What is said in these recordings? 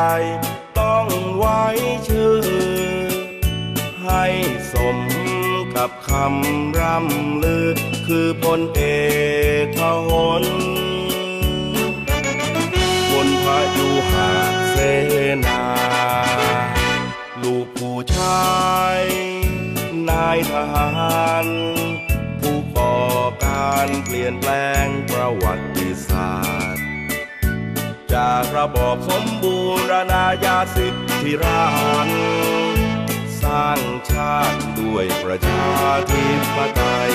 ต้องไว้ชื่อให้สมกับคำร่ำลือคือพลเอกพหลพลพยุหเสนาลูกผู้ชายนายทหารผู้ก่อการเปลี่ยนแปลงประวัติศาสตร์จากระบอบสมบูรณาญาสิทธิราชย์สร้างชาติด้วยประชาธิปไตย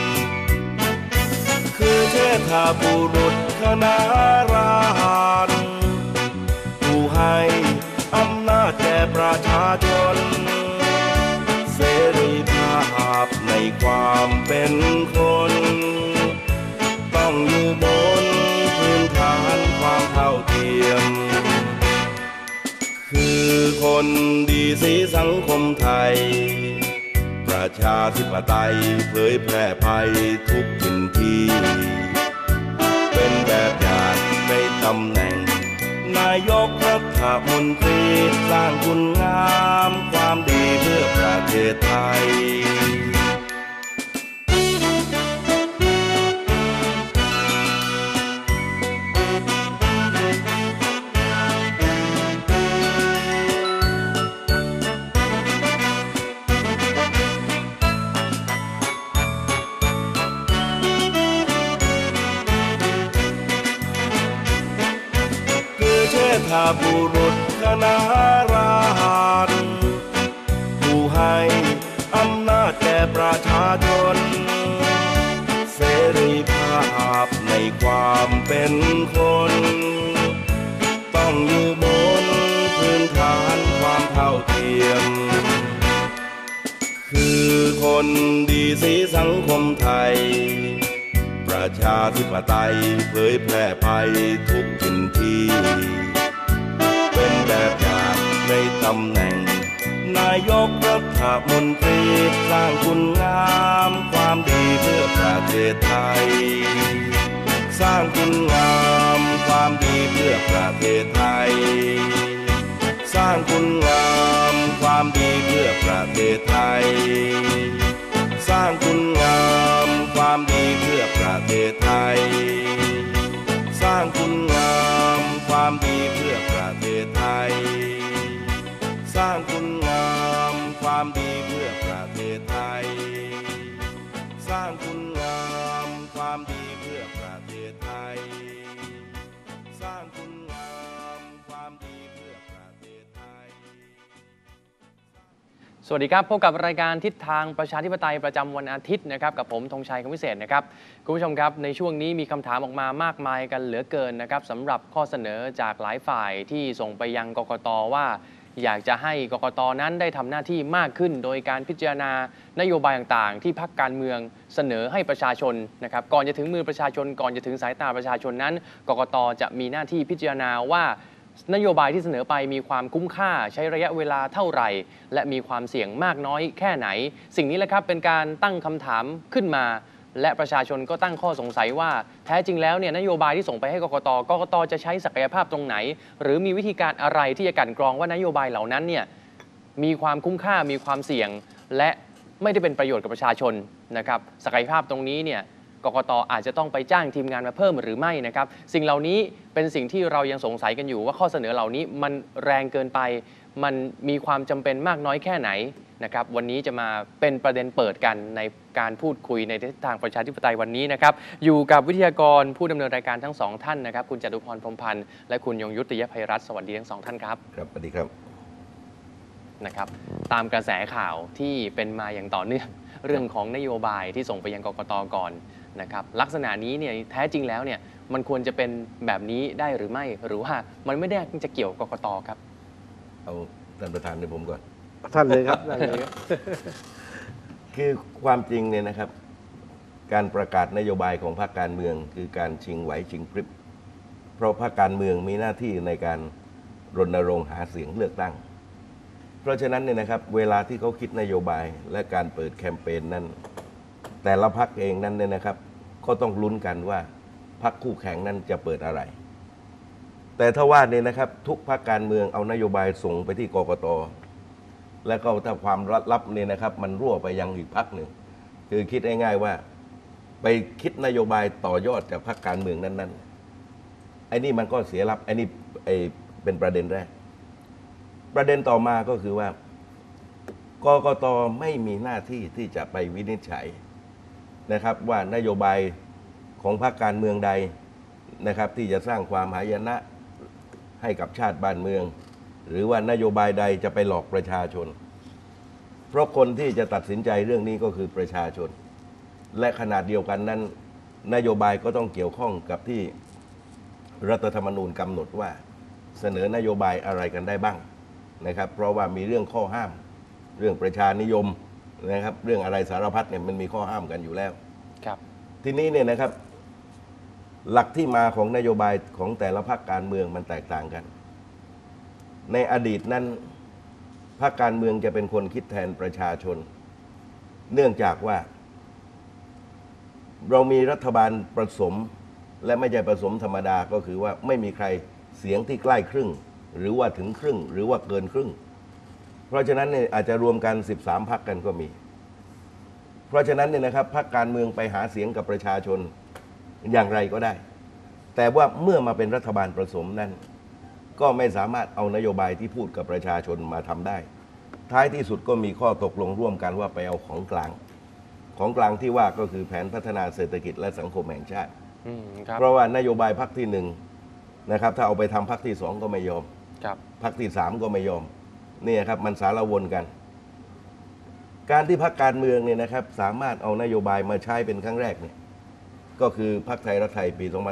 คือเชษฐาบุรุษคณาราษฎร์ผู้ให้อำนาจแก่ประชาชนเสรีภาพในความเป็นคนต้องอยู่บนพื้นฐานความเท่าเทียมคือคนดีสีสังคมไทยประชาธิปไตยเผยแพร่ไปทุกถิ่นที่เป็นแบบอย่างในตำแหน่งนายกรัฐมนตรีสร้างคุณงามความดีเพื่อประเทศไทยถ้าบุรุษคณาราษฎร์ผู้ให้อำนาจแก่ประชาชนเสรีภาพในความเป็นคนต้องอยู่บนพื้นฐานความเท่าเทียมคือคนดีสีสังคมไทยประชาธิปไตยเผยแพร่ไปทุกถิ่นที่เป็นแบบอย่างในตำแหน่งนายกรัฐมนตรีสร้างคุณงามความดีเพื่อประเทศไทยสร้างคุณงามความดีเพื่อประเทศไทยสร้างคุณงามความดีเพื่อประเทศไทยสร้างคุณงามความดีเพื่อประเทศไทยสร้างคุณงามความดีเพื่อประเทศไทยสร้างคุณงามความดีเพื่อประเทศไทยสร้างคุณงามความดีเพื่อประเทศไทยสร้างคุณงามความดีเพื่อประเทศไทยสวัสดีครับพบกับรายการทิศทางประชาธิปไตยประจำวันอาทิตย์นะครับกับผมธงชัยคำวิเศษนะครับคุณผู้ชมครับในช่วงนี้มีคำถามออกมามากมายกันเหลือเกินนะครับสำหรับข้อเสนอจากหลายฝ่ายที่ส่งไปยังกกต.ว่าอยากจะให้กกต.นั้นได้ทำหน้าที่มากขึ้นโดยการพิจารณานโยบายต่างๆที่พรรคการเมืองเสนอให้ประชาชนนะครับก่อนจะถึงมือประชาชนก่อนจะถึงสายตาประชาชนนั้นกกต.จะมีหน้าที่พิจารณาว่านโยบายที่เสนอไปมีความคุ้มค่าใช้ระยะเวลาเท่าไหร่และมีความเสี่ยงมากน้อยแค่ไหนสิ่งนี้แหละครับเป็นการตั้งคำถามขึ้นมาและประชาชนก็ตั้งข้อสงสัยว่าแท้จริงแล้วเนี่ยนโยบายที่ส่งไปให้กกต.จะใช้ศักยภาพตรงไหนหรือมีวิธีการอะไรที่จะกลั่นกรองว่านโยบายเหล่านั้นเนี่ยมีความคุ้มค่ามีความเสี่ยงและไม่ได้เป็นประโยชน์กับประชาชนนะครับศักยภาพตรงนี้เนี่ยกกต.อาจจะต้องไปจ้างทีมงานมาเพิ่มหรือไม่นะครับสิ่งเหล่านี้เป็นสิ่งที่เรายังสงสัยกันอยู่ว่าข้อเสนอเหล่านี้มันแรงเกินไปมันมีความจำเป็นมากน้อยแค่ไหนนะครับวันนี้จะมาเป็นประเด็นเปิดกันในการพูดคุยในทิศทางประชาธิปไตยวันนี้นะครับอยู่กับวิทยากรผู้ดำเนินรายการทั้งสองท่านนะครับคุณจตุพร พรหมพันธ์และคุณยงยุทธ ยภัยรัตน์สวัสดีทั้งสองท่านครับครับสวัสดีครับนะครับตามกระแสข่าวที่เป็นมาอย่างต่อเนื่องเรื่องของนโยบายที่ส่งไปยังกกต.ก่อนนะครับลักษณะนี้เนี่ยแท้จริงแล้วเนี่ยมันควรจะเป็นแบบนี้ได้หรือไม่หรือว่ามันไม่ได้จะเกี่ยวกับกกต.ครับเอาท่านประธานในผมก่อนท่านเลยครับท่านเลยคือความจริงเนี่ยนะครับการประกาศนโยบายของพรรคการเมืองคือการชิงไหวชิงพริบเพราะพรรคการเมืองมีหน้าที่ในการรณรงค์หาเสียงเลือกตั้งเพราะฉะนั้นเนี่ยนะครับเวลาที่เขาคิดนโยบายและการเปิดแคมเปญนั้นแต่ละพรรคเองนั้นเนี่ยนะครับก็ต้องลุ้นกันว่าพรรคคู่แข่งนั้นจะเปิดอะไรแต่ถ้าว่าเนี่ยนะครับทุกพรรคการเมืองเอานโยบายส่งไปที่กกต.แล้วก็ถ้าความลับเนี่ยนะครับมันรั่วไปยังอีกพรรคหนึ่งคือคิดง่ายๆว่าไปคิดนโยบายต่อยอดจากพรรคการเมืองนั้นๆไอ้นี่มันก็เสียรับไอ้นี่เป็นประเด็นแรกประเด็นต่อมาก็คือว่ากกต.ไม่มีหน้าที่ที่จะไปวินิจฉัยนะครับว่านโยบายของพรรคการเมืองใดนะครับที่จะสร้างความหายนะให้กับชาติบ้านเมืองหรือว่านโยบายใดจะไปหลอกประชาชนเพราะคนที่จะตัดสินใจเรื่องนี้ก็คือประชาชนและขนาดเดียวกันนั้นนโยบายก็ต้องเกี่ยวข้องกับที่รัฐธรรมนูญกำหนดว่าเสนอนโยบายอะไรกันได้บ้างนะครับเพราะว่ามีเรื่องข้อห้ามเรื่องประชานิยมนะครับเรื่องอะไรสารพัดเนี่ยมันมีข้อห้ามกันอยู่แล้วครับทีนี้เนี่ยนะครับหลักที่มาของนโยบายของแต่ละพรรคการเมืองมันแตกต่างกันในอดีตนั้นพรรคการเมืองจะเป็นคนคิดแทนประชาชนเนื่องจากว่าเรามีรัฐบาลผสมและไม่ใช่ผสมธรรมดาก็คือว่าไม่มีใครเสียงที่ใกล้ครึ่งหรือว่าถึงครึ่งหรือว่าเกินครึ่งเพราะฉะนั้นเนี่ยอาจจะรวมกัน13พรรคกันก็มีเพราะฉะนั้นเนี่ยนะครับพรรคการเมืองไปหาเสียงกับประชาชนอย่างไรก็ได้แต่ว่าเมื่อมาเป็นรัฐบาลผสมนั้นก็ไม่สามารถเอานโยบายที่พูดกับประชาชนมาทำได้ท้ายที่สุดก็มีข้อตกลงร่วมกันว่าไปเอาของกลางที่ว่าก็คือแผนพัฒนาเศรษฐกิจและสังคมแห่งชาติเพราะว่านโยบายพรรคที่หนึ่งนะครับถ้าเอาไปทำพรรคที่สองก็ไม่ยอมพรรคที่สามก็ไม่ยอมนี่ครับมันสารวนกันการที่พรรคการเมืองเนี่ยนะครับสามารถเอานโยบายมาใช้เป็นครั้งแรกเนี่ยก็คือพรรคไทยรักไทยปี 2544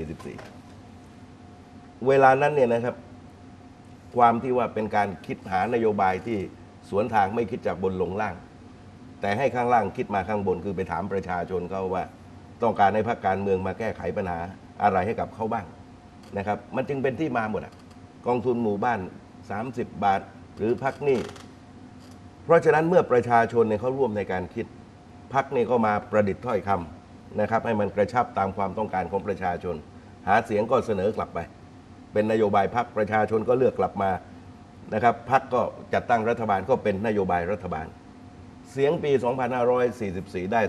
เวลานั้นเนี่ยนะครับความที่ว่าเป็นการคิดหานโยบายที่สวนทางไม่คิดจากบนลงล่างแต่ให้ข้างล่างคิดมาข้างบนคือไปถามประชาชนเขาว่าต้องการให้พรรคการเมืองมาแก้ไขปัญหาอะไรให้กับเขาบ้างนะครับมันจึงเป็นที่มาหมดอะกองทุนหมู่บ้าน30 บาทหรือพรรคนี่เพราะฉะนั้นเมื่อประชาชนเนี่ยเขาร่วมในการคิดพรรคนี่ก็มาประดิษฐ์ถ้อยคำนะครับให้มันกระชับตามความต้องการของประชาชนหาเสียงก็เสนอกลับไปเป็นนโยบายพรรคประชาชนก็เลือกกลับมานะครับพรรคก็จัดตั้งรัฐบาลก็เป็นนโยบายรัฐบาลเสียงปี 2544 ได้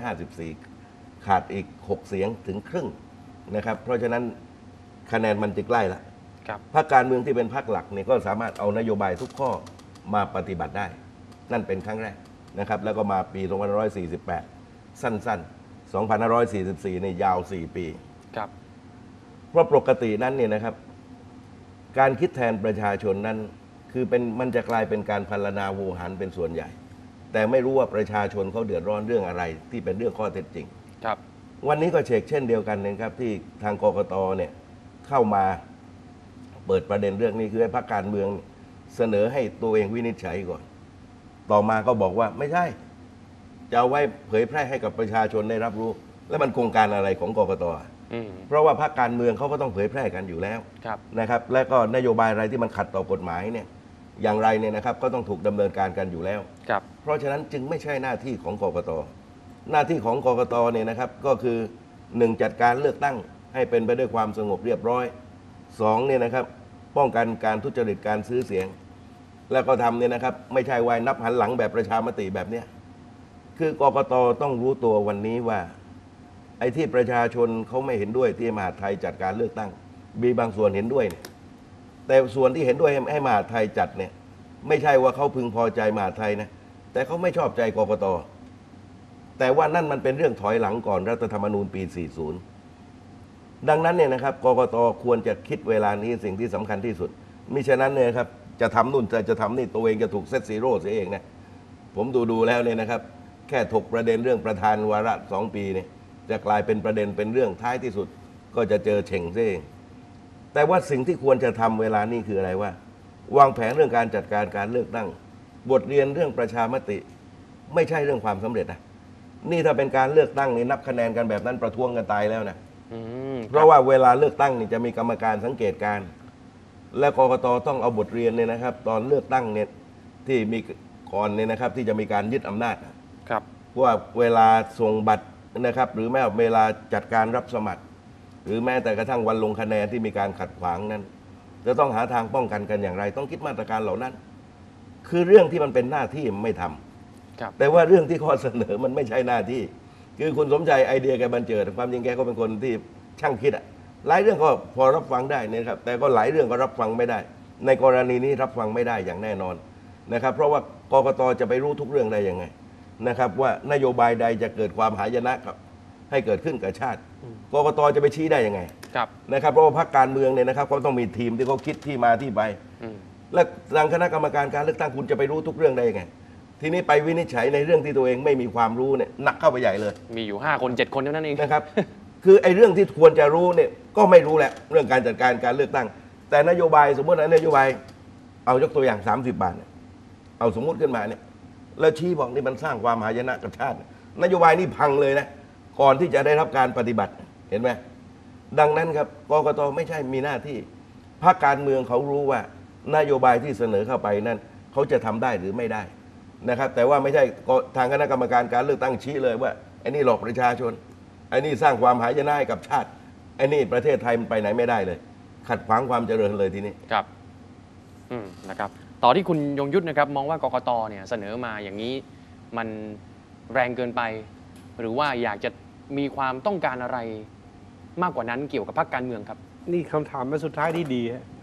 254 ขาดอีก 6 เสียงถึงครึ่งนะครับเพราะฉะนั้นคะแนนมันจะใกล้ละพรรคการเมืองที่เป็นพรรคหลักเนี่ยก็สามารถเอานโยบายทุกข้อมาปฏิบัติได้นั่นเป็นครั้งแรกนะครับแล้วก็มาปี 2548 สั้นๆ 2544 ในยาว 4 ปีเพราะปกตินั้นเนี่ยนะครับการคิดแทนประชาชนนั้นคือมันจะกลายเป็นการพรรณนาโวหารเป็นส่วนใหญ่แต่ไม่รู้ว่าประชาชนเขาเดือดร้อนเรื่องอะไรที่เป็นเรื่องข้อเท็จจริงวันนี้ก็เช็คเช่นเดียวกันนะครับที่ทางกกต.เนี่ยเข้ามาเปิดประเด็นเรื่องนี้คือให้พรรคการเมืองเสนอให้ตัวเองวินิจฉัยก่อนต่อมาก็บอกว่าไม่ใช่จะเอาไว้เผยแพร่ให้กับประชาชนได้รับรู้แล้วมันโครงการอะไรของกกต.เพราะว่าพรรคการเมืองเขาก็ต้องเผยแพร่กันอยู่แล้วนะครับและก็นโยบายอะไรที่มันขัดต่อกฎหมายเนี่ยอย่างไรเนี่ยนะครับก็ต้องถูกดำเนินการกันอยู่แล้วเพราะฉะนั้นจึงไม่ใช่หน้าที่ของกกต.หน้าที่ของกกต.เนี่ยนะครับก็คือ1จัดการเลือกตั้งให้เป็นไปด้วยความสงบเรียบร้อย2เนี่ยนะครับป้องกันการทุจริตการซื้อเสียงแล้วก็ทำเนี่ยนะครับไม่ใช่วายนับหันหลังแบบประชามติแบบเนี้ยคือกกต.ต้องรู้ตัววันนี้ว่าไอ้ที่ประชาชนเขาไม่เห็นด้วยที่มหาดไทยจัดการเลือกตั้งมีบางส่วนเห็นด้วยเนี่ยแต่ส่วนที่เห็นด้วยให้มหาดไทยจัดเนี่ยไม่ใช่ว่าเขาพึงพอใจมหาดไทยนะแต่เขาไม่ชอบใจกกต.แต่ว่านั่นมันเป็นเรื่องถอยหลังก่อนรัฐธรรมนูญปี 40 ดังนั้นเนี่ยนะครับกกต.ควรจะคิดเวลานี้สิ่งที่สำคัญที่สุดมิฉะนั้นเนี่ยครับจะทำนู่นจะทำนี่ตัวเองจะถูกเซตซีโร่เสียเองนะผมดูแล้วเนี่ยนะครับแค่ถกประเด็นเรื่องประธานวาระ2 ปีเนี่ยจะกลายเป็นประเด็นเป็นเรื่องท้ายที่สุดก็จะเจอเฉ่งเสียเองแต่ว่าสิ่งที่ควรจะทำเวลานี้คืออะไรว่าวางแผนเรื่องการจัดการการเลือกตั้งบทเรียนเรื่องประชามติไม่ใช่เรื่องความสำเร็จนะนี่ถ้าเป็นการเลือกตั้งนี่นับคะแนนกันแบบนั้นประท้วงกันตายแล้วนะเพราะว่าเวลาเลือกตั้งนี่จะมีกรรมการสังเกตการและกกต.ต้องเอาบทเรียนเนี่ยนะครับตอนเลือกตั้งเนี่ยที่มีก่อนเนี่ยนะครับที่จะมีการยึดอำนาจว่าเวลาส่งบัตรนะครับหรือแม้เวลาจัดการรับสมัครหรือแม้แต่กระทั่งวันลงคะแนนที่มีการขัดขวางนั้นจะต้องหาทางป้องกันกันอย่างไร ต้องคิดมาตรการเหล่านั้น คือเรื่องที่มันเป็นหน้าที่ไม่ทำแต่ว่าเรื่องที่ข้อเสนอมันไม่ใช่หน้าที่ คือคุณสมชัยไอเดียแกบันเจิดความจริงแกก็เป็นคนที่ช่างคิดอะหลายเรื่องก็พอรับฟังได้นะครับแต่ก็หลายเรื่องก็รับฟังไม่ได้ ในกรณีนี้รับฟังไม่ได้อย่างแน่นอนนะครับเพราะว่ากกต.จะไปรู้ทุกเรื่องได้ยังไงนะครับว่านโยบายใดจะเกิดความหายนะกับให้เกิดขึ้นกับชาติกกต.จะไปชี้ได้ยังไงนะครับเพราะว่าพรรคการเมืองเนี่ยนะครับเขาต้องมีทีมที่เขาคิดที่มาที่ไปและทางคณะกรรมการการเลือกตั้งคุณจะไปรู้ทุกเรื่องได้ยังไงทีนี้ไปวินิจฉัยในเรื่องที่ตัวเองไม่มีความรู้เนี่ยหนักเข้าไปใหญ่เลยมีอยู่5 คน 7 คนเท่านั้นเองนะครับคือไอ้เรื่องที่ควรจะรู้เนี่ยก็ไม่รู้แหละเรื่องการจัดการการเลือกตั้งแต่นโยบายสมมตินโยบายเอายกตัวอย่าง30 บาทเนี่ยเอาสมมุติขึ้นมาเนี่ยแล้วชี้บอกนี่มันสร้างความหายนะกับชาตินโยบายนี่พังเลยนะก่อนที่จะได้รับการปฏิบัติเห็นไหมดังนั้นครับกกต.ไม่ใช่มีหน้าที่พรรคการเมืองเขารู้ว่านโยบายที่เสนอเข้าไปนั้นเขาจะทำได้หรือไม่ได้นะครับแต่ว่าไม่ใช่ทางคณะกรรมการการเลือกตั้งชี้เลยว่าไอ้นี่หลอกประชาชนไอ้นี่สร้างความหายนะให้กับชาติไอ้นี่ประเทศไทยมันไปไหนไม่ได้เลยขัดขวางความเจริญเลยทีนี้ครับนะครับต่อที่คุณยงยุทธนะครับมองว่ากกต.เนี่ยเสนอมาอย่างนี้มันแรงเกินไปหรือว่าอยากจะมีความต้องการอะไรมากกว่านั้นเกี่ยวกับพรรคการเมืองครับนี่คำถามมาสุดท้ายที่ดีฮะ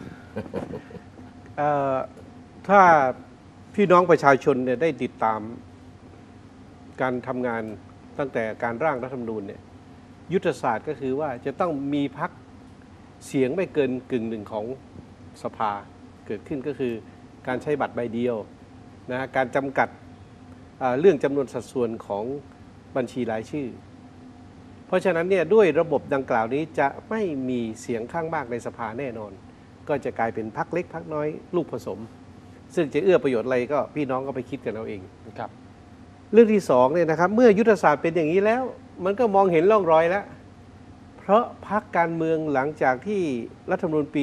ถ้าพี่น้องประชาชนเนี่ยได้ติดตามการทำงานตั้งแต่การร่างรัฐธรรมนูญเนี่ยยุทธศาสตร์ก็คือว่าจะต้องมีพรรคเสียงไม่เกิน1/10ของสภาเกิดขึ้นก็คือการใช้บัตรใบเดียวนะการจำกัดเรื่องจำนวนสัดส่วนของบัญชีรายชื่อเพราะฉะนั้นเนี่ยด้วยระบบดังกล่าวนี้จะไม่มีเสียงข้างมากในสภาแน่นอนก็จะกลายเป็นพรรคเล็กพรรคน้อยลูกผสมซึ่งจะเอื้อประโยชน์อะไรก็พี่น้องก็ไปคิดกันเอาเองครับเรื่องที่2เนี่ยนะครับเมื่อยุทธศาสตร์เป็นอย่างนี้แล้วมันก็มองเห็นร่องรอยแล้วเพราะพรรคการเมืองหลังจากที่รัฐธรรมนูญปี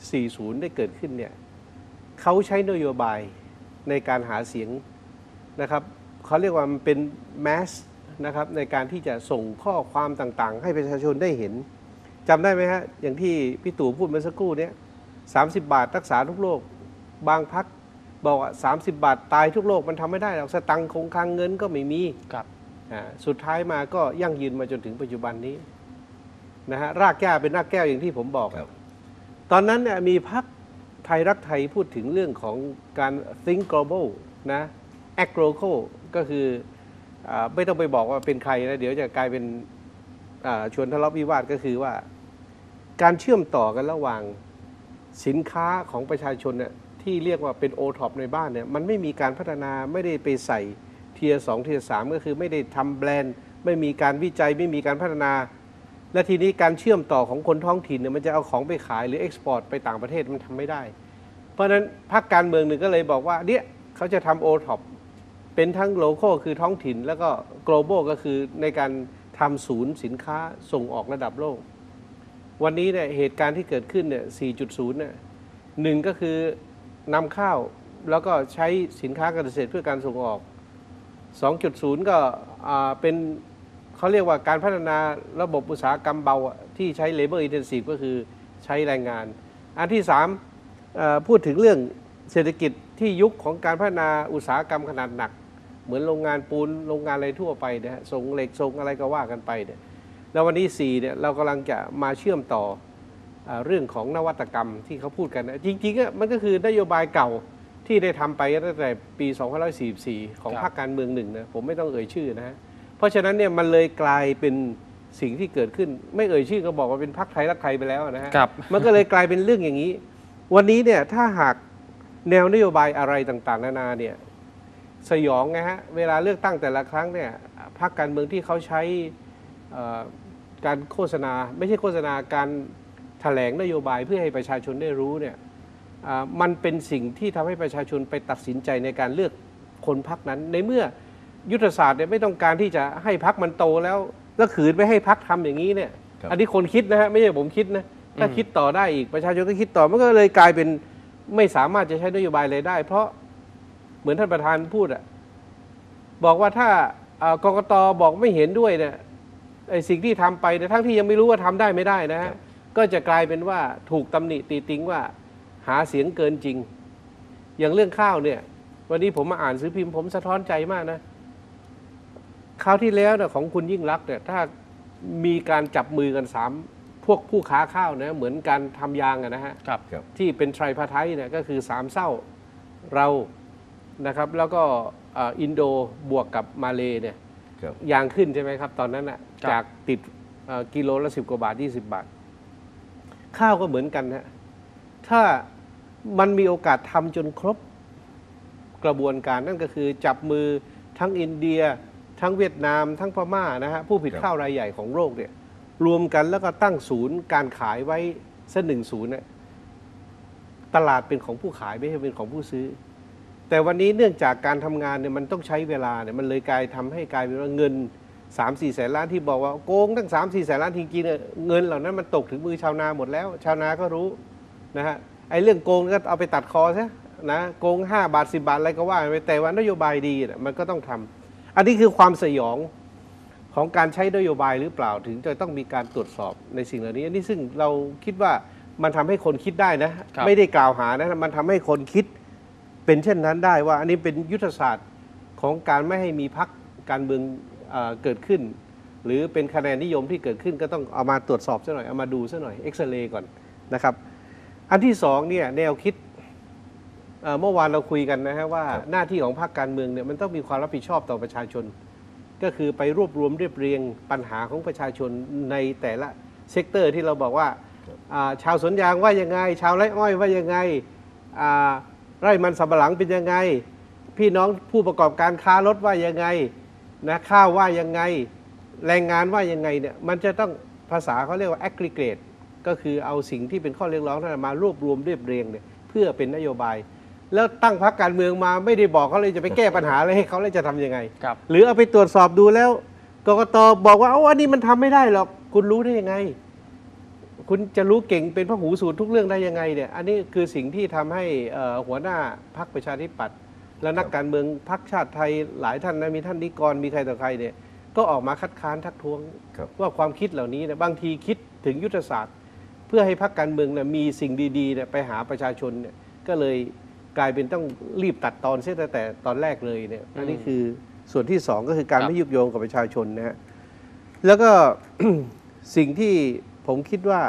40 ได้เกิดขึ้นเนี่ยเขาใช้นโยบายในการหาเสียงนะครับเขาเรียกว่ามันเป็นแมสนะครับในการที่จะส่งข้อความต่างๆให้ประชาชนได้เห็นจำได้ไหมฮะอย่างที่พี่ตู่พูดเมื่อสักครู่นี้30 บาทรักษาทุกโรคบางพรรคบอกว่า30 บาทตายทุกโรคมันทำไม่ได้หรอกสตังค์คงคลังเงินก็ไม่มีครับสุดท้ายมาก็ยั่งยืนมาจนถึงปัจจุบันนี้นะฮะรากแก้วเป็นรากแก้วอย่างที่ผมบอกตอนนั้นเนี่ยมีพรรคไทยรักไทยพูดถึงเรื่องของการ think global นะ act local ก็คือไม่ต้องไปบอกว่าเป็นใครนะเดี๋ยวจะกลายเป็นชวนทะเลาะวิวาทก็คือว่าการเชื่อมต่อกันระหว่างสินค้าของประชาชนเนี่ยที่เรียกว่าเป็น O-Top ในบ้านเนี่ยมันไม่มีการพัฒนาไม่ได้ไปใส่เทียร์ 2 เทียร์ 3ก็คือไม่ได้ทำแบรนด์ไม่มีการวิจัยไม่มีการพัฒนาและทีนี้การเชื่อมต่อของคนท้องถิ่นเนี่ยมันจะเอาของไปขายหรือเอ็กซ์พอร์ตไปต่างประเทศมันทำไม่ได้เพราะฉะนั้นพรรคการเมืองหนึ่งก็เลยบอกว่าเนี่ยเขาจะทำ O-Top เป็นทั้งโลคอลคือท้องถิ่นแล้วก็ global ก็คือในการทำศูนย์สินค้าส่งออกระดับโลกวันนี้เนี่ยเหตุการณ์ที่เกิดขึ้นเนี่ย 4.0 เนี่ย1ก็คือนำเข้าแล้วก็ใช้สินค้าการเกษตรเพื่อการส่งออก 2.0 ก็เป็นเขาเรียกว่าการพัฒนาระบบอุตสาหกรรมเบาที่ใช้ labor intensive ก็คือใช้แรงงานอันที่3พูดถึงเรื่องเศรษฐกิจที่ยุคของการพัฒนาอุตสาหกรรมขนาดหนักเหมือนโรงงานปูนโรงงานอะไรทั่วไปนะฮะส่งเหล็กส่งอะไรก็ว่ากันไปเนี่ยแล้ววันที่4เนี่ยเรากำลังจะมาเชื่อมต่อเรื่องของนวัตกรรมที่เขาพูดกันนะจริงๆมันก็คือนโยบายเก่าที่ได้ทำไปตั้งแต่ปี2544ของพรรคการเมืองหนึ่งนะผมไม่ต้องเอ่ยชื่อนะฮะเพราะฉะนั้นเนี่ยมันเลยกลายเป็นสิ่งที่เกิดขึ้นไม่เอ่ยชื่อก็บอกว่าเป็นพรรคไทยรักไทยไปแล้วนะฮะมันก็เลยกลายเป็นเรื่องอย่างนี้วันนี้เนี่ยถ้าหากแนวนโยบายอะไรต่างๆนานาเนี่ยสยองไงฮะเวลาเลือกตั้งแต่ละครั้งเนี่ยพรรคการเมืองที่เขาใช้การโฆษณาไม่ใช่โฆษณาการแถลงนโยบายเพื่อให้ประชาชนได้รู้เนี่ยมันเป็นสิ่งที่ทำให้ประชาชนไปตัดสินใจในการเลือกคนพรรคนั้นในเมื่อยุทธศาสตร์เนี่ยไม่ต้องการที่จะให้พรรคมันโตแล้วขืนไปให้พรรคทำอย่างนี้เนี่ยอันนี้คนคิดนะฮะไม่ใช่ผมคิดนะถ้าคิดต่อได้อีกประชาชนก็คิดต่อมันก็เลยกลายเป็นไม่สามารถจะใช้นโยบายอะไรได้เพราะเหมือนท่านประธานพูดบอกว่าถ้ากกต.บอกไม่เห็นด้วยเนี่ยไอ้สิ่งที่ทำไปเนี่ยทั้งที่ยังไม่รู้ว่าทำได้ไม่ได้นะฮะก็จะกลายเป็นว่าถูกตำหนิตีติงว่าหาเสียงเกินจริง อย่างเรื่องข้าวเนี่ยวันนี้ผมมาอ่านซื้อพิมพ์ผมสะท้อนใจมากนะคราวที่แล้วเนี่ยของคุณยิ่งลักษณ์เนี่ยถ้ามีการจับมือกันพวกผู้ค้าข้าวนะเหมือนการทำยางนะฮะครับที่เป็นไทรพาไทเนี่ยก็คือ3เศร้าเรานะครับแล้วก็อินโดบวกกับมาเลเนี่ยยางขึ้นใช่ไหมครับตอนนั้นนะจากติดกิโลละ10 กว่าบาท20 บาทข้าวก็เหมือนกันฮะถ้ามันมีโอกาสทำจนครบกระบวนการนั่นก็คือจับมือทั้งอินเดียทั้งเวียดนามทั้งพม่านะฮะผู้ผลิตข้าวรายใหญ่ของโลกเนี่ยรวมกันแล้วก็ตั้งศูนย์การขายไว้สัก1 ศูนย์เนี่ยตลาดเป็นของผู้ขายไม่ใช่เป็นของผู้ซื้อแต่วันนี้เนื่องจากการทำงานเนี่ยมันต้องใช้เวลาเนี่ยมันเลยกลายทำให้กลายเป็นว่าเงิน 3-4 แสนล้านที่บอกว่าโกงตั้ง 3-4 แสนล้านจริงๆเงินเหล่านั้นมันตกถึงมือชาวนาหมดแล้วชาวนาก็รู้นะฮะไอ้เรื่องโกงก็เอาไปตัดคอซะนะโกง5 บาท 10 บาทอะไรก็ว่าไปแต่ว่านโยบายดีเนี่ยมันก็ต้องทำอันนี้คือความสยองของการใช้นโยบายหรือเปล่าถึงจะต้องมีการตรวจสอบในสิ่งเหล่านี้อันนี้ซึ่งเราคิดว่ามันทำให้คนคิดได้นะไม่ได้กล่าวหานะมันทำให้คนคิดเป็นเช่นนั้นได้ว่าอันนี้เป็นยุทธศาสตร์ของการไม่ให้มีพรรคการเมืองเกิดขึ้นหรือเป็นคะแนนนิยมที่เกิดขึ้นก็ต้องเอามาตรวจสอบซะหน่อยเอามาดูซะหน่อยเอ็กซเรย์ก่อนนะครับอันที่สองเนี่ยแนวคิดเมื่อวานเราคุยกันนะฮะว่าหน้าที่ของพรรคการเมืองเนี่ยมันต้องมีความรับผิดชอบต่อประชาชนก็คือไปรวบรวมเรียบเรียงปัญหาของประชาชนในแต่ละเซกเตอร์ที่เราบอกว่าชาวสวนยางว่ายังไงชาวไร่อ้อยว่ายังไงไร่มันสำปะหลังเป็นยังไงพี่น้องผู้ประกอบการค้ารถว่ายังไงนะข้าวว่ายังไงแรงงานว่ายังไงเนี่ยมันจะต้องภาษาเขาเรียกว่า aggregate ก็คือเอาสิ่งที่เป็นข้อเรียกร้องนั้นมารวบรวมเรียบเรียงเนี่ยเพื่อเป็นนโยบายแล้วตั้งพรรคการเมืองมาไม่ได้บอกเขาเลยจะไปแก้ปัญหาอะไรให้เขาเลยจะทำยังไงหรือเอาไปตรวจสอบดูแล้วกกต.บอกว่าอันนี้มันทำไม่ได้หรอกคุณรู้ได้ยังไงคุณจะรู้เก่งเป็นพหูสูตรทุกเรื่องได้ยังไงเนี่ยอันนี้คือสิ่งที่ทำให้หัวหน้าพรรคประชาธิปัตย์และนักการเมืองพรรคชาติไทยหลายท่านนะมีท่านนิกรมีใครต่อใครเนี่ยก็ออกมาคัดค้านทักท้วงว่าความคิดเหล่านี้เนี่ยบางทีคิดถึงยุทธศาสตร์เพื่อให้พรรคการเมืองเนี่ยมีสิ่งดีๆเนี่ยไปหาประชาชนเนี่ยก็เลยกลายเป็นต้องรีบตัดตอนเสียตั้งแต่ตอนแรกเลยเนี่ยอันนี้คือส่วนที่สองก็คือการไม่ยุยงกับประชาชนนะฮะแล้วก็ สิ่งที่ผมคิดว่า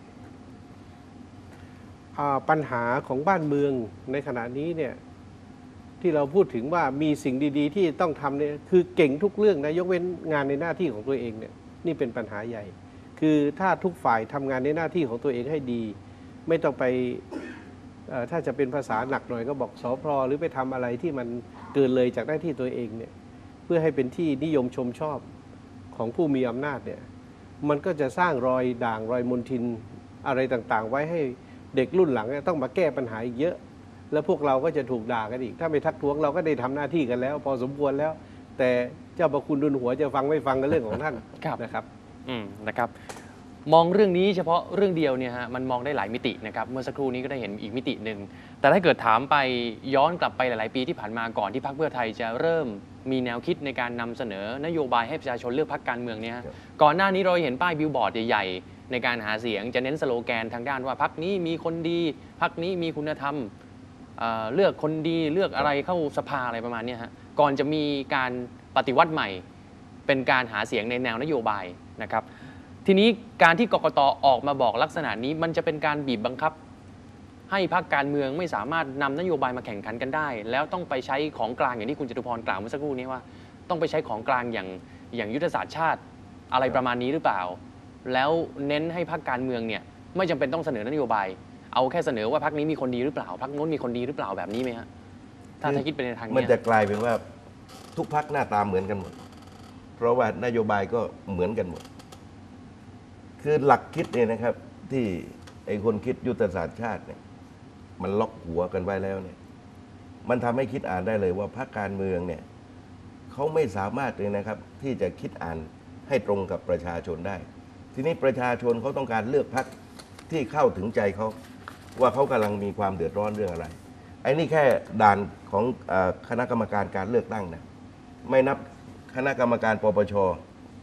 ปัญหาของบ้านเมืองในขณะนี้เนี่ยที่เราพูดถึงว่ามีสิ่งดีๆที่ต้องทำเนี่ยคือเก่งทุกเรื่องนะยกเว้นงานในหน้าที่ของตัวเองเนี่ยนี่เป็นปัญหาใหญ่คือถ้าทุกฝ่ายทำงานในหน้าที่ของตัวเองให้ดีไม่ต้องไปถ้าจะเป็นภาษาหนักหน่อยก็บอกสพหรือไปทำอะไรที่มันเกินเลยจากหน้าที่ตัวเองเนี่ยเพื่อให้เป็นที่นิยมชมชอบของผู้มีอำนาจเนี่ยมันก็จะสร้างรอยด่างรอยมลทินอะไรต่างๆไว้ให้เด็กรุ่นหลังต้องมาแก้ปัญหาอีกเยอะแล้วพวกเราก็จะถูกด่ากันอีกถ้าไม่ทักท้วงเราก็ได้ทำหน้าที่กันแล้วพอสมควรแล้วแต่เจ้าประคุณดุลหัวจะฟังไม่ฟังกันเรื่องของท่านนะครับนะครับมองเรื่องนี้เฉพาะเรื่องเดียวเนี่ยฮะมันมองได้หลายมิตินะครับเมื่อสักครู่นี้ก็ได้เห็นอีกมิติหนึ่งแต่ถ้าเกิดถามไปย้อนกลับไปหลายๆปีที่ผ่านมาก่อนที่พรรคเพื่อไทยจะเริ่มมีแนวคิดในการนำเสนอนโยบายให้ประชาชนเลือกพรรคการเมืองเนี่ยก่อนหน้านี้เราเห็นป้ายบิลบอร์ดใหญ่ๆในการหาเสียงจะเน้นสโลแกนทางด้านว่าพรรคนี้มีคนดีพรรคนี้มีคุณธรรมเลือกคนดีเลือกอะไรเข้าสภาอะไรประมาณนี้ฮะก่อนจะมีการปฏิวัติใหม่เป็นการหาเสียงในแนวนโยบายนะครับทีนี้การที่กกต.ออกมาบอกลักษณะนี้มันจะเป็นการบีบบังคับให้พรรคการเมืองไม่สามารถนำนโยบายมาแข่งขันกันได้แล้วต้องไปใช้ของกลางอย่างที่คุณจตุพรกล่าวเมื่อสักครู่นี้ว่าต้องไปใช้ของกลางอย่างยุทธศาสตร์ชาติอะไรประมาณนี้หรือเปล่าแล้วเน้นให้พรรคการเมืองเนี่ยไม่จำเป็นต้องเสนอนโยบายเอาแค่เสนอว่าพรรคนี้มีคนดีหรือเปล่าพรรคโน้นมีคนดีหรือเปล่าแบบนี้ไหมฮะถ้าคิดเป็นในทางนี้มันจะกลายเป็นว่าทุกพรรคหน้าตาเหมือนกันหมดเพราะว่านโยบายก็เหมือนกันหมดคือหลักคิดเนี่ยนะครับที่ไอ้คนคิดยุทธศาสตร์ชาติเนี่ยมันล็อกหัวกันไว้แล้วเนี่ยมันทำให้คิดอ่านได้เลยว่าพรรคการเมืองเนี่ยเขาไม่สามารถเลยนะครับที่จะคิดอ่านให้ตรงกับประชาชนได้ทีนี้ประชาชนเขาต้องการเลือกพรรคที่เข้าถึงใจเขาว่าเขากำลังมีความเดือดร้อนเรื่องอะไรไอ้นี่แค่ด่านของคณะกรรมการการเลือกตั้งนะไม่นับคณะกรรมการปปช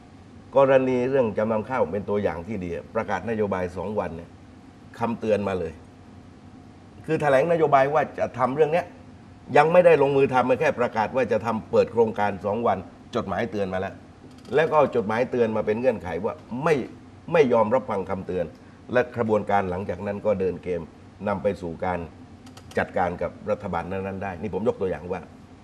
กรณีเรื่องจำนำข้าวเป็นตัวอย่างที่ดีประกาศนโยบาย2 วันเนี่ยคำเตือนมาเลย คือแถลงนโยบายว่าจะทำเรื่องเนี้ยยังไม่ได้ลงมือทำมาแค่ประกาศว่าจะทำเปิดโครงการ2 วันจดหมายเตือนมาแล้วแล้วก็จดหมายเตือนมาเป็นเงื่อนไขว่าไม่ยอมรับฟังคำเตือน และกระบวนการหลังจากนั้นก็เดินเกมนำไปสู่การจัดการกับรัฐบาลนั้นๆได้นี่ผมยกตัวอย่างว่า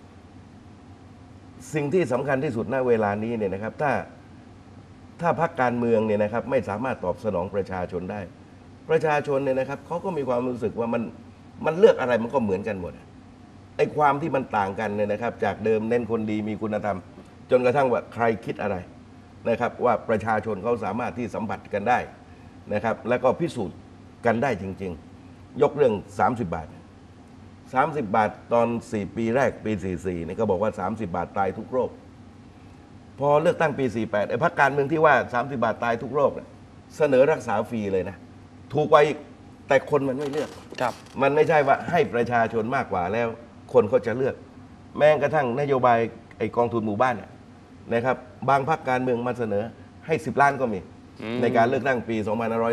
สิ่งที่สำคัญที่สุดณเวลานี้เนี่ยนะครับถ้าพรรคการเมืองเนี่ยนะครับไม่สามารถตอบสนองประชาชนได้ ประชาชนเนี่ยนะครับเขาก็มีความรู้สึกว่ามันเลือกอะไรมันก็เหมือนกันหมดไอ้ความที่มันต่างกันเนี่ยนะครับจากเดิมเน้นคนดีมีคุณธรรมจนกระทั่งว่าใครคิดอะไรนะครับว่าประชาชนเขาสามารถที่สัมผัสกันได้นะครับแล้วก็พิสูจน์กันได้จริงๆยกเรื่อง30 บาท30 บาทตอน4 ปีแรกปี44นี่ก็บอกว่า30 บาทตายทุกโรคพอเลือกตั้งปี48ไอ้พรรคการเมืองที่ว่า30 บาทตายทุกโรคเสนอรักษาฟรีเลยนะถูกกว่าอีกแต่คนมันไม่เลือกมันไม่ใช่ว่าให้ประชาชนมากกว่าแล้วคนเขาจะเลือกแม้กระทั่งนโยบายไอ้กองทุนหมู่บ้านนะครับบางพรรคการเมืองมาเสนอให้10 ล้านก็มีในการเลือกตั้งปี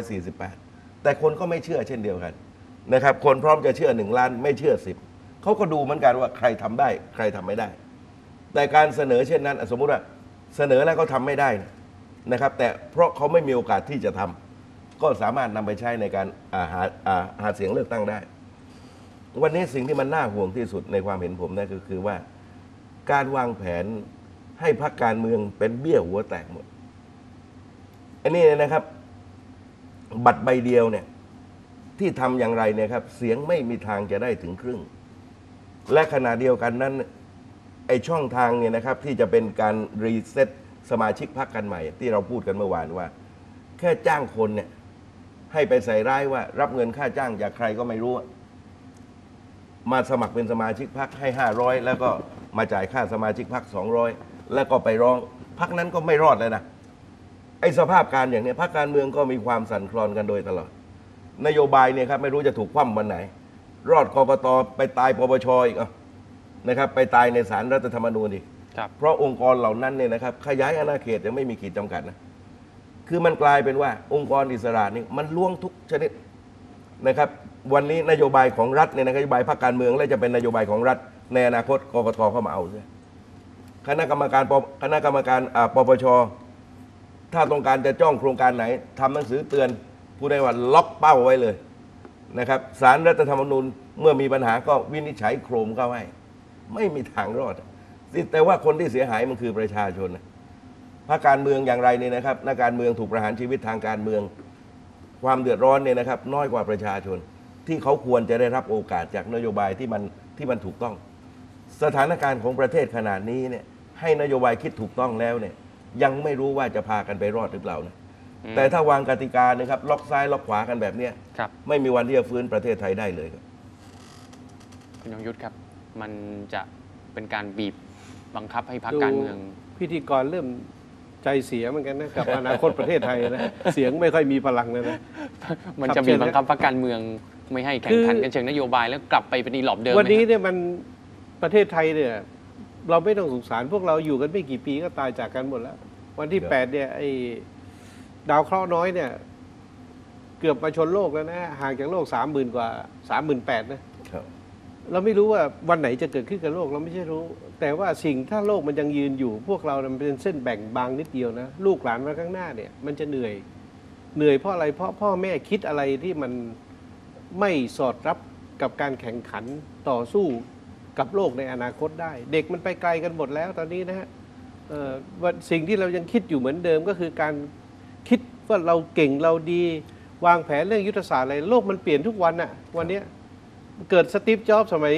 2548แต่คนก็ไม่เชื่อเช่นเดียวกันนะครับคนพร้อมจะเชื่อ1 ล้านไม่เชื่อ10เขาก็ดูเหมือนกันว่าใครทำได้ใครทำไม่ได้แต่การเสนอเช่นนั้นสมมุติว่าเสนอแล้วเขาทำไม่ได้นะครับแต่เพราะเขาไม่มีโอกาสที่จะทำก็สามารถนำไปใช้ในการหาเสียงเลือกตั้งได้วันนี้สิ่งที่มันน่าห่วงที่สุดในความเห็นผมนั่นก็คือว่าการวางแผนให้พรรคการเมืองเป็นเบี้ยหัวแตกหมดอันนี้นะครับบัตรใบเดียวเนี่ยที่ทำอย่างไรเนี่ยครับเสียงไม่มีทางจะได้ถึงครึ่งและขณะเดียวกันนั้นไอช่องทางเนี่ยนะครับที่จะเป็นการรีเซ็ตสมาชิกพรรคกันใหม่ที่เราพูดกันเมื่อวานว่าแค่จ้างคนเนี่ยให้ไปใส่ร้ายว่ารับเงินค่าจ้างจากใครก็ไม่รู้มาสมัครเป็นสมาชิกพรรคให้500แล้วก็มาจ่ายค่าสมาชิกพรรค200แล้วก็ไปร้องพรรคนั้นก็ไม่รอดเลยนะไอ้สภาพการอย่างนี้พรรคการเมืองก็มีความสั่นคลอนกันโดยตลอดนโยบายเนี่ยครับไม่รู้จะถูกคว่ำวันไหนรอดกกต.ไปตายปปช.อีกนะครับไปตายในศาลรัฐธรรมนูญอีกเพราะองค์กรเหล่านั้นเนี่ยนะครับขยายอาณาเขตยังไม่มีขีดจำกัดนะคือมันกลายเป็นว่าองค์กรอิสระนี่มันล้วงทุกชนิดนะครับวันนี้นโยบายของรัฐเนี่ยนโยบายพรรคการเมืองและจะเป็นนโยบายของรัฐในอนาคตกกต.เข้ามาเอาใช่คณะกรรมการปปช.ถ้าต้องการจะจ้องโครงการไหนทำหนังสือเตือนผู้ใดว่าล็อกเป้าไว้เลยนะครับศาลรัฐธรรมนูญเมื่อมีปัญหาก็วินิจฉัยโครมเข้าให้ไม่มีทางรอดแต่ว่าคนที่เสียหายมันคือประชาชนพรรคการเมืองอย่างไรเนี่ยนะครับนักการเมืองถูกประหารชีวิตทางการเมืองความเดือดร้อนเนี่ยนะครับน้อยกว่าประชาชนที่เขาควรจะได้รับโอกาสจากนโยบายที่มันถูกต้องสถานการณ์ของประเทศขนาดนี้เนี่ยให้นโยบายคิดถูกต้องแล้วเนี่ยยังไม่รู้ว่าจะพากันไปรอดหรือเปล่านะแต่ถ้าวางกติกานะครับล็อกซ้ายล็อกขวากันแบบนี้ไม่มีวันที่จะฟื้นประเทศไทยได้เลยครับคุณยงยุทธครับมันจะเป็นการบีบบังคับให้พรรคการเมืองพิธีกรเริ่มใจเสียเหมือนกันนะกับอนาคตประเทศไทยนะเสียงไม่ค่อยมีพลังเลยนะมันจะบีบบังคับพรรคการเมืองไม่ให้แข่งขันกันเชิงนโยบายแล้วกลับไปเป็นอีหลอบเดิมวันนี้เนี่ยมันประเทศไทยเนี่ยเราไม่ต้องสงสารพวกเราอยู่กันไม่กี่ปีก็ตายจากกันหมดแล้ววันที่8เนี่ยไอ้ดาวเคราะห์น้อยเนี่ยเกือบมาชนโลกแล้วนะห่างจากโลก30,000 กว่า 38,000 นะเราไม่รู้ว่าวันไหนจะเกิดขึ้นกับโลกเราไม่ใช่รู้แต่ว่าสิ่งถ้าโลกมันยังยืนอยู่พวกเรามันเป็นเส้นแบ่งบางนิดเดียวนะลูกหลานมาข้างหน้าเนี่ยมันจะเหนื่อยเพราะอะไรเพราะพ่อแม่คิดอะไรที่มันไม่สอดรับกับการแข่งขันต่อสู้กับโลกในอนาคตได้เด็กมันไปไกลกันหมดแล้วตอนนี้นะฮะสิ่งที่เรายังคิดอยู่เหมือนเดิมก็คือการคิดว่าเราเก่งเราดีวางแผนเรื่องยุทธศาสตร์อะไรโลกมันเปลี่ยนทุกวันน่ะวันนี้เกิดสตีฟจ็อบส์สมัย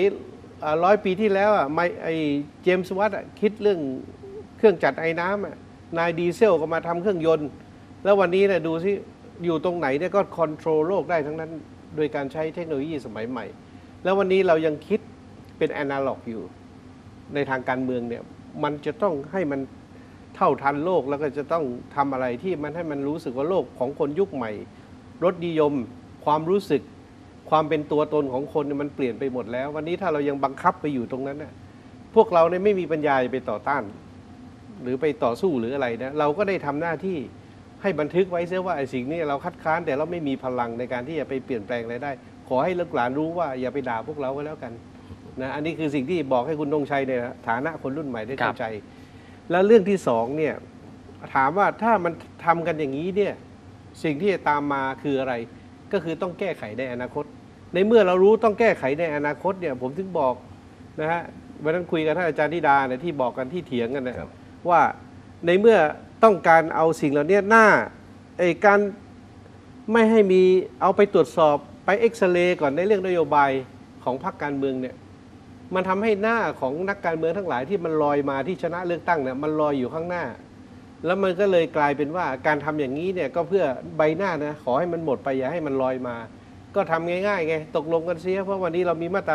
100 ปีที่แล้วไอ้เจมส์วัตต์คิดเรื่องเครื่องจักรไอ้น้ำนายดีเซลก็มาทำเครื่องยนต์แล้ววันนี้เนี่ยดูสิอยู่ตรงไหนเนี่ยก็คอนโทรลโลกได้ทั้งนั้นโดยการใช้เทคโนโลยีสมัยใหม่แล้ววันนี้เรายังคิดเป็นแอนาล็อกอยู่ในทางการเมืองเนี่ยมันจะต้องให้มันเท่าทันโลกแล้วก็จะต้องทำอะไรที่มันให้มันรู้สึกว่าโลกของคนยุคใหม่รสนิยมความรู้สึกความเป็นตัวตนของคนมันเปลี่ยนไปหมดแล้ววันนี้ถ้าเรายังบังคับไปอยู่ตรงนั้นน่ะพวกเราเนี่ยไม่มีปัญญาไปต่อต้านหรือไปต่อสู้หรืออะไรนะเราก็ได้ทำหน้าที่ให้บันทึกไว้เสียว่าไอ้สิ่งนี้เราคัดค้านแต่เราไม่มีพลังในการที่จะไปเปลี่ยนแปลงอะไรได้ ขอให้ลูกหลานรู้ว่าอย่าไปด่าพวกเราก็แล้วกันนะอันนี้คือสิ่งที่บอกให้คุณธงชัยในฐานะคนรุ่นใหม่ได้เข้าใจ แล้วเรื่องที่สองเนี่ยถามว่าถ้ามันทำกันอย่างนี้เนี่ยสิ่งที่จะตามมาคืออะไรก็คือต้องแก้ไขในอนาคต ในเมื่อเรารู้ต้องแก้ไขในอนาคตเนี่ยผมถึงบอกนะฮะวันนั้นคุยกับท่านอาจารย์ธิดาเนี่ยที่บอกกันที่เถียงกันนะว่าในเมื่อต้องการเอาสิ่งเหล่านี้หน้าการไม่ให้มีเอาไปตรวจสอบไปเอ็กซเรย์ก่อนในเรื่องนโยบายของพรรคการเมืองเนี่ยมันทำให้หน้าของนักการเมืองทั้งหลายที่มันลอยมาที่ชนะเลือกตั้งเนี่ยมันลอยอยู่ข้างหน้าแล้วมันก็เลยกลายเป็นว่าการทำอย่างนี้เนี่ยก็เพื่อใบหน้านะขอให้มันหมดไปอย่าให้มันลอยมาก็ทำง่ายๆไงตกลงกันเสียเพราะวันนี้เรามีมาตรา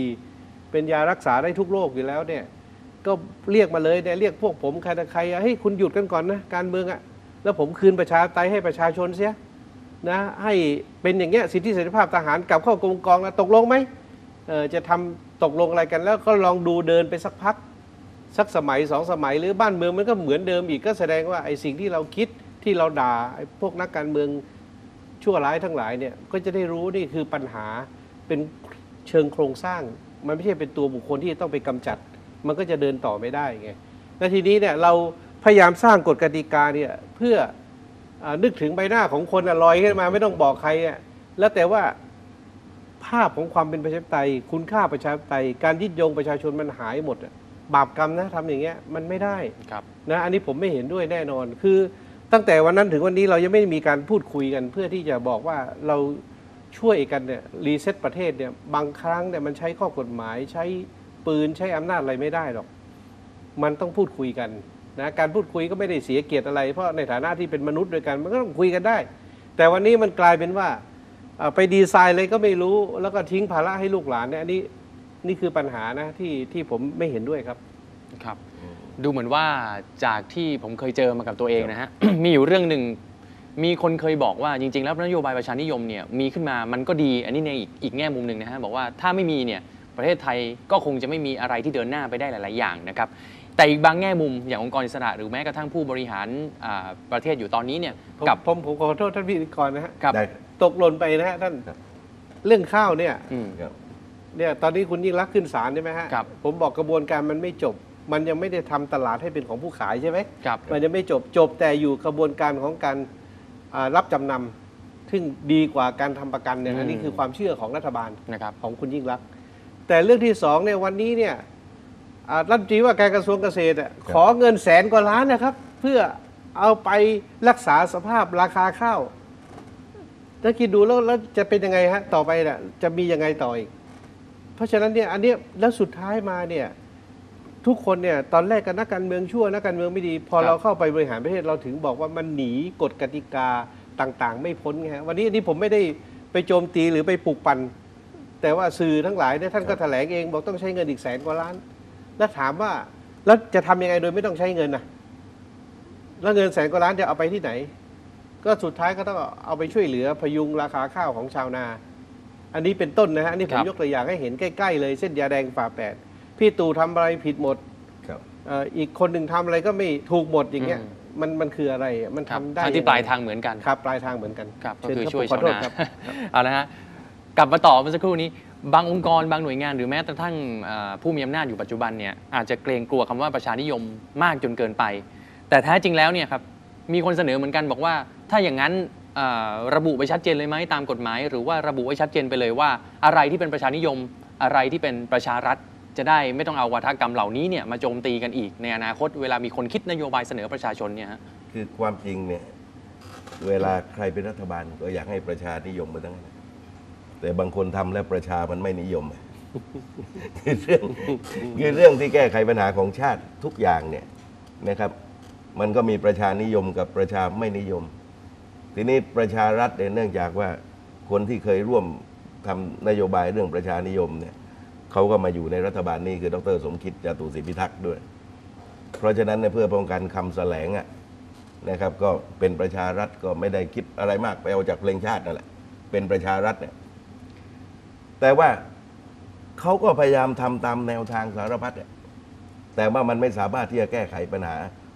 44 เป็นยารักษาได้ทุกโรคอยู่แล้วเนี่ยก็เรียกมาเลยเนี่ยเรียกพวกผมใครๆให้คุณหยุดกันก่อนนะการเมืองอะแล้วผมคืนประชาธิปไตยให้ประชาชนเสียนะให้เป็นอย่างเงี้ยสิทธิเสรีภาพทหารกลับเข้ากรมกองตกลงไหมจะทำตกลงอะไรกันแล้วก็ลองดูเดินไปสักพักสักสมัย2 สมัยหรือบ้านเมืองมันก็เหมือนเดิมอีกก็แสดงว่าไอ้สิ่งที่เราคิดที่เราด่าไอ้พวกนักการเมืองชั่วร้ายทั้งหลายเนี่ยก็จะได้รู้นี่คือปัญหาเป็นเชิงโครงสร้างมันไม่ใช่เป็นตัวบุคคลที่ต้องไปกำจัดมันก็จะเดินต่อไม่ได้ไงและทีนี้เนี่ยเราพยายามสร้างกฎกติกาเนี่ยเพื่อนึกถึงใบหน้าของคนลอยขึ้นมาไม่ต้องบอกใครแล้วแต่ว่าภาพของความเป็นประชาธิปไตยคุณค่าประชาธิปไตยการยึดโยงประชาชนมันหายหมดบาปกรรมนะทำอย่างเงี้ยมันไม่ได้นะอันนี้ผมไม่เห็นด้วยแน่นอนคือตั้งแต่วันนั้นถึงวันนี้เรายังไม่มีการพูดคุยกันเพื่อที่จะบอกว่าเราช่วยกันเนี่ยรีเซ็ตประเทศเนี่ยบางครั้งเนี่ยมันใช้ข้อกฎหมายใช้ปืนใช้อำนาจอะไรไม่ได้หรอกมันต้องพูดคุยกันนะการพูดคุยก็ไม่ได้เสียเกียรติอะไรเพราะในฐานะที่เป็นมนุษย์ด้วยกันมันก็ต้องคุยกันได้แต่วันนี้มันกลายเป็นว่าไปดีไซน์เลยก็ไม่รู้แล้วก็ทิ้งภาระให้ลูกหลานเนี่ยอันนี้นี่คือปัญหานะที่ผมไม่เห็นด้วยครับครับดูเหมือนว่าจากที่ผมเคยเจอมากับตัวเองนะฮะ มีอยู่เรื่องหนึ่งมีคนเคยบอกว่าจริงๆแล้วนโยบายประชานิยมเนี่ยมีขึ้นมามันก็ดีอันนี้ในอีกแง่มุมหนึ่งนะฮะบอกว่าถ้าไม่มีเนี่ยประเทศไทยก็คงจะไม่มีอะไรที่เดินหน้าไปได้หลายๆอย่างนะครับแต่อีกบางแง่มุมอย่างองค์กรอิสระหรือแม้กระทั่งผู้บริหารประเทศอยู่ตอนนี้เนี่ยกับผมขอโทษท่านพิธีกรนะฮะตกหล่นไปนะฮะท่านเรื่องข้าวเนี่ยตอนนี้คุณยิ่งรักขึ้นศาลใช่ไหมฮะผมบอกกระบวนการมันไม่จบมันยังไม่ได้ทำตลาดให้เป็นของผู้ขายใช่ไหมมันยังไม่จบแต่อยู่กระบวนการของการรับจำนำซึ่งดีกว่าการทำประกันเนี่ยอันนี้คือความเชื่อของรัฐบาลของคุณยิ่งรักแต่เรื่องที่สองเนี่ยวันนี้เนี่ยรัฐมนตรีว่าการกระทรวงเกษตรขอเงิน100,000 กว่าล้านนะครับเพื่อเอาไปรักษาสภาพราคาข้าวถ้าคิดดูแล้วจะเป็นยังไงฮะต่อไปเนี่ยจะมียังไงต่ออีกเพราะฉะนั้นเนี่ยอันนี้แล้วสุดท้ายมาเนี่ยทุกคนเนี่ยตอนแรกกันนักการเมืองชั่วนักการเมืองไม่ดีพอเราเข้าไปบริหารประเทศเราถึงบอกว่ามันหนีกฎกติกาต่างๆไม่พ้นไงวันนี้อันนี้ผมไม่ได้ไปโจมตีหรือไปปลุกปั่นแต่ว่าสื่อทั้งหลายเนี่ยท่านก็แถลงเองบอกต้องใช้เงินอีก100,000 กว่าล้านแล้วถามว่าแล้วจะทำยังไงโดยไม่ต้องใช้เงินนะแล้วเงิน100,000 กว่าล้านจะเอาไปที่ไหนก็สุดท้ายก็ต้องเอาไปช่วยเหลือพยุงราคาข้าวของชาวนาอันนี้เป็นต้นนะฮะอันนี้ผมยกตัวอย่างให้เห็นใกล้ๆเลยเส้นยาแดงฝ่าแปดพี่ตู่ทำอะไรผิดหมดอีกคนหนึ่งทำอะไรก็ไม่ถูกหมดอย่างเงี้ยมันคืออะไรมันทำได้ที่ปลายทางเหมือนกันครับปลายทางเหมือนกันก็คือช่วยชาวนาเอาละฮะกลับมาต่อเมื่อสักครู่นี้บางองค์กรบางหน่วยงานหรือแม้กระทั่งผู้มีอำนาจอยู่ปัจจุบันเนี่ยอาจจะเกรงกลัวคำว่าประชานิยมมากจนเกินไปแต่แท้จริงแล้วเนี่ยครับมีคนเสนอเหมือนกันบอกว่าถ้าอย่างนั้นระบุไปชัดเจนเลยไหมตามกฎหมายหรือว่าระบุไว้ชัดเจนไปเลยว่าอะไรที่เป็นประชานิยมอะไรที่เป็นประชารัฐจะได้ไม่ต้องเอาวาทกรรมเหล่านี้เนี่ยมาโจมตีกันอีกในอนาคตเวลามีคนคิดนโยบายเสนอประชาชนเนี่ยฮะคือความจริงเนี่ยเวลาใครเป็นรัฐบาลก็อยากให้ประชานิยมมาทั้งนั้นแต่บางคนทำแล้วประชามันไม่นิยมคือเรื่องที่แก้ไขปัญหาของชาติทุกอย่างเนี่ยนะครับมันก็มีประชานิยมกับประชาไม่นิยมทีนี้ประชารัฐเนี่ยเนื่องจากว่าคนที่เคยร่วมทำนโยบายเรื่องประชานิยมเนี่ยเขาก็มาอยู่ในรัฐบาลนี้คือดร.สมคิดจตุศรีพิทักษ์ด้วยเพราะฉะนั้นเพื่อป้องกันคำแสลงนะครับก็เป็นประชารัฐก็ไม่ได้คิดอะไรมากไปเอาจากเพลงชาตินั่นแหละเป็นประชารัฐเนี่ยแต่ว่าเขาก็พยายามทำตามแนวทางสารพัดแต่ว่ามันไม่สามารถที่จะแก้ไขปัญหา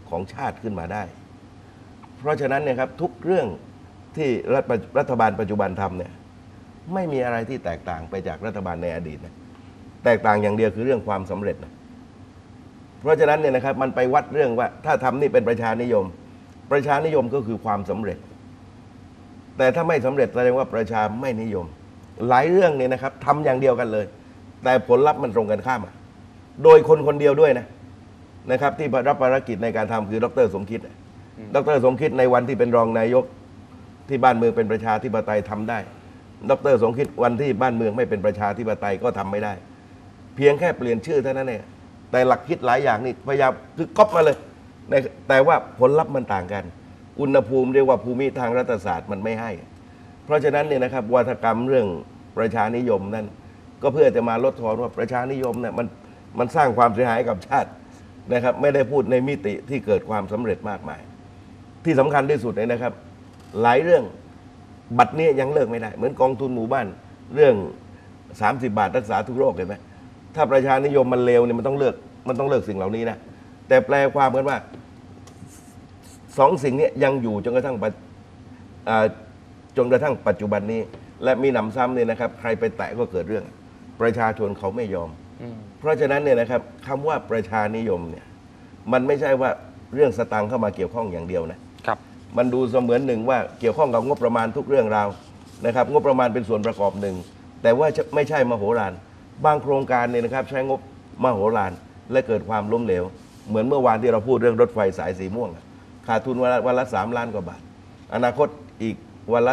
ของชาติขึ้นมาได้ เพราะฉะนั้นเนี่ยครับทุกเรื่องที่รัฐบาลปัจจุบันทำเนี่ยไม่มีอะไรที่แตกต่างไปจากรัฐบาลในอดีตนะแตกต่างอย่างเดียวคือเรื่องความสำเร็จนะเพราะฉะนั้นเนี่ยนะครับมันไปวัดเรื่องว่าถ้าทำนี่เป็นประชานิยมก็คือความสำเร็จแต่ถ้าไม่สำเร็จแสดงว่าประชาไม่นิยมหลายเรื่องเนี่ยนะครับทำอย่างเดียวกันเลยแต่ผลลัพธ์มันตรงกันข้ามโดยคนคนเดียวด้วยนะครับที่รับภารกิจในการทำคือดร.สมคิดดร.สมคิดในวันที่เป็นรองนายกที่บ้านเมืองเป็นประชาธิปไตยทำได้ดร.สมคิดวันที่บ้านเมืองไม่เป็นประชาธิปไตยก็ทำไม่ได้เพียงแค่เปลี่ยนชื่อเท่านั้นเองแต่หลักคิดหลายอย่างนี่พยายามคือก๊อปมาเลยแต่ว่าผลลัพธ์มันต่างกันอุณหภูมิเรียกว่าภูมิทางรัฐศาสตร์มันไม่ให้เพราะฉะนั้นเนี่ยนะครับวาทกรรมเรื่องประชานิยมนั้นก็เพื่อจะมาลดทอนว่าประชานิยมเนี่ยมันสร้างความเสียหายกับชาตินะครับไม่ได้พูดในมิติที่เกิดความสำเร็จมากมายที่สำคัญที่สุดเลยนะครับหลายเรื่องบัตรนี้ยังเลิกไม่ได้เหมือนกองทุนหมู่บ้านเรื่อง30 บาทรักษาทุกโรคเห็นไหมถ้าประชานิยมมันเลวเนี่ยมันต้องเลิกสิ่งเหล่านี้นะแต่แปลความกันว่าสองสิ่งนี้ยังอยู่จนกระทั่งปัจจุบันนี้และมีหนำซ้ำเนี่ยนะครับใครไปแตะก็เกิดเรื่องประชาชนเขาไม่ยอมเพราะฉะนั้นเนี่ยนะครับคำว่าประชานิยมเนี่ยมันไม่ใช่ว่าเรื่องสตางค์เข้ามาเกี่ยวข้องอย่างเดียวนะครับมันดูเสมือนหนึ่งว่าเกี่ยวข้องกับงบประมาณทุกเรื่องราวนะครับงบประมาณเป็นส่วนประกอบหนึ่งแต่ว่าไม่ใช่มโหฬารบางโครงการเนี่ยนะครับใช้งบมโหฬารและเกิดความล้มเหลวเหมือนเมื่อวานที่เราพูดเรื่องรถไฟสายสีม่วงขาดทุนวันละ3 ล้านกว่าบาทอนาคตอีกวันละ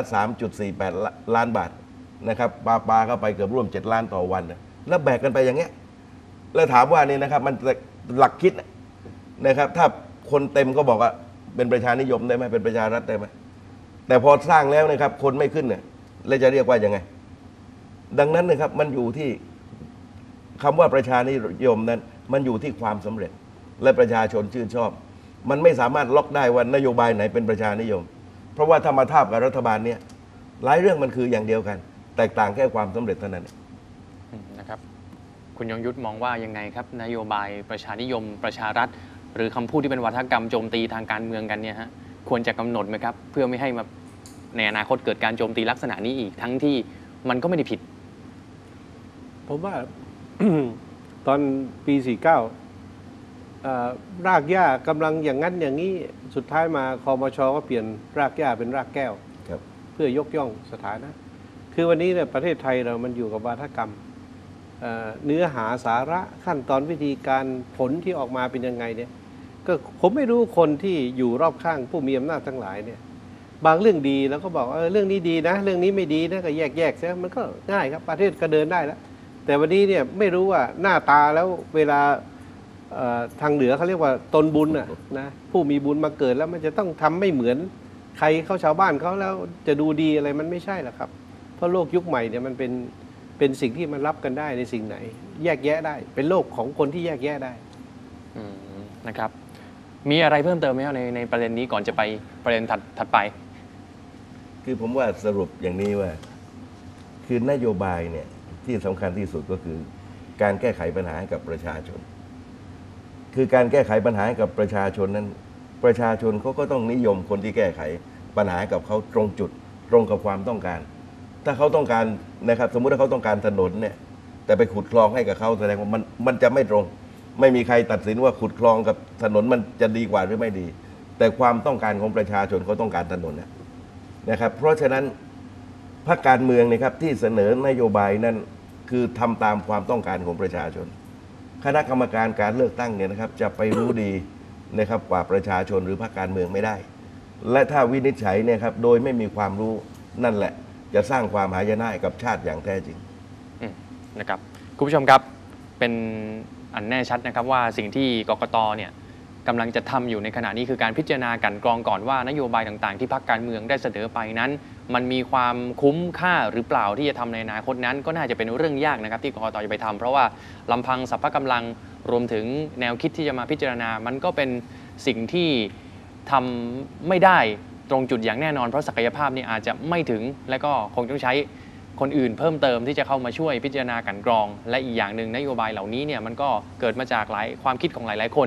3.48 ล้านบาทนะครับปาเข้าไปเกือบร่วม7 ล้านต่อวันแล้วแบกกันไปอย่างเงี้ยแล้วถามว่านี่นะครับมันหลักคิดนะครับถ้าคนเต็มก็บอกว่าเป็นประชานิยมได้ไหมเป็นประชารัฐได้ไหมแต่พอสร้างแล้วนะครับคนไม่ขึ้นเนี่ยแล้วจะเรียกว่ายังไงดังนั้นนะครับมันอยู่ที่คำว่าประชานิยมนั้นมันอยู่ที่ความสำเร็จและประชาชนชื่นชอบมันไม่สามารถล็อกได้ว่านโยบายไหนเป็นประชานิยมเพราะว่าถ้ามาทาบกับรัฐบาลเนี่ยหลายเรื่องมันคืออย่างเดียวกันแตกต่างแค่ความสำเร็จเท่านั้นนะครับคุณยงยุทธมองว่ายังไงครับนโยบายประชานิยมประชารัฐหรือคำพูดที่เป็นวาทกรรมโจมตีทางการเมืองกันเนี่ยฮะควรจะกำหนดไหมครับเพื่อไม่ให้มาในอนาคตเกิดการโจมตีลักษณะนี้อีกทั้งที่มันก็ไม่ได้ผิดผมว่า ตอนปี 49รากหญ้ากำลังอย่างนั้นอย่างนี้สุดท้ายมาคมช.ก็เปลี่ยนรากหญ้าเป็นรากแก้วเพื่อยกย่องสถานะคือวันนี้เนี่ยประเทศไทยเรามันอยู่กับวาทกรรมเนื้อหาสาระขั้นตอนวิธีการผลที่ออกมาเป็นยังไงเนี่ยก็ผมไม่รู้คนที่อยู่รอบข้างผู้มีอำนาจทั้งหลายเนี่ยบางเรื่องดีแล้วก็บอกเรื่องนี้ดีนะเรื่องนี้ไม่ดีนะก็แยกซะมันก็ง่ายครับประเทศก็เดินได้แล้วแต่วันนี้เนี่ยไม่รู้ว่าหน้าตาแล้วเวลาทางเหนือเขาเรียกว่าตนบุญนะผู้มีบุญมาเกิดแล้วมันจะต้องทำไม่เหมือนใครเขาชาวบ้านเขาแล้วจะดูดีอะไรมันไม่ใช่หรอกครับเพราะโลกยุคใหม่เนี่ยมันเป็นสิ่งที่มันรับกันได้ในสิ่งไหนแยกแยะได้เป็นโลกของคนที่แยกแยะได้นะครับมีอะไรเพิ่มเติมไหมครับในประเด็นนี้ก่อนจะไปประเด็นถัดไปคือผมว่าสรุปอย่างนี้ว่าคือนโยบายเนี่ยที่สำคัญที่สุดก็คือการแก้ไขปัญหาให้กับประชาชนคือการแก้ไขปัญหาให้กับประชาชนนั้นประชาชนเขาก็ต้องนิยมคนที่แก้ไขปัญหากับเขาตรงจุดตรงกับความต้องการถ้าเขาต้องการนะครับสมมุติถ้าเขาต้องการถนนเนี่ยแต่ไปขุดคลองให้กับเขาแสดงว่ามันจะไม่ตรงไม่มีใครตัดสินว่าขุดคลองกับถนนมันจะดีกว่าหรือไม่ดีแต่ความต้องการของประชาชนเขาต้องการถนนนะครับเพราะฉะนั้นพรรคการเมืองนะครับที่เสนอนโยบายนั้นคือทำตามความต้องการของประชาชนคณะกรรมการการเลือกตั้งเนี่ยนะครับจะไปรู้ดีนะครับกว่าประชาชนหรือพรรคการเมืองไม่ได้และถ้าวินิจฉัยเนี่ยครับโดยไม่มีความรู้นั่นแหละจะสร้างความหายนะกับชาติอย่างแท้จริงนะครับคุณผู้ชมครับเป็นอันแน่ชัดนะครับว่าสิ่งที่กกต.เนี่ยกำลังจะทำอยู่ในขณะนี้คือการพิจารณากันกรองก่อนว่านโยบายต่างๆที่พรรคการเมืองได้เสนอไปนั้นมันมีความคุ้มค่าหรือเปล่าที่จะทำในอนาคตนั้นก็น่าจะเป็นเรื่องยากนะครับที่กกต.จะไปทำเพราะว่าลำพังสรรพกำลังรวมถึงแนวคิดที่จะมาพิจารณามันก็เป็นสิ่งที่ทำไม่ได้ตรงจุดอย่างแน่นอนเพราะศักยภาพนี่อาจจะไม่ถึงและก็คงต้องใช้คนอื่นเพิ่มเติมที่จะเข้ามาช่วยพิจารณากันกรองและอีกอย่างหนึ่งนโยบายเหล่านี้เนี่ยมันก็เกิดมาจากหลายความคิดของหลายๆคนเพ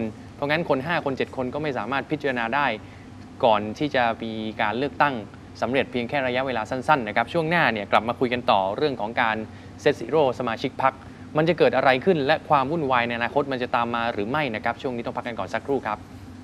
ราะงั้นคน 5 คน 7 คนก็ไม่สามารถพิจารณาได้ก่อนที่จะมีการเลือกตั้งสำเร็จเพียงแค่ระยะเวลาสั้นๆนะครับช่วงหน้าเนี่ยกลับมาคุยกันต่อเรื่องของการเซตซีโร่สมาชิกพรรคมันจะเกิดอะไรขึ้นและความวุ่นวายในอนาคตมันจะตามมาหรือไม่นะครับช่วงนี้ต้องพักกันก่อนสักครู่ครับ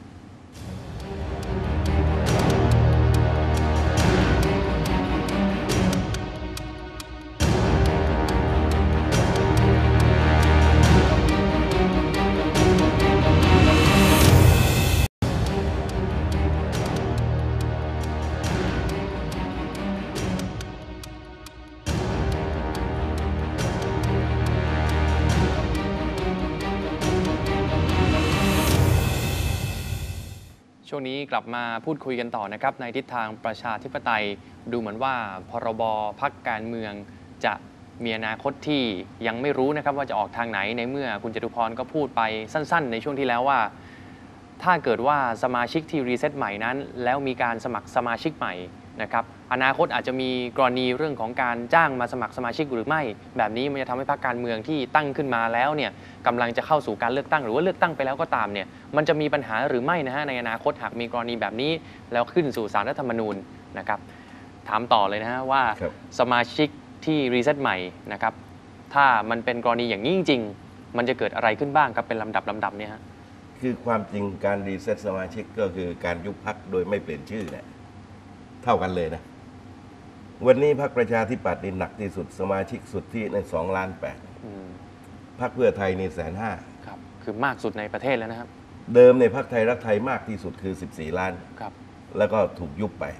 ช่วงนี้กลับมาพูดคุยกันต่อนะครับในทิศทางประชาธิปไตยดูเหมือนว่าพรบพรรคการเมืองจะมีอนาคตที่ยังไม่รู้นะครับว่าจะออกทางไหนในเมื่อคุณจตุพรก็พูดไปสั้นๆในช่วงที่แล้วว่าถ้าเกิดว่าสมาชิกที่รีเซ็ตใหม่นั้นแล้วมีการสมัครสมาชิกใหม่นะครับอนาคตอาจจะมีกรณีเรื่องของการจ้างมาสมัครสมาชิกหรือไม่แบบนี้มันจะทำให้พรรคการเมืองที่ตั้งขึ้นมาแล้วเนี่ยกำลังจะเข้าสู่การเลือกตั้งหรือว่าเลือกตั้งไปแล้วก็ตามเนี่ยมันจะมีปัญหาหรือไม่นะฮะในอนาคตหากมีกรณีแบบนี้แล้วขึ้นสู่ศาลรัฐธรรมนูญนะครับถามต่อเลยนะฮะว่าสมาชิกที่รีเซ็ตใหม่นะครับถ้ามันเป็นกรณีอย่างนี้จริงๆมันจะเกิดอะไรขึ้นบ้างครับเป็นลำดับเนี่ยฮะคือความจริงการรีเซ็ตสมาชิกก็คือการยุบพรรคโดยไม่เปลี่ยนชื่อเนี่ยเท่ากันเลยนะวันนี้พรรคประชาธิปัตย์นี่หนักที่สุดสมาชิกสุดที่ใน2.8 ล้านพรรคเพื่อไทยใน150,000 ครับคือมากสุดในประเทศแล้วนะครับเดิมในพรรคไทยรักไทยมากที่สุดคือ14 ล้านครับแล้วก็ถูกยุบไป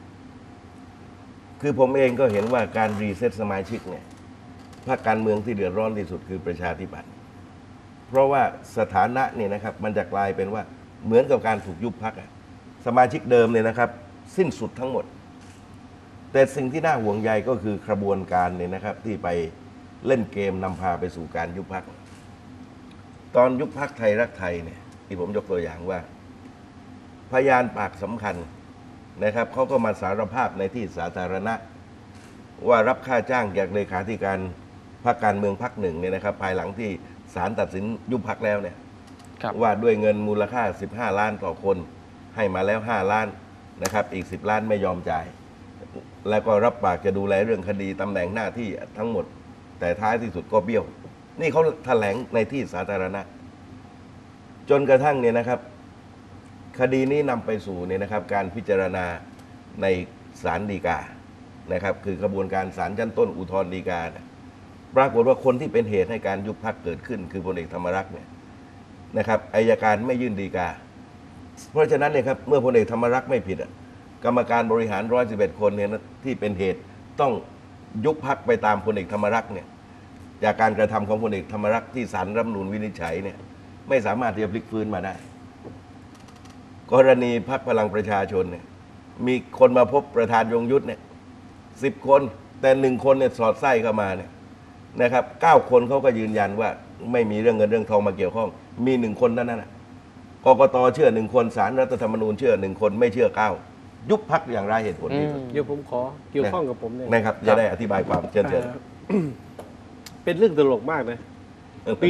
คือผมเองก็เห็นว่าการรีเซ็ตสมาชิกเนี่ยพรรคการเมืองที่เดือดร้อนที่สุดคือประชาธิปัตย์เพราะว่าสถานะเนี่ยนะครับมันจะกลายเป็นว่าเหมือนกับการถูกยุบพรรคสมาชิกเดิมเนี่ยนะครับสิ้นสุดทั้งหมดแต่สิ่งที่น่าห่วงใยก็คือกระบวนการเนี่ยนะครับที่ไปเล่นเกมนำพาไปสู่การยุบพรรคตอนยุบพรรคไทยรักไทยเนี่ยที่ผมยกตัวอย่างว่าพยานปากสำคัญนะครับเขาก็มาสารภาพในที่สาธารณะว่ารับค่าจ้างจากเลขาธิการพรรคการเมืองพรรคหนึ่งเนี่ยนะครับภายหลังที่ศาลตัดสินยุบพรรคแล้วเนี่ยว่าด้วยเงินมูลค่า15 ล้านต่อคนให้มาแล้ว5 ล้านนะครับอีก10 ล้านไม่ยอมจ่ายแล้วก็รับปากจะดูแลเรื่องคดีตำแหน่งหน้าที่ทั้งหมดแต่ท้ายที่สุดก็เบี้ยวนี่เขาแถลงในที่สาธารณะจนกระทั่งเนี่ยนะครับคดีนี้นำไปสู่เนี่ยนะครับการพิจารณาในศาลฎีกานะครับคือกระบวนการศาลชั้นต้นอุทธรณ์ฎีกาปรากฏว่าคนที่เป็นเหตุให้การยุบพรรคเกิดขึ้นคือพลเอกธรรมรักษ์เนี่ยนะครับอัยการไม่ยื่นฎีกาเพราะฉะนั้นเนี่ยครับเมื่อพลเอกธรรมรักษ์ไม่ผิดกรรมการบริหาร111 คนเนี่ยที่เป็นเหตุต้องยุบพรรคไปตามพลเอกธรรมรักษ์เนี่ยจากการกระทำของพลเอกธรรมรักษ์ที่ศาลรัฐธรรมนูญวินิจฉัยเนี่ยไม่สามารถที่จะพลิกฟื้นมาได้กรณีพรรคพลังประชาชนเนี่ยมีคนมาพบประธานยงยุทธเนี่ย10 คนแต่1 คนเนี่ยสอดไส้เข้ามาเนี่ยนะครับ9 คนเขาก็ยืนยันว่าไม่มีเรื่องเงินเรื่องทองมาเกี่ยวข้องมี1 คนเท่านั้นนะกกต.เชื่อ1 คนศาลรัฐธรรมนูญเชื่อ1 คนไม่เชื่อ9ยุบพรรคอย่างไรเหตุผลนี้เดี๋ยวผมขอเกี่ยวข้องกับผมเนี่ยนะครับจะได้อธิบายความเชิญเป็นเรื่องตลกมากนะปี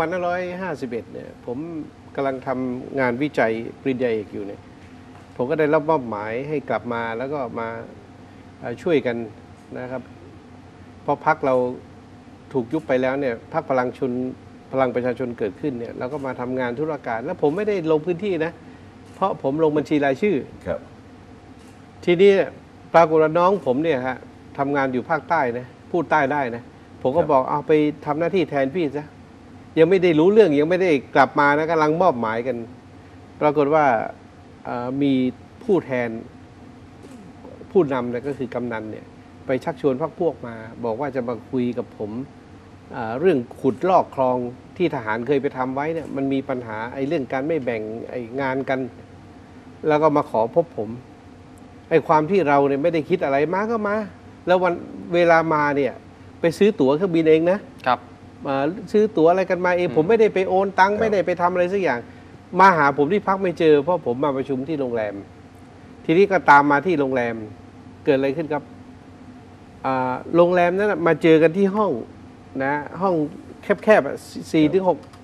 2551 เนี่ยผมกำลังทำงานวิจัยปริญญาเอกอยู่เนี่ยผมก็ได้รับมอบหมายให้กลับมาแล้วก็มาช่วยกันนะครับเพราะพรรคเราถูกยุบไปแล้วเนี่ยพรรคพลังประชาชนเกิดขึ้นเนี่ยเราก็มาทำงานธุรการแล้วผมไม่ได้ลงพื้นที่นะเพราะผมลงบัญชีรายชื่อครับทีนี้ปรากฏว่าน้องผมเนี่ยฮะทำงานอยู่ภาคใต้นะพูดใต้ได้นะผมก็บอกเอาไปทำหน้าที่แทนพี่ซะยังไม่ได้รู้เรื่องยังไม่ได้กลับมานะกำลังมอบหมายกันปรากฏว่ามีผู้แทนผู้นำนะก็คือกำนันเนี่ยไปชักชวนพรรคพวกมาบอกว่าจะมาคุยกับผมเรื่องขุดลอกคลองที่ทหารเคยไปทำไว้เนี่ยมันมีปัญหาไอ้เรื่องการไม่แบ่งไอ้งานกันแล้วก็มาขอพบผมไอ้ความที่เราเนี่ยไม่ได้คิดอะไรมาก็มาแล้ววันเวลามาเนี่ยไปซื้อตั๋วเครื่องบินเองนะครับมาซื้อตั๋วอะไรกันมาเองผมไม่ได้ไปโอนตังค์ไม่ได้ไปทำอะไรสักอย่างมาหาผมที่พักไม่เจอเพราะผมมาประชุมที่โรงแรมทีนี้ก็ตามมาที่โรงแรมเกิดอะไรขึ้นครับโรงแรมนั้นมาเจอกันที่ห้องนะห้องแคบๆ4 ถึง 6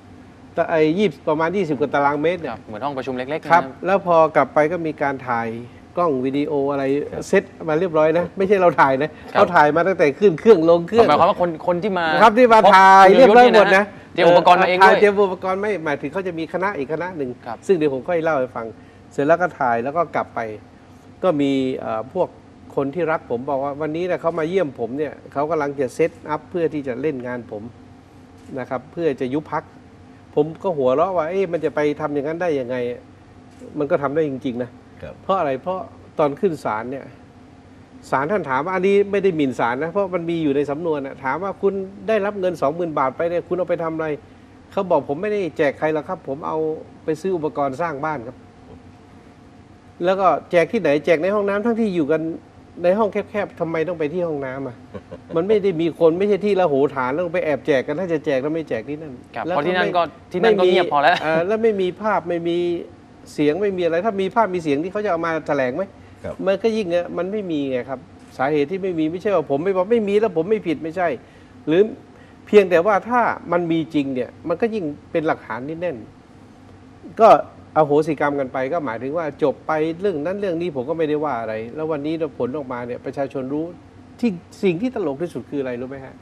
ประมาณ 20 กว่าตารางเมตรเนี่ยเหมือนห้องประชุมเล็กๆครับนะแล้วพอกลับไปก็มีการถ่ายกล้องวิดีโออะไรเซตมาเรียบร้อยนะ ไม่ใช่เราถ่ายนะเขาถ่ายมาตั้งแต่ขึ้นเครื่องลงเครื่องหมายความว่าคนที่มาครับที่มาถ่ายเรียบร้อยหมดนะเตรียมอุปกรณ์มาเองถ่ายด้วยเตรียมอุปกรณ์ไม่หมายถึงเขาจะมีคณะอีกคณะหนึ่งครับซึ่งเดี๋ยวผมค่อยเล่าให้ฟัง เสร็จแล้วก็ถ่ายแล้วก็กลับไป ก็มีพวกคนที่รักผมบอกว่าวันนี้นะเขามาเยี่ยมผมเนี่ยเขากำลังจะเซตอัพเพื่อที่จะเล่นงานผมนะครับเพื่อจะยุบพักผมก็หัวเราะว่ามันจะไปทำอย่างนั้นได้ยังไง มันก็ทำได้จริงๆนะครับ เพราะอะไรเพราะตอนขึ้นศาลเนี่ยศาลท่านถามว่าอันนี้ไม่ได้หมิ่นศาลนะเพราะมันมีอยู่ในสำนวนนะถามว่าคุณได้รับเงิน 20,000 บาทไปเนี่ยคุณเอาไปทำอะไรเขาบอกผมไม่ได้แจกใครหรอกครับ ผมเอาไปซื้ออุปกรณ์สร้างบ้านครับ แล้วก็แจกที่ไหนแจกในห้องน้ำทั้งที่อยู่กันในห้องแคบๆทำไมต้องไปที่ห้องน้ำอ่ะ มันไม่ได้มีคนไม่ใช่ที่ละโหฐานแล้วไปแอบแจกกันถ้าจะแจกแล้วไม่แจกที่นั่นครับแล้วเพราะที่นั่นก็ไม่เงียบพอแล้วแล้วไม่มีภาพไม่มีเสียงไม่มีอะไร ถ้ามีภาพมีเสียงที่เขาจะเอามาแถลงไหมครับมันก็ยิ่งเนี่ยมันไม่มีไงครับ สาเหตุที่ไม่มีไม่ใช่ว่าผมไม่บอกไม่มีแล้วผมไม่ผิดไม่ใช่ หรือเพียงแต่ว่าถ้ามันมีจริงเนี่ยมันก็ยิ่งเป็นหลักฐานที่แน่น ก็อโหสิกรรมกันไปก็หมายถึงว่าจบไปเรื่องนั้นเรื่องนี้ผมก็ไม่ได้ว่าอะไร แล้ววันนี้ผลออกมาเนี่ยประชาชนรู้ที่สิ่งที่ตลกที่สุดคืออะไรรู้ไหมฮะ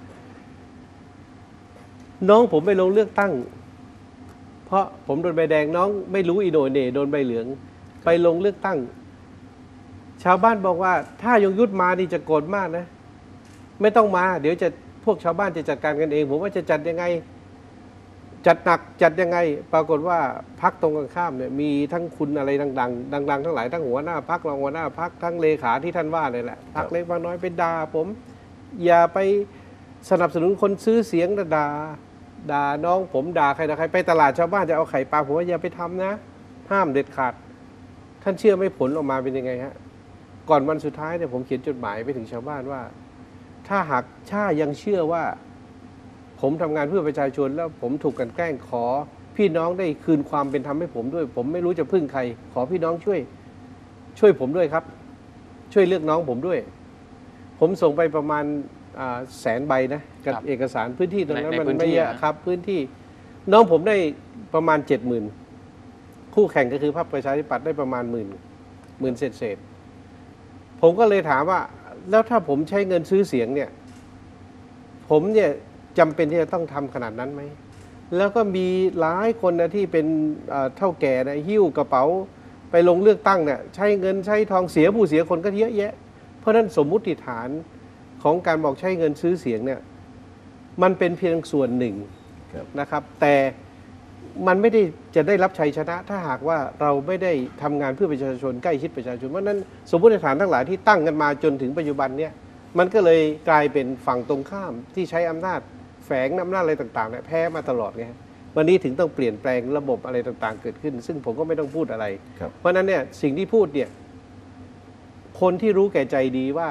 น้องผมไปลงเลือกตั้ง เพราะผมโดนใบแดงน้องไม่รู้อีโหน่เน่โดนใบเหลือง ไปลงเลือกตั้ง ชาวบ้านบอกว่า ถ้ายงยุทธมานี่จะโกรธมากนะ ไม่ต้องมา เดี๋ยวจะพวกชาวบ้านจะจัดการกันเอง ผมว่าจะจัดยังไง จัดหนักจัดยังไง ปรากฏว่าพักตรงกันข้ามเนี่ยมีทั้งคุณอะไรดังๆดังๆทั้งหลายทั้งหัวหน้าพักรองหัวหน้าพักทั้งเลขาที่ท่านว่าเลยแหละพักเล็กพักน้อยไปด่าผมอย่าไปสนับสนุนคนซื้อเสียงด่าน้องผมด่าใครไปตลาดชาวบ้านจะเอาไข่ปลาผมว่าอย่าไปทำนะ ห้ามเด็ดขาด ท่านเชื่อไหมผลออกมาเป็นยังไงฮะก่อนวันสุดท้ายเนี่ยผมเขียนจดหมายไปถึงชาวบ้านว่า ถ้าหากยังเชื่อว่าผมทำงานเพื่อประชาชนแล้วผมถูกกลั่นแกล้งขอพี่น้องได้คืนความเป็นธรรมให้ผมด้วย ผมไม่รู้จะพึ่งใคร ขอพี่น้องช่วยผมด้วยครับ ช่วยเลือกน้องผมด้วย ผมส่งไปประมาณ100,000 ใบนะกับครับเอกสารพื้นที่ตรงนั้นในมันพื้นไม่ที่เยอะนะครับ พื้นที่น้องผมได้ประมาณ 70,000 คู่แข่งก็คือพรรคประชาธิปัตย์ได้ประมาณ10,000 เศษผมก็เลยถามว่า แล้วถ้าผมใช้เงินซื้อเสียงเนี่ยผมเนี่ยจำเป็นที่จะต้องทำขนาดนั้นไหม แล้วก็มีหลายคนนะที่เป็นเท่าแก่นะหิ้วกระเป๋าไปลงเลือกตั้งเนี่ยใช้เงินใช้ทองเสียผู้เสียคนก็เยอะแยะ เพราะฉะนั้นสมมุติฐานของการบอกใช้เงินซื้อเสียงเนี่ยมันเป็นเพียงส่วนหนึ่งครับนะครับ แต่มันไม่ได้จะได้รับชัยชนะ ถ้าหากว่าเราไม่ได้ทำงานเพื่อประชาชนใกล้ชิดประชาชนเพราะฉะนั้นสมมติฐานทั้งหลายที่ตั้งกันมาจนถึงปัจจุบันเนี่ยมันก็เลยกลายเป็นฝั่งตรงข้ามที่ใช้อำนาจแฝงอำนาจอะไรต่างๆเนี่ยแพ้มาตลอดไงวันนี้ถึงต้องเปลี่ยนแปลงระบบอะไรต่างๆเกิดขึ้น ซึ่งผมก็ไม่ต้องพูดอะไรครับเพราะฉะนั้นเนี่ยสิ่งที่พูดเนี่ยคนที่รู้แก่ใจดีว่า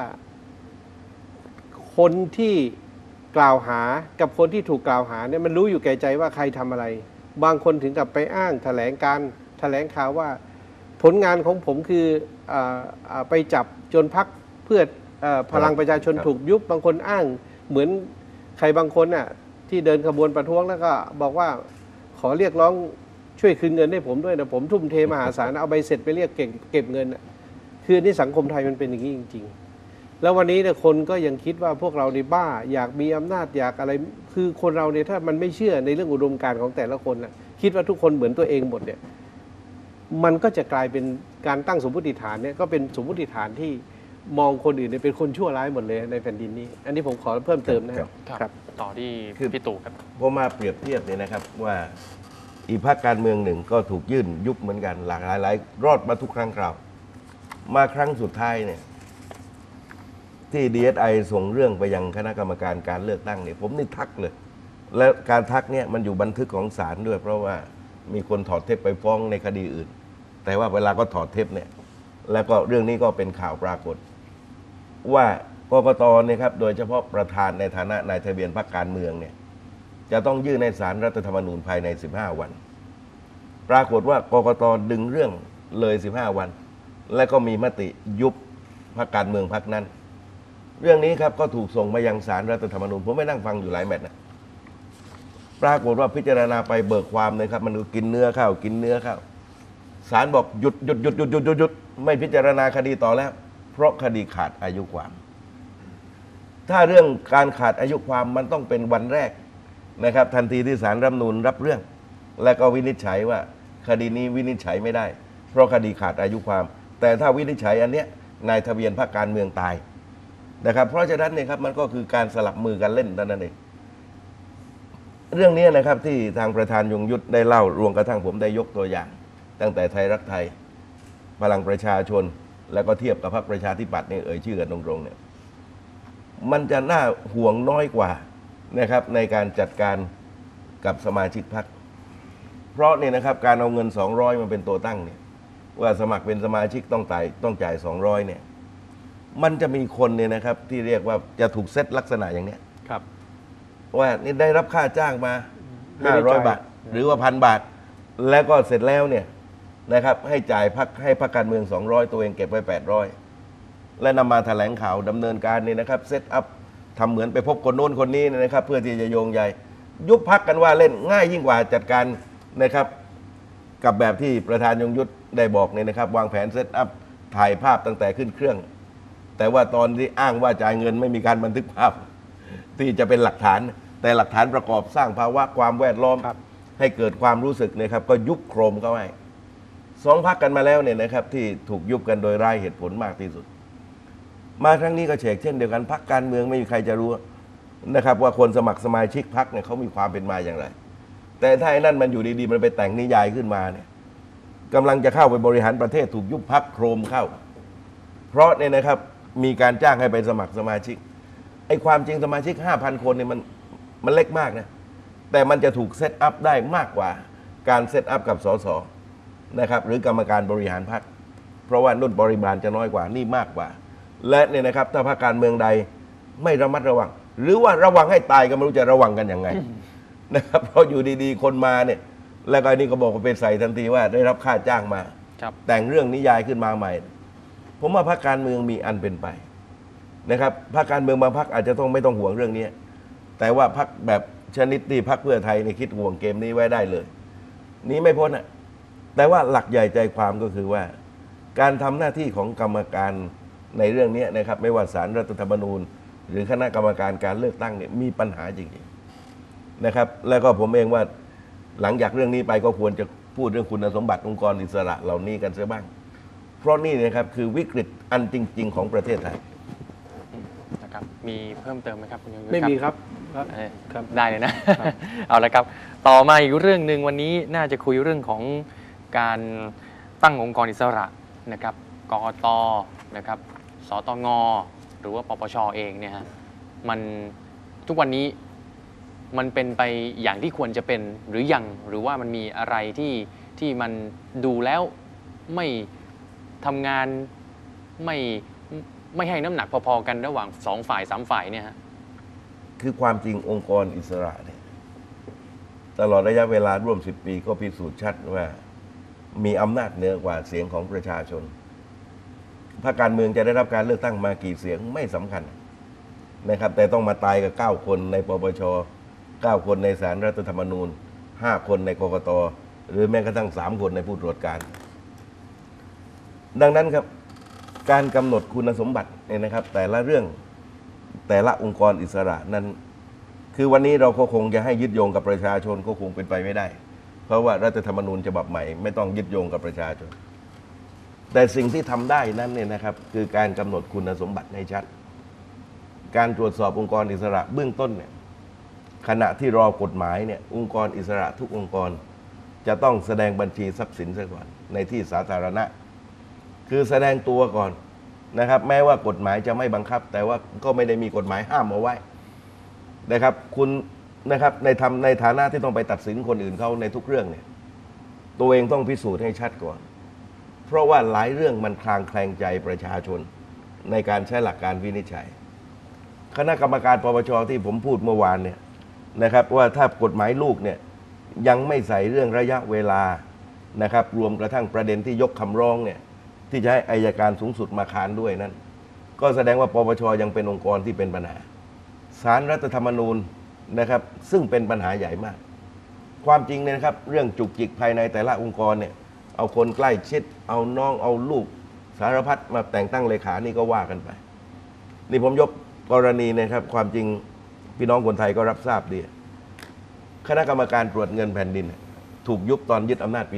คนที่กล่าวหากับคนที่ถูกกล่าวหาเนี่ยมันรู้อยู่แก่ใจว่าใครทำอะไร บางคนถึงกับไปอ้างแถลงข่าวว่าผลงานของผมคือไปจับจนพรรคเพื่อพลังประชาชนครับถูกยุบบางคนอ้างเหมือนใครบางคนน่ะที่เดินขบวนประท้วงแล้วก็บอกว่าขอเรียกร้องช่วยคืนเงินให้ผมด้วยนะผมทุ่มเทมหาศาลเอาใบเสร็จไปเรียกเก็บเงินน่ะคืออันนี้สังคมไทยมันเป็นอย่างนี้จริง ๆ แล้ววันนี้เนี่ยคนก็ยังคิดว่าพวกเราในบ้าอยากมีอำนาจอยากอะไรคือคนเราเนี่ยถ้ามันไม่เชื่อในเรื่องอุดมการณ์ของแต่ละคนน่ะคิดว่าทุกคนเหมือนตัวเองหมดเนี่ยมันก็จะกลายเป็นการตั้งสมมติฐานเนี่ยก็เป็นสมมติฐานที่มองคนอื่นเนี่ยเป็นคนชั่วร้ายหมดเลยในแผ่นดินนี้ อันนี้ผมขอเพิ่มเติมนะครับครับต่อที่คือพี่ตู่ครับผมมาเปรียบเทียบเนี่ยนะครับว่าอีกพรรคการเมืองหนึ่งก็ถูกยื่นยุบเหมือนกันหลากหลายรอดมาทุกครั้งคราวมาครั้งสุดท้ายเนี่ยที่ DSI ส่งเรื่องไปยังคณะกรรมการการเลือกตั้งเนี่ยผมนี่ทักเลย และการทักเนี่ยมันอยู่บันทึกของศาลด้วย เพราะว่ามีคนถอดเทปไปฟ้องในคดีอื่น แต่ว่าเวลาก็ถอดเทปเนี่ยแล้วก็เรื่องนี้ก็เป็นข่าวปรากฏ ว่ากกตเนี่ยครับโดยเฉพาะประธานในฐานะนายทะเบียนพรรคการเมืองเนี่ยจะต้องยื่นในศาลรัฐธรรมนูญภายใน15 วัน ปรากฏว่ากกตดึงเรื่องเลย15 วัน และก็มีมติยุบพรรคการเมืองพรรคนั้น เรื่องนี้ครับก็ถูกส่งมายังศาลรัฐธรรมนูญผมไม่นั่งฟังอยู่หลายแมตช์นะปรากฏว่าพิจารณาไปเบิกความนะครับมันก็กินเนื้อข้าวกินเนื้อข้าวศาลบอกหยุดไม่พิจารณาคดีต่อแล้วเพราะคดีขาดอายุความ ถ้าเรื่องการขาดอายุความมันต้องเป็นวันแรกนะครับทันทีที่ศาลรัฐธรรมนูญรับเรื่องและก็วินิจฉัยว่าคดีนี้วินิจฉัยไม่ได้เพราะคดีขาดอายุความแต่ถ้าวินิจฉัยอันเนี้ยนายทะเบียนพรรคการเมืองตายนะครับเพราะฉะนั้นเนี่ยครับมันก็คือการสลับมือกันเล่นเท่านั้นเองเรื่องนี้นะครับที่ทางประธานยงยุทธได้เล่ารวมกระทั่งผมได้ยกตัวอย่าง ตั้งแต่ไทยรักไทยพลังประชาชนแล้วก็เทียบกับพรรคประชาธิปัตย์เนี่ยชื่อกันตรงๆเนี่ยมันจะน่าห่วงน้อยกว่านะครับในการจัดการกับสมาชิกพรรคเพราะเนี่ยนะครับการเอาเงิน200มาเป็นตัวตั้งเนี่ยว่าสมัครเป็นสมาชิกต้องจ่าย200เนี่ยมันจะมีคนเนี่ยนะครับที่เรียกว่าจะถูกเซตลักษณะอย่างเนี้ยครับว่านี่ได้รับค่าจ้างมา500 บาทหรือว่า1,000 บาทแล้วก็เสร็จแล้วเนี่ยนะครับให้จ่ายให้พรรคการเมือง200ตัวเองเก็บไว้800และนำมาแถลงข่าวดำเนินการนี่นะครับเซตอัพทำเหมือนไปพบคนโน้นคนนี้นะครับเพื่อที่จะโยงใยยุบพรรคกันว่าเล่นง่ายยิ่งกว่าจัดการนะครับกับแบบที่ประธานยงยุทธได้บอกเนี่ยนะครับวางแผนเซตอัพถ่ายภาพตั้งแต่ขึ้นเครื่องแต่ว่าตอนที่อ้างว่าจ่ายเงินไม่มีการบันทึกภาพที่จะเป็นหลักฐานแต่หลักฐานประกอบสร้างภาวะความแวดล้อมให้เกิดความรู้สึกนะครับก็ยุบโครมเข้าให้2 พรรคกันมาแล้วเนี่ยนะครับที่ถูกยุบกันโดยไร้เหตุผลมากที่สุดมาครั้งนี้ก็เฉกเช่นเดียวกันพรรคการเมืองไม่มีใครจะรู้นะครับว่าคนสมัครสมาชิกพรรคเนี่ยเขามีความเป็นมาอย่างไรแต่ถ้าไอ้นั่นมันอยู่ดีๆมันไปแต่งนิยายขึ้นมาเนี่ยกำลังจะเข้าไปบริหารประเทศถูกยุบพรรคโครมเข้าเพราะเนี่ยนะครับมีการจ้างให้ไปสมัครสมาชิกไอ้ความจริงสมาชิก 5,000 คนเนี่ยมันเล็กมากนะแต่มันจะถูกเซตอัพได้มากกว่าการเซตอัพกับสสนะครับหรือกรรมการบริหารพรรคเพราะว่านุ่นปริมาณจะน้อยกว่านี่มากกว่าและเนี่ยนะครับถ้าพรรคการเมืองใดไม่ระมัดระวังหรือว่าระวังให้ตายก็ไม่รู้จะระวังกันยังไงนะครับเพราะอยู่ดีๆคนมาเนี่ยแล้วก็นี่ก็บอกว่าเป็นใส่ทันทีว่าได้รับค่าจ้างมาแต่งเรื่องนิยายขึ้นมาใหม่ผมว่าพรรคการเมืองมีอันเป็นไปนะครับพรรคการเมืองบางพรรคอาจจะไม่ต้องห่วงเรื่องนี้แต่ว่าพรรคแบบชนิดที่พรรคเพื่อไทยเนี่ยคิดห่วงเกมนี้ไว้ได้เลยนี้ไม่พ้นแต่ว่าหลักใหญ่ใจความก็คือว่าการทำหน้าที่ของกรรมการในเรื่องนี้นะครับไม่ว่าศาลรัฐธรรมนูญหรือคณะกรรมการการเลือกตั้งเนี่ยมีปัญหาจริงๆนะครับแล้วก็ผมเองว่าหลังจากเรื่องนี้ไปก็ควรจะพูดเรื่องคุณสมบัติองค์กรอิสระเหล่านี้กันเสียบ้างเพราะนี่นะครับคือวิกฤตอันจริงๆของประเทศไทยนะครับมีเพิ่มเติมไหมครับคุณยงยุทธไม่มีครับได้เลยนะเอาละครับต่อมาอีกเรื่องหนึ่งวันนี้น่าจะคุยเรื่องของการตั้งองค์กรอิสระนะครับกกต.นะครับสตง.หรือว่าปปช.เองเนี่ยฮะมันทุกวันนี้มันเป็นไปอย่างที่ควรจะเป็นหรือยังหรือว่ามันมีอะไรที่มันดูแล้วไม่ทำงานไม่ให้น้ำหนักพอๆกันระหว่าง2 ฝ่าย 3 ฝ่ายเนี่ยฮะคือความจริงองค์กรอิสระเนี่ยตลอดระยะเวลาร่วม10 ปีก็พิสูจน์ชัดว่ามีอำนาจเหนือกว่าเสียงของประชาชนพรรคการเมืองจะได้รับการเลือกตั้งมากี่เสียงไม่สำคัญนะครับแต่ต้องมาตายกับ9 คนในปปช9 คนในศาลรัฐธรรมนูญ5 คนในกกต.หรือแม้กระทั่ง3 คนในผู้ตรวจการดังนั้นครับการกำหนดคุณสมบัติเนี่ยนะครับแต่ละเรื่องแต่ละองค์กรอิสระนั้นคือวันนี้เราก็คงจะให้ยึดโยงกับประชาชนก็คงเป็นไปไม่ได้เพราะว่ารัฐธรรมนูญฉบับใหม่ไม่ต้องยึดโยงกับประชาชนแต่สิ่งที่ทำได้นั้นเนี่ยนะครับคือการกำหนดคุณสมบัติให้ชัดการตรวจสอบองค์กรอิสระเบื้องต้นเนี่ยขณะที่รอกฎหมายเนี่ยองค์กรอิสระทุกองค์กรจะต้องแสดงบัญชีทรัพย์สินซะก่อนในที่สาธารณะคือแสดงตัวก่อนนะครับแม้ว่ากฎหมายจะไม่บังคับแต่ว่าก็ไม่ได้มีกฎหมายห้ามเอาไว้นะครับคุณนะครับในฐานะที่ต้องไปตัดสินคนอื่นเขาในทุกเรื่องเนี่ยตัวเองต้องพิสูจน์ให้ชัดก่อนเพราะว่าหลายเรื่องมันคลางแคลงใจประชาชนในการใช้หลักการวินิจฉัยคณะกรรมการปปชที่ผมพูดเมื่อวานเนี่ยนะครับว่าถ้ากฎหมายลูกเนี่ยยังไม่ใส่เรื่องระยะเวลานะครับรวมกระทั่งประเด็นที่ยกคำร้องเนี่ยที่จะให้อัยการสูงสุดมาค้านด้วยนั้นก็แสดงว่าปปชยังเป็นองค์กรที่เป็นปัญหาศาลรัฐธรรมนูญนะครับซึ่งเป็นปัญหาใหญ่มากความจริงเนี่ยนะครับเรื่องจุกจิกภายในแต่ละองค์กรเนี่ยเอาคนใกล้ชิดเอาน้องเอาลูกสารพัดมาแต่งตั้งเลขานี่ก็ว่ากันไปนี่ผมยกกรณีนะครับความจริงพี่น้องคนไทยก็รับทราบดีคณะกรรมการตรวจเงินแผ่นดินถูกยุบตอนยึดอำนาจปี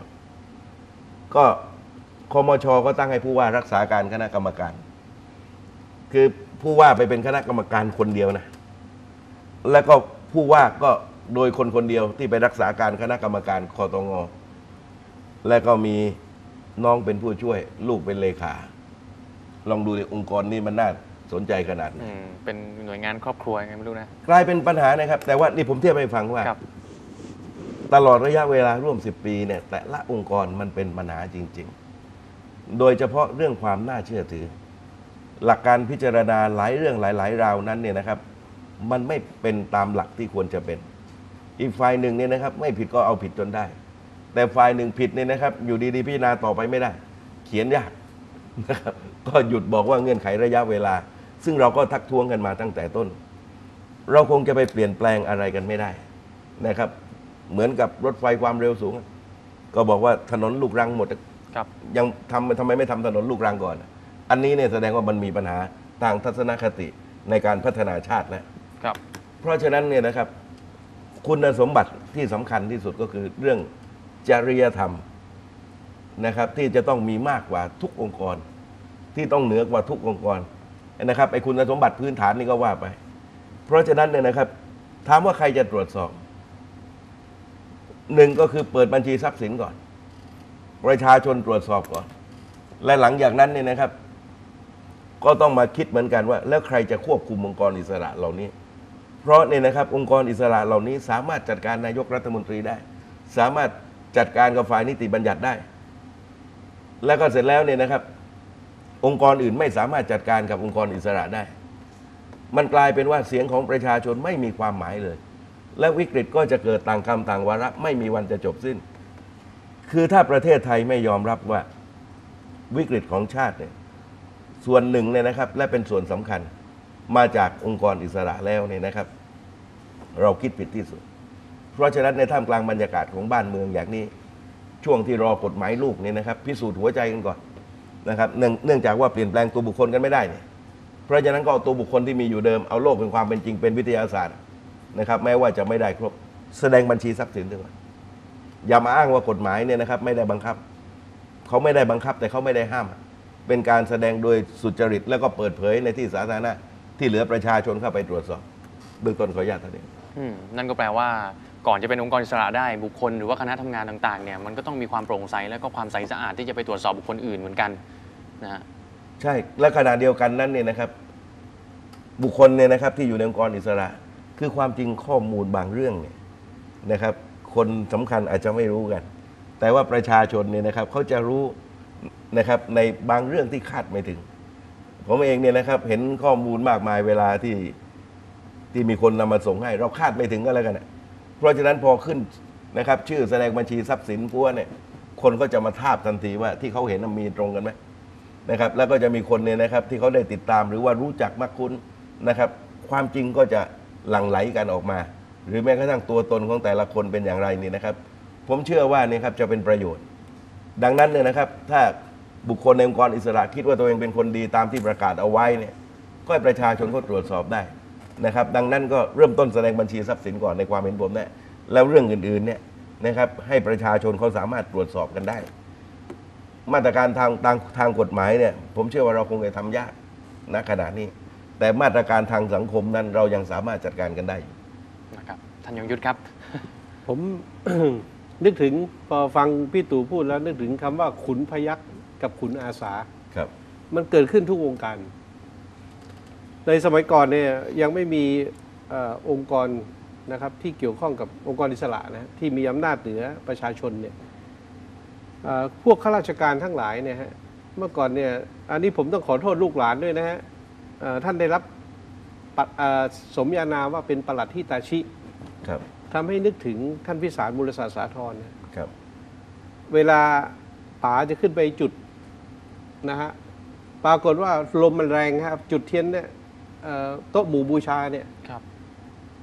49 ก็คมช.ก็ตั้งให้ผู้ว่ารักษาการคณะกรรมการคือผู้ว่าไปเป็นคณะกรรมการคนเดียวนะแล้วก็ผู้ว่าก็โดยคนคนเดียวที่ไปรักษาการคณะกรรมการคตง.และก็มีน้องเป็นผู้ช่วยลูกเป็นเลขาลองดูดิองค์กรนี้มันน่าสนใจขนาดไหนเป็นหน่วยงานครอบครัวไงไม่รู้นะกลายเป็นปัญหานะครับ แต่ว่านี่ผมเทียบให้ฟังว่าตลอดระยะเวลาร่วม10 ปีเนี่ยแต่ละองค์กรมันเป็นปัญหาจริงๆโดยเฉพาะเรื่องความน่าเชื่อถือหลักการพิจารณาหลายเรื่องหลายราวนั้นเนี่ยนะครับมันไม่เป็นตามหลักที่ควรจะเป็นอีกฝ่ายหนึ่งเนี่ยนะครับไม่ผิดก็เอาผิดจนได้แต่ฝ่ายหนึ่งผิดเนี่ยนะครับอยู่ดีๆพิจารณาต่อไปไม่ได้เขียนยากนะครับก็หยุดบอกว่าเงื่อนไขระยะเวลาซึ่งเราก็ทักท้วงกันมาตั้งแต่ต้นเราคงจะไปเปลี่ยนแปลงอะไรกันไม่ได้นะครับเหมือนกับรถไฟความเร็วสูงก็บอกว่าถนนลูกรังหมดยังทำไมไม่ทำถนนลูกรังก่อนอันนี้เนี่ยแสดงว่ามันมีปัญหาทางทัศนคติในการพัฒนาชาติแล้วเพราะฉะนั้นเนี่ยนะครับคุณสมบัติที่สำคัญที่สุดก็คือเรื่องจริยธรรมนะครับที่จะต้องมีมากกว่าทุกองค์กรที่ต้องเหนือกว่าทุกองค์กรนะครับไอ้คุณสมบัติพื้นฐานนี่ก็ว่าไปเพราะฉะนั้นเนี่ยนะครับถามว่าใครจะตรวจสอบหนึ่งก็คือเปิดบัญชีทรัพย์สินก่อนประชาชนตรวจสอบก่อนและหลังจากนั้นเนี่ยนะครับก็ต้องมาคิดเหมือนกันว่าแล้วใครจะควบคุมองค์กรอิสระเหล่านี้เพราะเนี่ยนะครับองค์กรอิสระเหล่านี้สามารถจัดการนายกรัฐมนตรีได้สามารถจัดการกับฝ่ายนิติบัญญัติได้แล้วก็เสร็จแล้วเนี่ยนะครับองค์กรอื่นไม่สามารถจัดการกับองค์กรอิสระได้มันกลายเป็นว่าเสียงของประชาชนไม่มีความหมายเลยและวิกฤตก็จะเกิดต่างกรรมต่างวาระไม่มีวันจะจบสิ้นคือถ้าประเทศไทยไม่ยอมรับว่าวิกฤตของชาติเนี่ยส่วนหนึ่งเนี่ยนะครับและเป็นส่วนสำคัญมาจากองค์กรอิสระแล้วเนี่ยนะครับเราคิดผิดที่สุดเพราะฉะนั้นในท่ามกลางบรรยากาศของบ้านเมืองอย่างนี้ช่วงที่รอกฎหมายลูกเนี่ยนะครับพิสูจน์หัวใจกันก่อนนะครับเนื่องจากว่าเปลี่ยนแปลงตัวบุคคลกันไม่ได้เนี่ยเพราะฉะนั้นก็เอาตัวบุคคลที่มีอยู่เดิมเอาโลกเป็นความเป็นจริงเป็นวิทยาศาสตร์นะครับแม้ว่าจะไม่ได้ครบแสดงบัญชีทรัพย์สินด้วยอย่ามาอ้างว่ากฎหมายเนี่ยนะครับไม่ได้บังคับเขาไม่ได้บังคับแต่เขาไม่ได้ห้ามเป็นการแสดงโดยสุจริตแล้วก็เปิดเผยในที่สาธารณะที่เหลือประชาชนเข้าไปตรวจสอบเบื้องต้นขออนุญาตท่านเองนั่นก็แปลว่าก่อนจะเป็นองค์กรอิสระได้บุคคลหรือว่าคณะทำงานต่างๆเนี่ยมันก็ต้องมีความโปร่งใสและก็ความใสสะอาดที่จะไปตรวจสอบบุคคลอื่นเหมือนกันนะฮะใช่และขณะเดียวกันนั้นเนี่ยนะครับบุคคลเนี่ยนะครับที่อยู่ในองค์กรอิสระคือความจริงข้อมูลบางเรื่องเนี่ยนะครับคนสำคัญอาจจะไม่รู้กันแต่ว่าประชาชนเนี่ยนะครับเขาจะรู้นะครับในบางเรื่องที่คาดไม่ถึงผมเองเนี่ยนะครับเห็นข้อมูลมากมายเวลาที่มีคนนำมาส่งให้เราคาดไม่ถึงก็แล้วกันเพราะฉะนั้นพอขึ้นนะครับชื่อแสดงบัญชีทรัพย์สินพวกเนี่ยคนก็จะมาทาบทันทีว่าที่เขาเห็นมีตรงกันไหมนะครับแล้วก็จะมีคนเนี่ยนะครับที่เขาได้ติดตามหรือว่ารู้จักมักคุ้นนะครับความจริงก็จะหลั่งไหลกันออกมาหรือแม้กระทั่งตัวตนของแต่ละคนเป็นอย่างไรนี่นะครับผมเชื่อว่านี่ครับจะเป็นประโยชน์ดังนั้นเนี่ยนะครับถ้าบุคคลในองค์กรอิสระคิดว่าตัวเองเป็นคนดีตามที่ประกาศเอาไว้เนี่ยก็ให้ประชาชนก็ตรวจสอบได้นะครับดังนั้นก็เริ่มต้นแสดงบัญชีทรัพย์สินก่อนในความเห็นผมเนี่ยแล้วเรื่องอื่นๆเนี่ยนะครับให้ประชาชนเขาสามารถตรวจสอบกันได้มาตรการทางกฎหมายเนี่ยผมเชื่อว่าเราคงจะทำยากณขณะนี้แต่มาตรการทางสังคมนั้นเรายังสามารถจัดการกันได้นะครับท่านยงยุทธครับผม นึกถึงพอฟังพี่ตู่พูดแล้วนึกถึงคำว่าขุนพยัคฆ์กับขุนอาสาครับมันเกิดขึ้นทุกวงการในสมัยก่อนเนี่ยยังไม่มีองค์กรนะครับที่เกี่ยวข้องกับองค์กรอิสระนะที่มีอำนาจเหนือประชาชนเนี่ยพวกข้าราชการทั้งหลายเนี่ยฮะเมื่อก่อนเนี่ยอันนี้ผมต้องขอโทษลูกหลานด้วยนะฮะท่านได้รับสมญานามว่าเป็นปลัดฮิตาชิทำให้นึกถึงท่านพิสารมูลศาสตร์สาธรนะครับเวลาป๋าจะขึ้นไปจุดนะฮะปรากฏว่าลมมันแรงครับจุดเทียนเนี่ยโต๊ะหมู่บูชาเนี่ย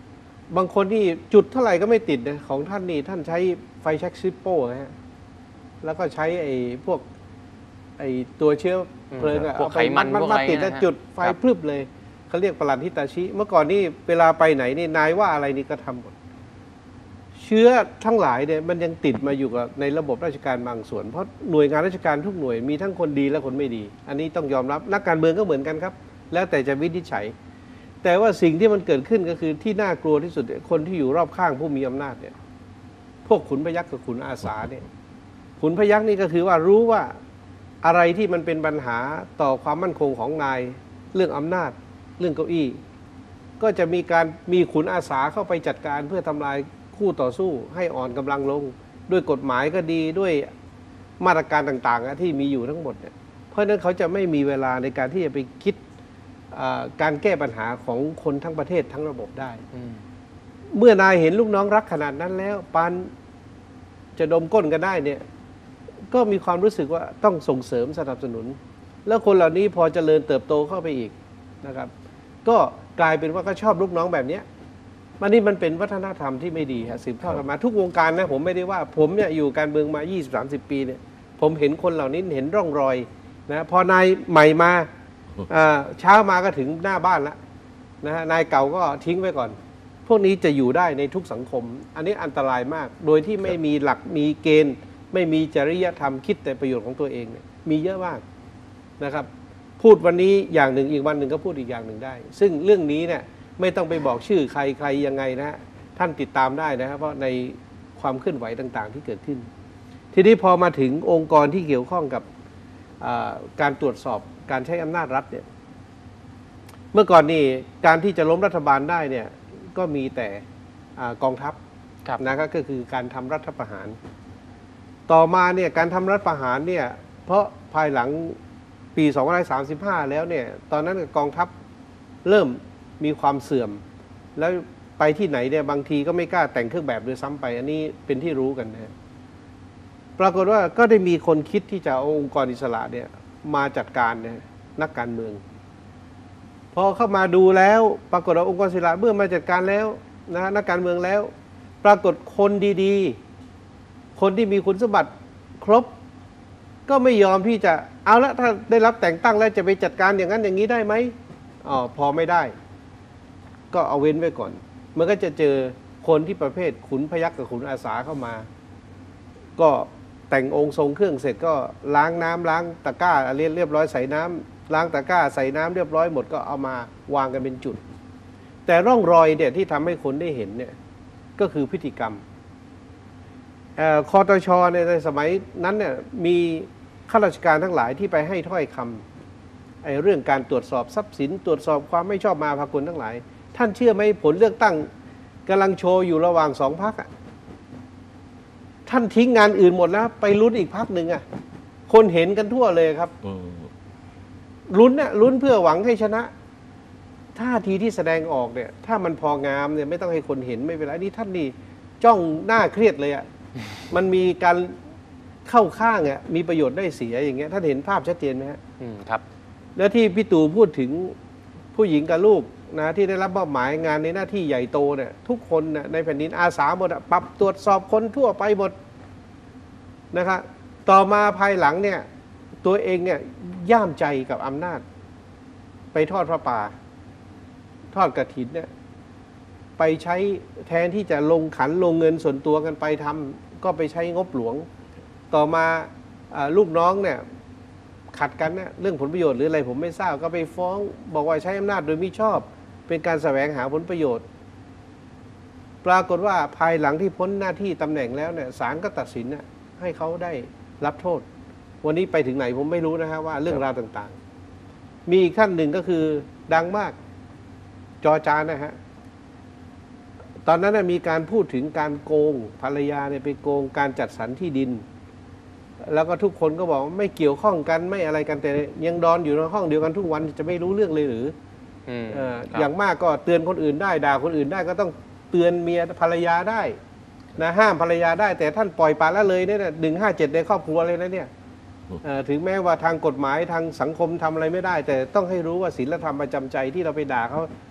บางคนนี่จุดเท่าไหร่ก็ไม่ติดนะของท่านนี่ท่านใช้ไฟแช็กซิปโป้ฮะแล้วก็ใช้ไอ้พวกไอ้ตัวเชื้อเพลิงอะพวกไขมันพวกอะไรติดนะแล้วฮะจุดไฟครับพรึบเลยเขาเรียกปรันฮิตาชิ เมื่อก่อนนี่เวลาไปไหนนี่นายว่าอะไรนี่ก็ทำหมดเชื้อทั้งหลายเนี่ยมันยังติดมาอยู่กับในระบบราชการบางส่วนเพราะหน่วยงานราชการทุกหน่วยมีทั้งคนดีและคนไม่ดี อันนี้ต้องยอมรับนักการเมืองก็เหมือนกันครับ แล้วแต่จะวินิจฉัย แต่ว่าสิ่งที่มันเกิดขึ้นก็คือที่น่ากลัวที่สุดเนี่ยคนที่อยู่รอบข้างผู้มีอำนาจเนี่ยพวกขุนพยัคฆ์กับขุนอาสาเนี่ยขุนพยัคฆ์นี่ก็คือว่ารู้ว่าอะไรที่มันเป็นปัญหาต่อความมั่นคงของนายเรื่องอำนาจเรื่องเก้าอี้ ก็จะมีขุนอาสาเข้าไปจัดการเพื่อทำลายคู่ต่อสู้ให้อ่อนกำลังลงด้วยกฎหมายก็ดีด้วยมาตรการต่างๆที่มีอยู่ทั้งหมดเนี่ยเพราะฉะนั้นเขาจะไม่มีเวลาในการที่จะไปคิดการแก้ปัญหาของคนทั้งประเทศทั้งระบบได้ เมื่อนายเห็นลูกน้องรักขนาดนั้นแล้วปานจะดมก้นกันได้เนี่ยก็มีความรู้สึกว่าต้องส่งเสริมสนับสนุน แล้วคนเหล่านี้พอเจริญเติบโตเข้าไปอีกนะครับก็กลายเป็นว่าก็ชอบลูกน้องแบบเนี้ยนี่มันเป็นวัฒนธรรมที่ไม่ดีฮะสืบทอดกันมาทุกวงการนะผมไม่ได้ว่าผมเนี่ยอยู่การเมืองมา 20-30 ปีเนี่ยผมเห็นคนเหล่านี้เห็นร่องรอยนะพอนายใหม่มาเช้ามาก็ถึงหน้าบ้านแล้วนะฮะนายเก่าก็ทิ้งไว้ก่อนพวกนี้จะอยู่ได้ในทุกสังคมอันนี้อันตรายมากโดยที่ไม่มีหลักมีเกณฑ์ไม่มีจริยธรรมคิดแต่ประโยชน์ของตัวเองเนี่ยมีเยอะมากนะครับพูดวันนี้อย่างหนึ่งอีกวันหนึ่งก็พูดอีกอย่างหนึ่งได้ซึ่งเรื่องนี้เนี่ยไม่ต้องไปบอกชื่อใครยังไงนะฮะท่านติดตามได้นะครับเพราะในความเคลื่อนไหวต่างๆที่เกิดขึ้นทีนี้พอมาถึงองค์กรที่เกี่ยวข้องกับการตรวจสอบการใช้อำนาจรัฐเนี่ยเมื่อก่อนนี่การที่จะล้มรัฐบาลได้เนี่ยก็มีแต่กองทัพนะครับก็คือการทำรัฐประหารต่อมาเนี่ยการทำรัฐประหารเนี่ยเพราะภายหลังปี2535แล้วเนี่ยตอนนั้นกองทัพเริ่มมีความเสื่อมแล้วไปที่ไหนเนี่ยบางทีก็ไม่กล้าแต่งเครื่องแบบด้วยซ้ำไปอันนี้เป็นที่รู้กันนะปรากฏว่าก็ได้มีคนคิดที่จะเอาองค์กรอิสระเนี่ยมาจัดการนะนักการเมืองพอเข้ามาดูแล้วปรากฏว่าองค์กรอิสระเมื่อมาจัดการแล้วนะนักการเมืองแล้วปรากฏคนดีๆคนที่มีคุณสมบัติครบก็ไม่ยอมที่จะเอาละถ้าได้รับแต่งตั้งแล้วจะไปจัดการอย่างนั้นอย่างนี้ได้ไหมพอไม่ได้ก็เอาเว้นไว้ก่อนมันก็จะเจอคนที่ประเภทขุนพยัคฆ์กับขุนอาสาเข้ามาก็แต่งองค์ทรงเครื่องเสร็จก็ล้างน้ำล้างตะกร้าเรียบร้อยใส่น้ำล้างตะกร้าใส่น้ำเรียบร้อยหมดก็เอามาวางกันเป็นจุดแต่ร่องรอยเนี่ยที่ทำให้คนได้เห็นเนี่ยก็คือพฤติกรรมคตช.ในสมัยนั้นเนี่ยมีข้าราชการทั้งหลายที่ไปให้ถ้อยคำเรื่องการตรวจสอบทรัพย์สินตรวจสอบความไม่ชอบมาพากลทั้งหลายท่านเชื่อไหมผลเลือกตั้งกำลังโชว์อยู่ระหว่างสองพรรคท่านทิ้งงานอื่นหมดแล้วไปลุ้นอีกพรรคหนึ่งคนเห็นกันทั่วเลยครับลุ้นเพื่อหวังให้ชนะท่าทีที่แสดงออกเนี่ยถ้ามันพองามเนี่ยไม่ต้องให้คนเห็นไม่เป็นไรนี่ท่านนี่จ้องหน้าเครียดเลยมันมีการเข้าข้างมีประโยชน์ได้เสียอย่างเงี้ยท่านเห็นภาพชัดเจนไหมครับแล้วที่พี่ตู่พูดถึงผู้หญิงกับลูกนะที่ได้รับมอบหมายงานในหน้าที่ใหญ่โตเนี่ยทุกคนนะในแผ่นดินอาสาหมดปรับตรวจสอบคนทั่วไปหมดนะครับต่อมาภายหลังเนี่ยตัวเองเนี่ยย่ามใจกับอำนาจไปทอดพระป่าทอดกฐินเนี่ยไปใช้แทนที่จะลงขันลงเงินส่วนตัวกันไปทำก็ไปใช้งบหลวงต่อมาลูกน้องเนี่ยขัดกันเนี่ยเรื่องผลประโยชน์หรืออะไรผมไม่ทราบก็ไปฟ้องบอกว่าใช้อำนาจโดยมิชอบเป็นการแสวงหาผลประโยชน์ปรากฏว่าภายหลังที่พ้นหน้าที่ตำแหน่งแล้วเนี่ยศาลก็ตัดสินให้เขาได้รับโทษวันนี้ไปถึงไหนผมไม่รู้นะฮะว่าเรื่องราวต่างๆมีอีกท่านหนึ่งก็คือดังมากจอจานนะฮะตอนนั้นมีการพูดถึงการโกงภรรยาเนี่ยไปโกงการจัดสรรที่ดินแล้วก็ทุกคนก็บอกไม่เกี่ยวข้องกันไม่อะไรกันแต่ยังนอนอยู่ในห้องเดียวกันทุกวันจะไม่รู้เรื่องเลยหรืออย่างมากก็เตือนคนอื่นได้ด่าคนอื่นได้ก็ต้องเตือนเมียภรรยาได้นะห้ามภรรยาได้แต่ท่านปล่อยปละละเลยเนี่ย157ในครอบครัวเลยนะเนี่ยถึงแม้ว่าทางกฎหมายทางสังคมทำอะไรไม่ได้แต่ต้องให้รู้ว่าศีลธรรมประจำใจที่เราไปด่าเขาแ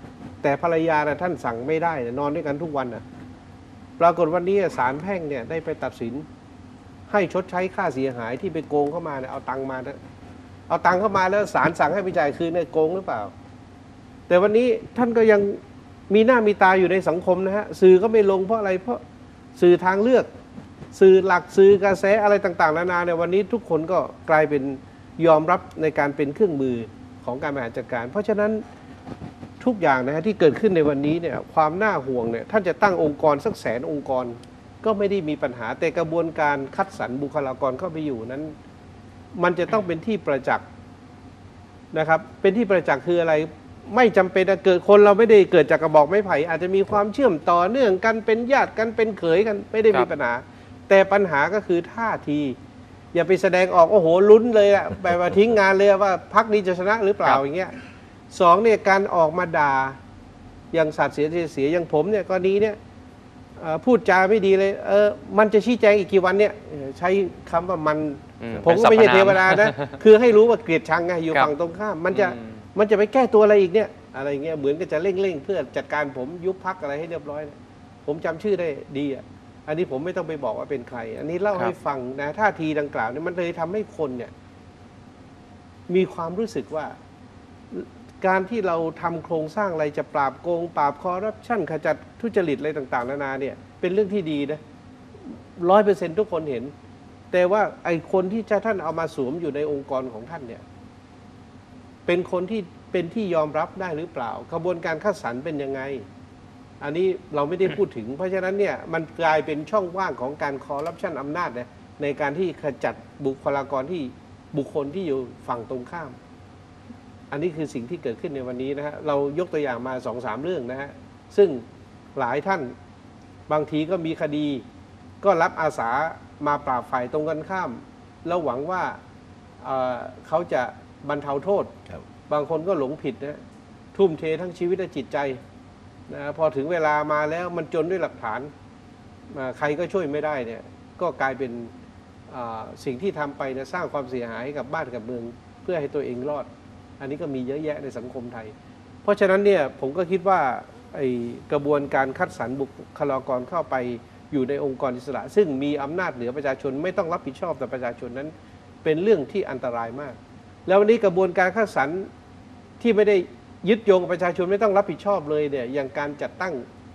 แต่ภรรยาท่านสั่งไม่ได้นอนด้วยกันทุกวันปรากฏวันนี้ศาลแพ่งเนี่ยได้ไปตัดสินให้ชดใช้ค่าเสียหายที่ไปโกงเข้ามาเอาตังค์มาเอาตังค์เข้ามาแล้วศาลสั่งให้ไปจ่ายคืนโกงหรือเปล่าแต่วันนี้ท่านก็ยังมีหน้ามีตาอยู่ในสังคมนะฮะสื่อก็ไม่ลงเพราะอะไรเพราะสื่อทางเลือกสื่อหลักสื่อกระแสอะไรต่างๆนานาในวันนี้ทุกคนก็กลายเป็นยอมรับในการเป็นเครื่องมือของการบริหารจัดการเพราะฉะนั้นทุกอย่างนะฮะที่เกิดขึ้นในวันนี้เนี่ยความน่าห่วงเนี่ยท่านจะตั้งองค์กรสัก100,000 องค์กรก็ไม่ได้มีปัญหาแต่กระบวนการคัดสรรบุคลากรเข้าไปอยู่นั้นมันจะต้องเป็นที่ประจักษ์นะครับเป็นที่ประจักษ์คืออะไรไม่จำเป็นเกิดคนเราไม่ได้เกิดจากกระบอกไม้ไผ่อาจจะมีความเชื่อมต่อเนื่องกันเป็นญาติกันเป็นเขยกันไม่ได้มีปัญหาแต่ปัญหาก็คือท่าทีอย่าไปแสดงออกโอ้โหลุ้นเลยอะแบบว่าทิ้งงานเลยว่าพรรคนี้จะชนะหรือเปล่าอย่างเงี้ย2เนี่ยการออกมาด่าอย่างสัตว์เสียอย่างผมเนี่ยกรณีเนี่ยพูดจาไม่ดีเลยมันจะชี้แจงอีกกี่วันเนี่ยใช้คำว่ามันผมก็ไม่ใช่เทวดานะคือให้รู้ว่าเกลียดชังไงอยู่ฝั่งตรงข้ามมันจะไปแก้ตัวอะไรอีกเนี่ยอะไรเงี้ยเหมือนก็จะเร่งเพื่อจัดการผมยุบพรรคอะไรให้เรียบร้อยนะผมจำชื่อได้ดีอ่ะอันนี้ผมไม่ต้องไปบอกว่าเป็นใครอันนี้เล่าให้ฟังนะท่าทีดังกล่าวเนี่ยมันเลยทำให้คนเนี่ยมีความรู้สึกว่าการที่เราทำโครงสร้างอะไรจะปราบโกงปราบคอร์รัปชันขจัดทุจริตอะไรต่างๆนานาเนี่ยเป็นเรื่องที่ดีนะ100%ทุกคนเห็นแต่ว่าไอ้คนที่ท่านเอามาสวมอยู่ในองค์กรของท่านเนี่ยเป็นคนที่เป็นที่ยอมรับได้หรือเปล่ากระบวนการคัดสรรเป็นยังไงอันนี้เราไม่ได้พูดถึงเพราะฉะนั้นเนี่ยมันกลายเป็นช่องว่างของการคอร์รัปชันอำนาจเนี่ยในการที่ขจัดบุคลากรที่บุคคลที่อยู่ฝั่งตรงข้ามอันนี้คือสิ่งที่เกิดขึ้นในวันนี้นะฮะเรายกตัวอย่างมา 2-3 เรื่องนะฮะซึ่งหลายท่านบางทีก็มีคดีก็รับอาสามาปราบฝ่ายตรงกันข้ามแล้วหวังว่าเขาจะบรรเทาโทษบางคนก็หลงผิดนะทุ่มเททั้งชีวิตและจิตใจนะพอถึงเวลามาแล้วมันจนด้วยหลักฐานใครก็ช่วยไม่ได้เนี่ยก็กลายเป็นสิ่งที่ทำไปนะสร้างความเสียหายให้กับบ้านกับเมืองเพื่อให้ตัวเองรอดอันนี้ก็มีเยอะแยะในสังคมไทยเพราะฉะนั้นเนี่ยผมก็คิดว่าไอ้กระบวนการคัดสรรบุคลากรเข้าไปอยู่ในองค์กรอิสระซึ่งมีอำนาจเหนือประชาชนไม่ต้องรับผิดชอบต่อประชาชนนั้นเป็นเรื่องที่อันตรายมากแล้ววันนี้กระบวนการคัดสรรที่ไม่ได้ยึดโยงกับประชาชนไม่ต้องรับผิดชอบเลยเนี่ยอย่างการจัดตั้ง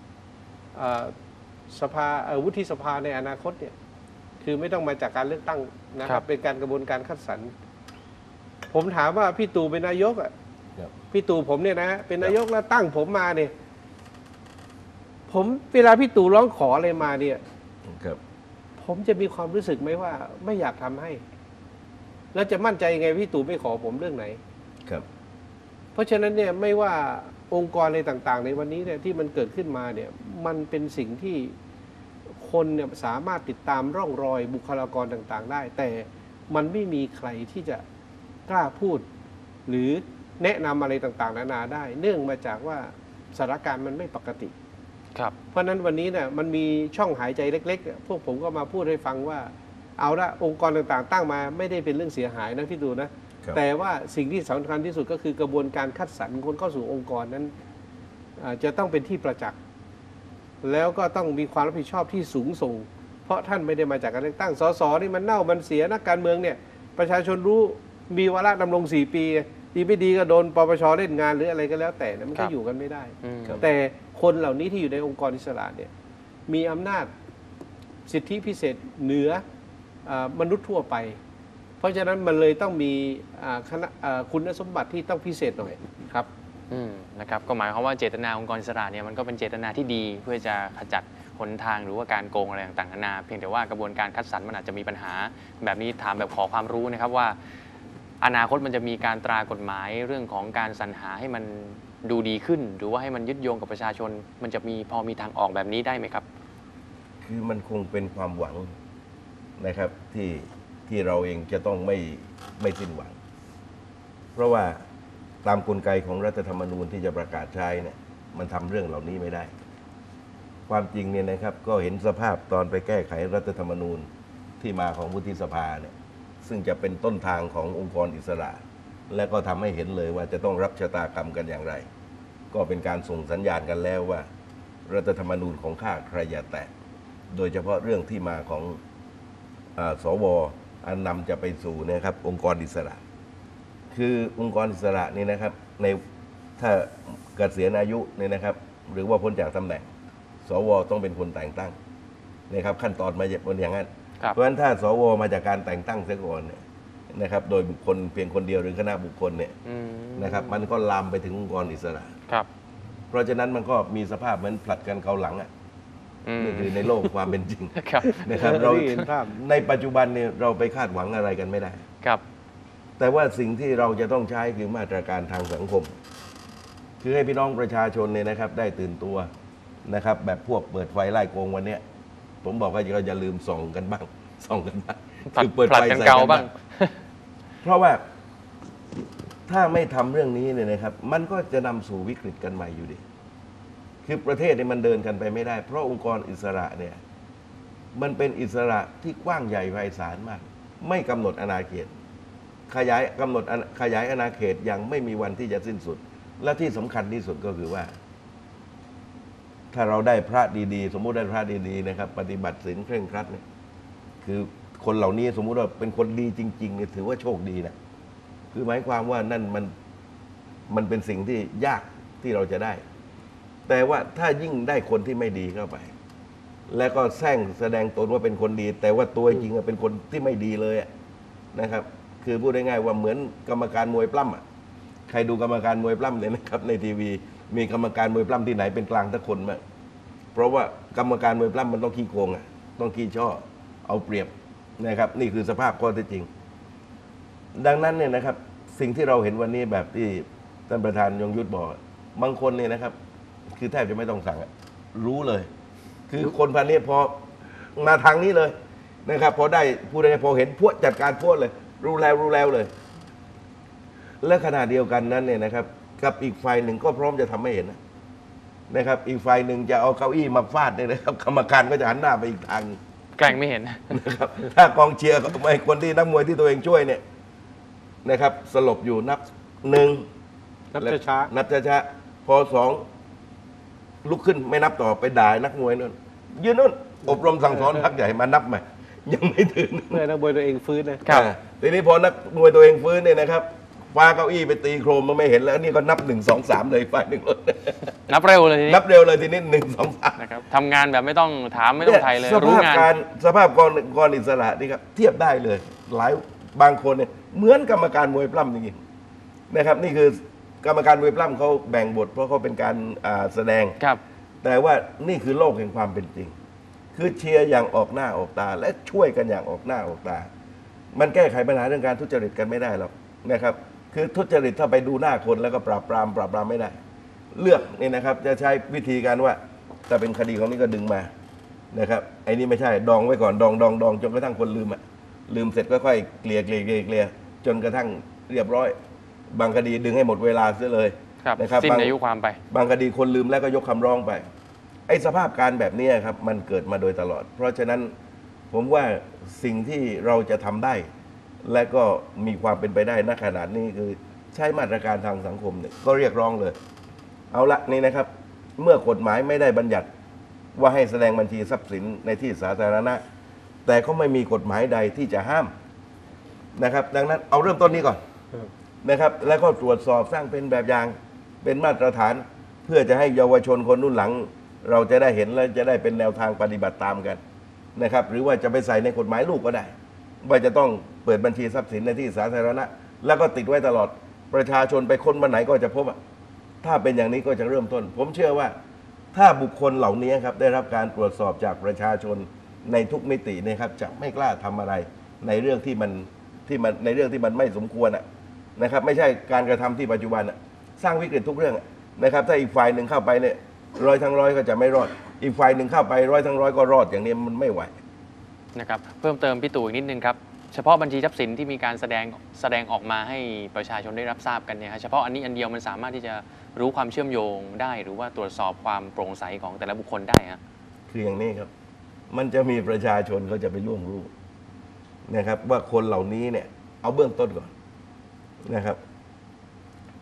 สภาวุฒิสภาในอนาคตเนี่ยคือไม่ต้องมาจากการเลือกตั้งนะครับเป็นการกระบวนการคัดสรรผมถามว่าพี่ตู่เป็นนายกพี่ตู่ผมเนี่ยนะเป็นนายกแล้วตั้งผมมาเนี่ยผมเวลาพี่ตู่ร้องขออะไรมาเนี่ยผมจะมีความรู้สึกไหมว่าไม่อยากทำให้แล้วจะมั่นใจไงพี่ตู่ไม่ขอผมเรื่องไหนครับเพราะฉะนั้นเนี่ยไม่ว่าองค์กรอะไรต่างๆในวันนี้เนี่ยที่มันเกิดขึ้นมาเนี่ยมันเป็นสิ่งที่คนเนี่ยสามารถติดตามร่องรอยบุคลากรต่างๆได้แต่มันไม่มีใครที่จะกล้าพูดหรือแนะนำอะไรต่างๆนานาได้เนื่องมาจากว่าสถานการณ์มันไม่ปกติครับเพราะนั้นวันนี้เนี่ยมันมีช่องหายใจเล็กๆพวกผมก็มาพูดให้ฟังว่าเอาละองค์กรต่างๆตั้งมาไม่ได้เป็นเรื่องเสียหายนะพี่ดูนะแต่ว่าสิ่งที่สำคัญที่สุดก็คือกระบวนการคัดสรรคนเข้าสู่องค์กรนั้นจะต้องเป็นที่ประจักษ์แล้วก็ต้องมีความรับผิดชอบที่สูงส่งเพราะท่านไม่ได้มาจากการเลือกตั้งสสนี่มันเน่ามันเสียนักการเมืองเนี่ยประชาชนรู้มีวาระดำรง4 ปีดีไม่ดีก็โดนปปชเล่นงานหรืออะไรก็แล้วแต่นะมันก็อยู่กันไม่ได้แต่คนเหล่านี้ที่อยู่ในองค์กรอิสระเนี่ยมีอำนาจสิทธิพิเศษเหนือมนุษย์ทั่วไปเพราะฉะนั้นมันเลยต้องมีคุณสมบัติที่ต้องพิเศษหน่อยครับนะครับก็หมายความว่าเจตนาองค์กรอิสระเนี่ยมันก็เป็นเจตนาที่ดีเพื่อจะขจัดหนทางหรือว่าการโกงอะไรต่างๆนานาเพียงแต่ว่ากระบวนการคัดสรรมันอาจจะมีปัญหาแบบนี้ถามแบบขอความรู้นะครับว่าอนาคตมันจะมีการตรากฎหมายเรื่องของการสรรหาให้มันดูดีขึ้นหรือว่าให้มันยึดโยงกับประชาชนมันจะมีพอมีทางออกแบบนี้ได้ไหมครับคือมันคงเป็นความหวังนะครับที่เราเองจะต้องไม่สิ้นหวังเพราะว่าตามกลไกของรัฐธรรมนูญที่จะประกาศใช้เนี่ยมันทำเรื่องเหล่านี้ไม่ได้ความจริงเนี่ยนะครับก็เห็นสภาพตอนไปแก้ไขรัฐธรรมนูญที่มาของวุฒิสภาเนี่ยซึ่งจะเป็นต้นทางขององค์กรอิสระและก็ทำให้เห็นเลยว่าจะต้องรับชะตากรรมกันอย่างไรก็เป็นการส่งสัญญาณกันแล้วว่ารัฐธรรมนูญของข้าใครอย่าแตะโดยเฉพาะเรื่องที่มาของสวอันนำจะไปสู่นะครับองค์กรอิสระคือองค์กรอิสระนี่นะครับในถ้าเกษียณอายุเนี่ยนะครับหรือว่าพ้นจากตำแหน่งสวต้องเป็นคนแต่งตั้งนะครับขั้นตอนมาอย่างนั้นเพราะฉะนั้นถ้าสวมาจากการแต่งตั้งเสียก่อนเนี่ยนะครับโดยบุคคลเพียงคนเดียวหรือคณะบุคคลเนี่ยนะครับมันก็ลามไปถึงองค์กรอิสระเพราะฉะนั้นมันก็มีสภาพเหมือนผลัดกันเกาหลังนี่คือในโลกความเป็นจริงนะครับเราในปัจจุบันเนี่ยเราไปคาดหวังอะไรกันไม่ได้แต่ว่าสิ่งที่เราจะต้องใช้คือมาตรการทางสังคมคือให้พี่น้องประชาชนเนี่ยนะครับได้ตื่นตัวนะครับแบบพวกเปิดไฟไล่โกงวันนี้ผมบอกว่าเราจะลืมส่องกันบ้างคือเปิดไฟใส่กันบ้างเพราะว่าถ้าไม่ทำเรื่องนี้เนี่ยนะครับมันก็จะนำสู่วิกฤตกันใหม่อยู่ดีคือประเทศเนี่ยมันเดินกันไปไม่ได้เพราะองค์กรอิสระเนี่ยมันเป็นอิสระที่กว้างใหญ่ไพศาลมากไม่กำหนดอาณาเขตขยายอาณาเขตยังไม่มีวันที่จะสิ้นสุดและที่สำคัญที่สุดก็คือว่าถ้าเราได้พระดีๆสมมุติได้พระดีๆนะครับปฏิบัติศีลเคร่งครัดเนี่ยคือคนเหล่านี้สมมุติว่าเป็นคนดีจริงๆเนี่ยถือว่าโชคดีนะคือหมายความว่านั่นมันเป็นสิ่งที่ยากที่เราจะได้แต่ว่าถ้ายิ่งได้คนที่ไม่ดีเข้าไปแล้วก็แสดงตนว่าเป็นคนดีแต่ว่าตัวจริงเป็นคนที่ไม่ดีเลยนะครับคือพูดง่ายๆว่าเหมือนกรรมการมวยปล้ำใครดูกรรมการมวยปล้ำเนี่ยนะครับในทีวีมีกรรมการมวยปล้ำที่ไหนเป็นกลางทุกคนมั้ยเพราะว่ากรรมการมวยปล้ำมันต้องขี้โกงต้องขี้ช่อเอาเปรียบนะครับนี่คือสภาพข้อเท็จจริงดังนั้นเนี่ยนะครับสิ่งที่เราเห็นวันนี้แบบที่ท่านประธานยงยุทธบอกบางคนเนี่ยนะครับคือแทบจะไม่ต้องสั่งรู้เลยคือคนพันนี้พอมาทางนี้เลยนะครับพอได้ผู้ใดพอเห็นพวกจัดการพวกเลยรู้แล้วเลยและขณะเดียวกันนั้นเนี่ยนะครับกับอีกฝ่ายหนึ่งก็พร้อมจะทำให้เห็นนะครับอีกฝ่ายหนึ่งจะเอาเก้าอี้มาฟาดเนี่ยนะครับกรรมการก็จะหันหน้าไปอีกทางแกล้งไม่เห็นนะครับถ้ากองเชียร์ไอ้คนที่นักมวยที่ตัวเองช่วยเนี่ยนะครับสลบอยู่นับหนึ่งนับช้าพอสองลุกขึ้นไม่นับต่อไปด่านักมวยนั่นยืนนู่นอบรมสั่งสอนพักใหญ่มานับใหม่ยังไม่ถึงเมื่อนักมวยตัวเองฟื้นนะครับทีนี้พอนักมวยตัวเองฟื้นเนี่ยนะครับฟ้าเก้าอี้ไปตีโครมมันไม่เห็นแล้วนี่ก็นับ1 2 3เลยฝ่ายหนึ่งนับเร็วเลยทีนี้ทีนี้1 2 3 นะครับทำงานแบบไม่ต้องถามไม่ต้องไทยเลยรู้งานสภาพกรอิสระนี่ครับเทียบได้เลยหลายบางคนเนี่ยเหมือนกรรมการมวยปล้ำจริงๆนะครับนี่คือกรรมการมวยปล้ำเขาแบ่งบทเพราะเขาเป็นการแสดงแต่ว่านี่คือโลกแห่งความเป็นจริงคือเชียร์อย่างออกหน้าออกตาและช่วยกันอย่างออกหน้าออกตามันแก้ไขปัญหาเรื่องการทุจริตกันไม่ได้หรอกนะครับคือทุจริตถ้าไปดูหน้าคนแล้วก็ปราบปรามไม่ได้เลือกนี่นะครับจะใช้วิธีการว่าถ้าเป็นคดีของนี้ก็ดึงมานะครับไอ้นี่ไม่ใช่ดองไว้ก่อนดองจนกระทั่งคนลืมเสร็จค่อยๆเกลี่ยจนกระทั่งเรียบร้อยบางคดีดึงให้หมดเวลาเสียเลยนะครับสิ้นอายุความไปบางคดีคนลืมแล้วก็ยกคำร้องไปไอ้สภาพการแบบนี้ครับมันเกิดมาโดยตลอดเพราะฉะนั้นผมว่าสิ่งที่เราจะทำได้และก็มีความเป็นไปได้ณขนาดนี้คือใช้มาตรการทางสังคมเนี่ยก็เรียกร้องเลยเอาละนี่นะครับเมื่อกฎหมายไม่ได้บัญญัติว่าให้แสดงบัญชีทรัพย์สินในที่สาธารณะแต่ก็ไม่มีกฎหมายใดที่จะห้ามนะครับดังนั้นเอาเริ่มต้นนี้ก่อนนะครับแล้วก็ตรวจสอบสร้างเป็นแบบอย่างเป็นมาตรฐานเพื่อจะให้เยาวชนคนรุ่นหลังเราจะได้เห็นและจะได้เป็นแนวทางปฏิบัติตามกันนะครับหรือว่าจะไปใส่ในกฎหมายลูกก็ได้ว่าจะต้องเปิดบัญชีทรัพย์สินในที่สาธารณะแล้วก็ติดไว้ตลอดประชาชนไปค้นวันไหนก็จะพบถ้าเป็นอย่างนี้ก็จะเริ่มต้นผมเชื่อว่าถ้าบุคคลเหล่านี้ครับได้รับการตรวจสอบจากประชาชนในทุกมิตินะครับจะไม่กล้าทำอะไรในเรื่องที่มันในเรื่องที่มันไม่สมควรนะครับไม่ใช่การกระทำที่ปัจจุบันสร้างวิกฤตทุกเรื่องนะครับถ้าอีกฝ่ายหนึ่งเข้าไปเนี่ย100 ทั้ง 100ก็จะไม่รอดอีกฝ่ายหนึ่งเข้าไป100 ทั้ง 100ก็รอดอย่างนี้มันไม่ไหวนะครับเพิ่มเติมพี่ตู่อีกนิดนึงครับเฉพาะบัญชีทรัพย์สินที่มีการแสดงออกมาให้ประชาชนได้รับทราบกันเนี่ยเฉพาะอันนี้อันเดียวมันสามารถที่จะรู้ความเชื่อมโยงได้หรือว่าตรวจสอบความโปร่งใสของแต่ละบุคคลได้คืออย่างนี้ครับมันจะมีประชาชนเขาจะไปร่วมรู้นะครับว่าคนเหล่านี้เนี่ยเอาเบื้องต้นก่อนนะครับ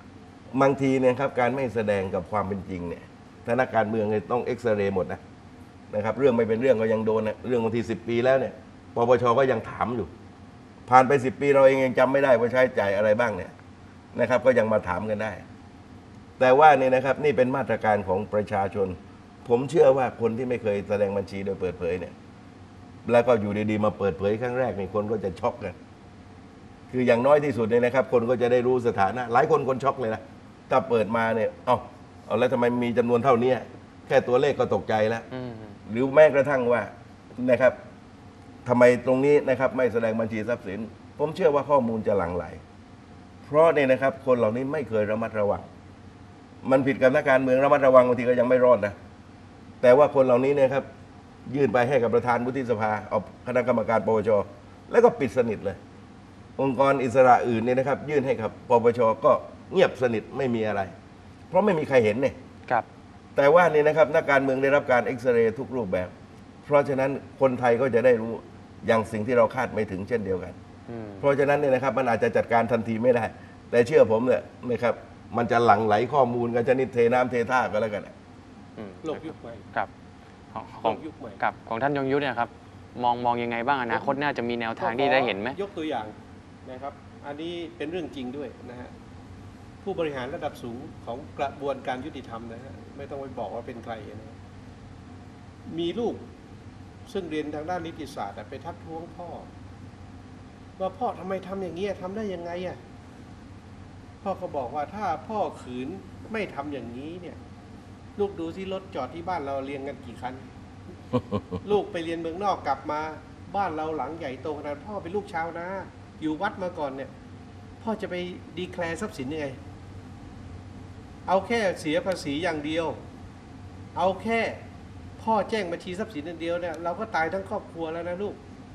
บางทีเนี่ยครับการไม่แสดงกับความเป็นจริงเนี่ยถ้านักการเมืองเนี่ยต้องเอ็กซเรย์หมดนะครับเรื่องไม่เป็นเรื่องก็ยังโดนนะเรื่องบางที10 ปีแล้วเนี่ยปปชก็ยังถามอยู่ ผ่านไป10 ปีเราเองยังจำไม่ได้ว่าใช้จ่ายอะไรบ้างเนี่ยนะครับก็ยังมาถามกันได้ แต่ว่านี่นะครับนี่เป็นมาตรการของประชาชน ผมเชื่อว่าคนที่ไม่เคยแสดงบัญชีโดยเปิดเผยเนี่ยแล้วก็อยู่ดีๆมาเปิดเผยครั้งแรกนี่คนก็จะช็อกกันคืออย่างน้อยที่สุดเนี่ยนะครับคนก็จะได้รู้สถานะหลายคนช็อกเลยนะถ้าเปิดมาเนี่ยเอาแล้วทำไมมีจำนวนเท่านี้แค่ตัวเลขก็ตกใจแล้วหรือแม้กระทั่งว่านะครับทำไมตรงนี้นะครับไม่แสดงบัญชีทรัพย์สินผมเชื่อว่าข้อมูลจะหลั่งไหลเพราะเนี่ยนะครับคนเหล่านี้ไม่เคยระมัดระวังมันผิดกับนักการเมืองระมัดระวังบางทีก็ยังไม่รอดนะแต่ว่าคนเหล่านี้เนี่ยครับยื่นไปให้กับประธานวุฒิสภาเอาคณะกรรมการปปชแล้วก็ปิดสนิทเลยองค์กรอิสระอื่นเนี่ยนะครับยื่นให้กับปปชก็เงียบสนิทไม่มีอะไรเพราะไม่มีใครเห็นเนี่ยครับแต่ว่านี่นะครับนักการเมืองได้รับการเอ็กซเรย์ทุกรูปแบบเพราะฉะนั้นคนไทยก็จะได้รู้อย่างสิ่งที่เราคาดไม่ถึงเช่นเดียวกันเพราะฉะนั้นเนี่ยนะครับมันอาจจะจัดการทันทีไม่ได้แต่เชื่อผมเนี่ยนะครับมันจะหลั่งไหลข้อมูลกันชนิดเทน้ำเทท่าก็แล้วกันโลกยุคใหม่ครับของยุคใหม่ครับของท่านยงยุทธเนี่ยครับมองยังไงบ้างอนาคตน่าจะมีแนวทางที่ได้เห็นไหมยกตัวอย่างนะครับอันนี้เป็นเรื่องจริงด้วยนะฮะผู้บริหารระดับสูงของกระบวนการยุติธรรมนะฮะไม่ต้องไปบอกว่าเป็นใครนะมีลูกซึ่งเรียนทางด้านนิติศาสตร์ไปทักท้วงพ่อว่าพ่อทำไมทำอย่างนี้ทำได้ยังไงอ่ะพ่อก็บอกว่าถ้าพ่อขืนไม่ทำอย่างนี้เนี่ยลูกดูที่รถจอดที่บ้านเราเรียงกันกี่คัน ลูกไปเรียนเมืองนอกกลับมาบ้านเราหลังใหญ่โตขนาดพ่อเป็นลูกชาวนาอยู่วัดมาก่อนเนี่ยพ่อจะไปดีแคลร์ทรัพย์สินยังไงเอาแค่เสียภาษีอย่างเดียวเอาแค่พ่อแจ้งบัญชีทรัพย์สินอย่างเดียวเนี่ยเราก็ตายทั้งครอบครัวแล้วนะลูก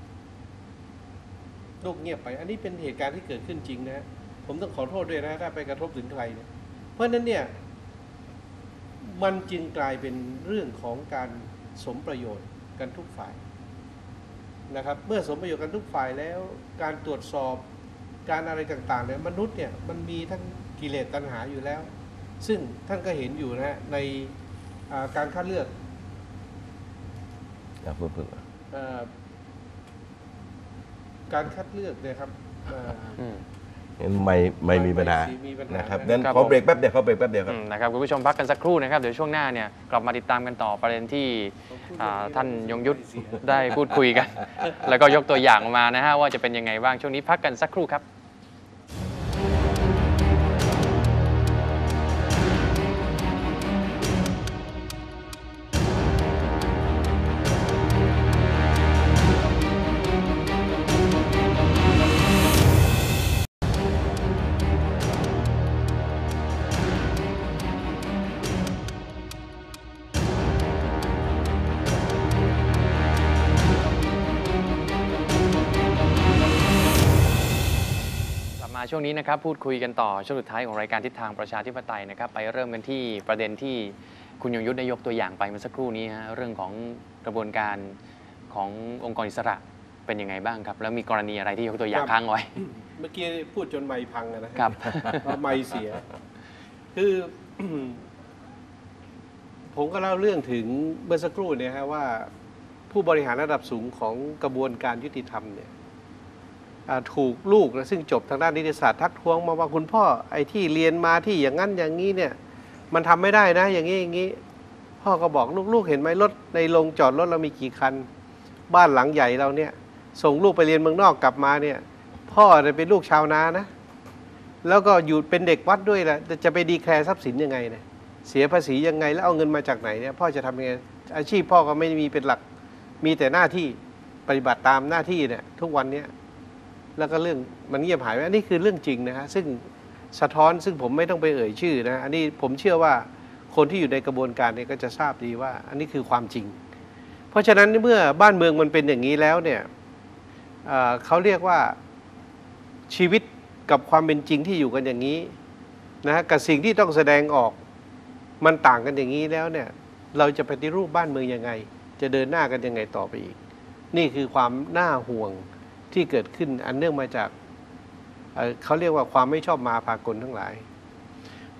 เงียบไปอันนี้เป็นเหตุการณ์ที่เกิดขึ้นจริงนะผมต้องขอโทษด้วยนะถ้าไปกระทบถึงใครเนี่ยเพราะนั้นเนี่ยมันจึงกลายเป็นเรื่องของการสมประโยชน์กันทุกฝ่ายนะครับเมื่อสมประโยชน์กันทุกฝ่ายแล้วการตรวจสอบการอะไรต่างๆเนี่ยมนุษย์เนี่ยมันมีทั้งกิเลสตัณหาอยู่แล้วซึ่งท่านก็เห็นอยู่นะในการคัดเลือกการคัดเลือกเนี่ยครับไม่มีปัญหานะครับนั้นขอเบรกแป๊บเดียวครับนะครับคุณผู้ชมพักกันสักครู่นะครับเดี๋ยวช่วงหน้าเนี่ยกลับมาติดตามกันต่อประเด็นที่ท่านยงยุทธได้พูดคุยกันแล้วก็ยกตัวอย่างมานะฮะว่าจะเป็นยังไงบ้างช่วงนี้พักกันสักครู่ครับช่วงนี้นะครับพูดคุยกันต่อช่วงสุดท้ายของรายการทิศทางประชาธิปไตยนะครับไปเริ่มกันที่ประเด็นที่คุณยงยุทธได้ยกตัวอย่างไปเมื่อสักครู่นี้ฮะเรื่องของกระบวนการขององค์กรอิสระเป็นยังไงบ้างครับแล้วมีกรณีอะไรที่ยกตัวอย่างค้างไว้เมื่อกี้พูดจนไมค์พังนะครับไมค์เสียคือผมก็เล่าเรื่องถึงเมื่อสักครู่เนี่ยฮะว่าผู้บริหารระดับสูงของกระบวนการยุติธรรมเนี่ยถูกลูกซึ่งจบทางด้านนิติศาสตร์ทักท้วงมาว่าคุณพ่อไอ้ที่เรียนมาที่อย่างนั้นอย่างนี้เนี่ยมันทำไม่ได้นะอย่างนี้พ่อก็บอกลูกเห็นไหมรถในโรงจอดรถเรามีกี่คันบ้านหลังใหญ่เราเนี่ยส่งลูกไปเรียนเมืองนอกกลับมาเนี่ยพ่อเป็นลูกชาวนานะแล้วก็อยู่เป็นเด็กวัดด้วยแหละจะไปดีแคลร์ทรัพย์สินยังไงเนี่ยเสียภาษียังไงแล้วเอาเงินมาจากไหนเนี่ยพ่อจะทำยังไงอาชีพพ่อก็ไม่มีเป็นหลักมีแต่หน้าที่ปฏิบัติตามหน้าที่เนี่ยทุกวันนี้แล้วก็เรื่องมันเงียบหายไปอันนี้คือเรื่องจริงนะฮะซึ่งสะท้อนซึ่งผมไม่ต้องไปเอ่ยชื่อนะอันนี้ผมเชื่อว่าคนที่อยู่ในกระบวนการนี้ก็จะทราบดีว่าอันนี้คือความจริงเพราะฉะนั้นเมื่อบ้านเมืองมันเป็นอย่างนี้แล้วเนี่ยเขาเรียกว่าชีวิตกับความเป็นจริงที่อยู่กันอย่างนี้นะกับสิ่งที่ต้องแสดงออกมันต่างกันอย่างนี้แล้วเนี่ยเราจะปฏิรูปบ้านเมืองยังไงจะเดินหน้ากันยังไงต่อไปอีกนี่คือความน่าห่วงที่เกิดขึ้นอันเนื่องมาจากเขาเรียกว่าความไม่ชอบมาพากลทั้งหลาย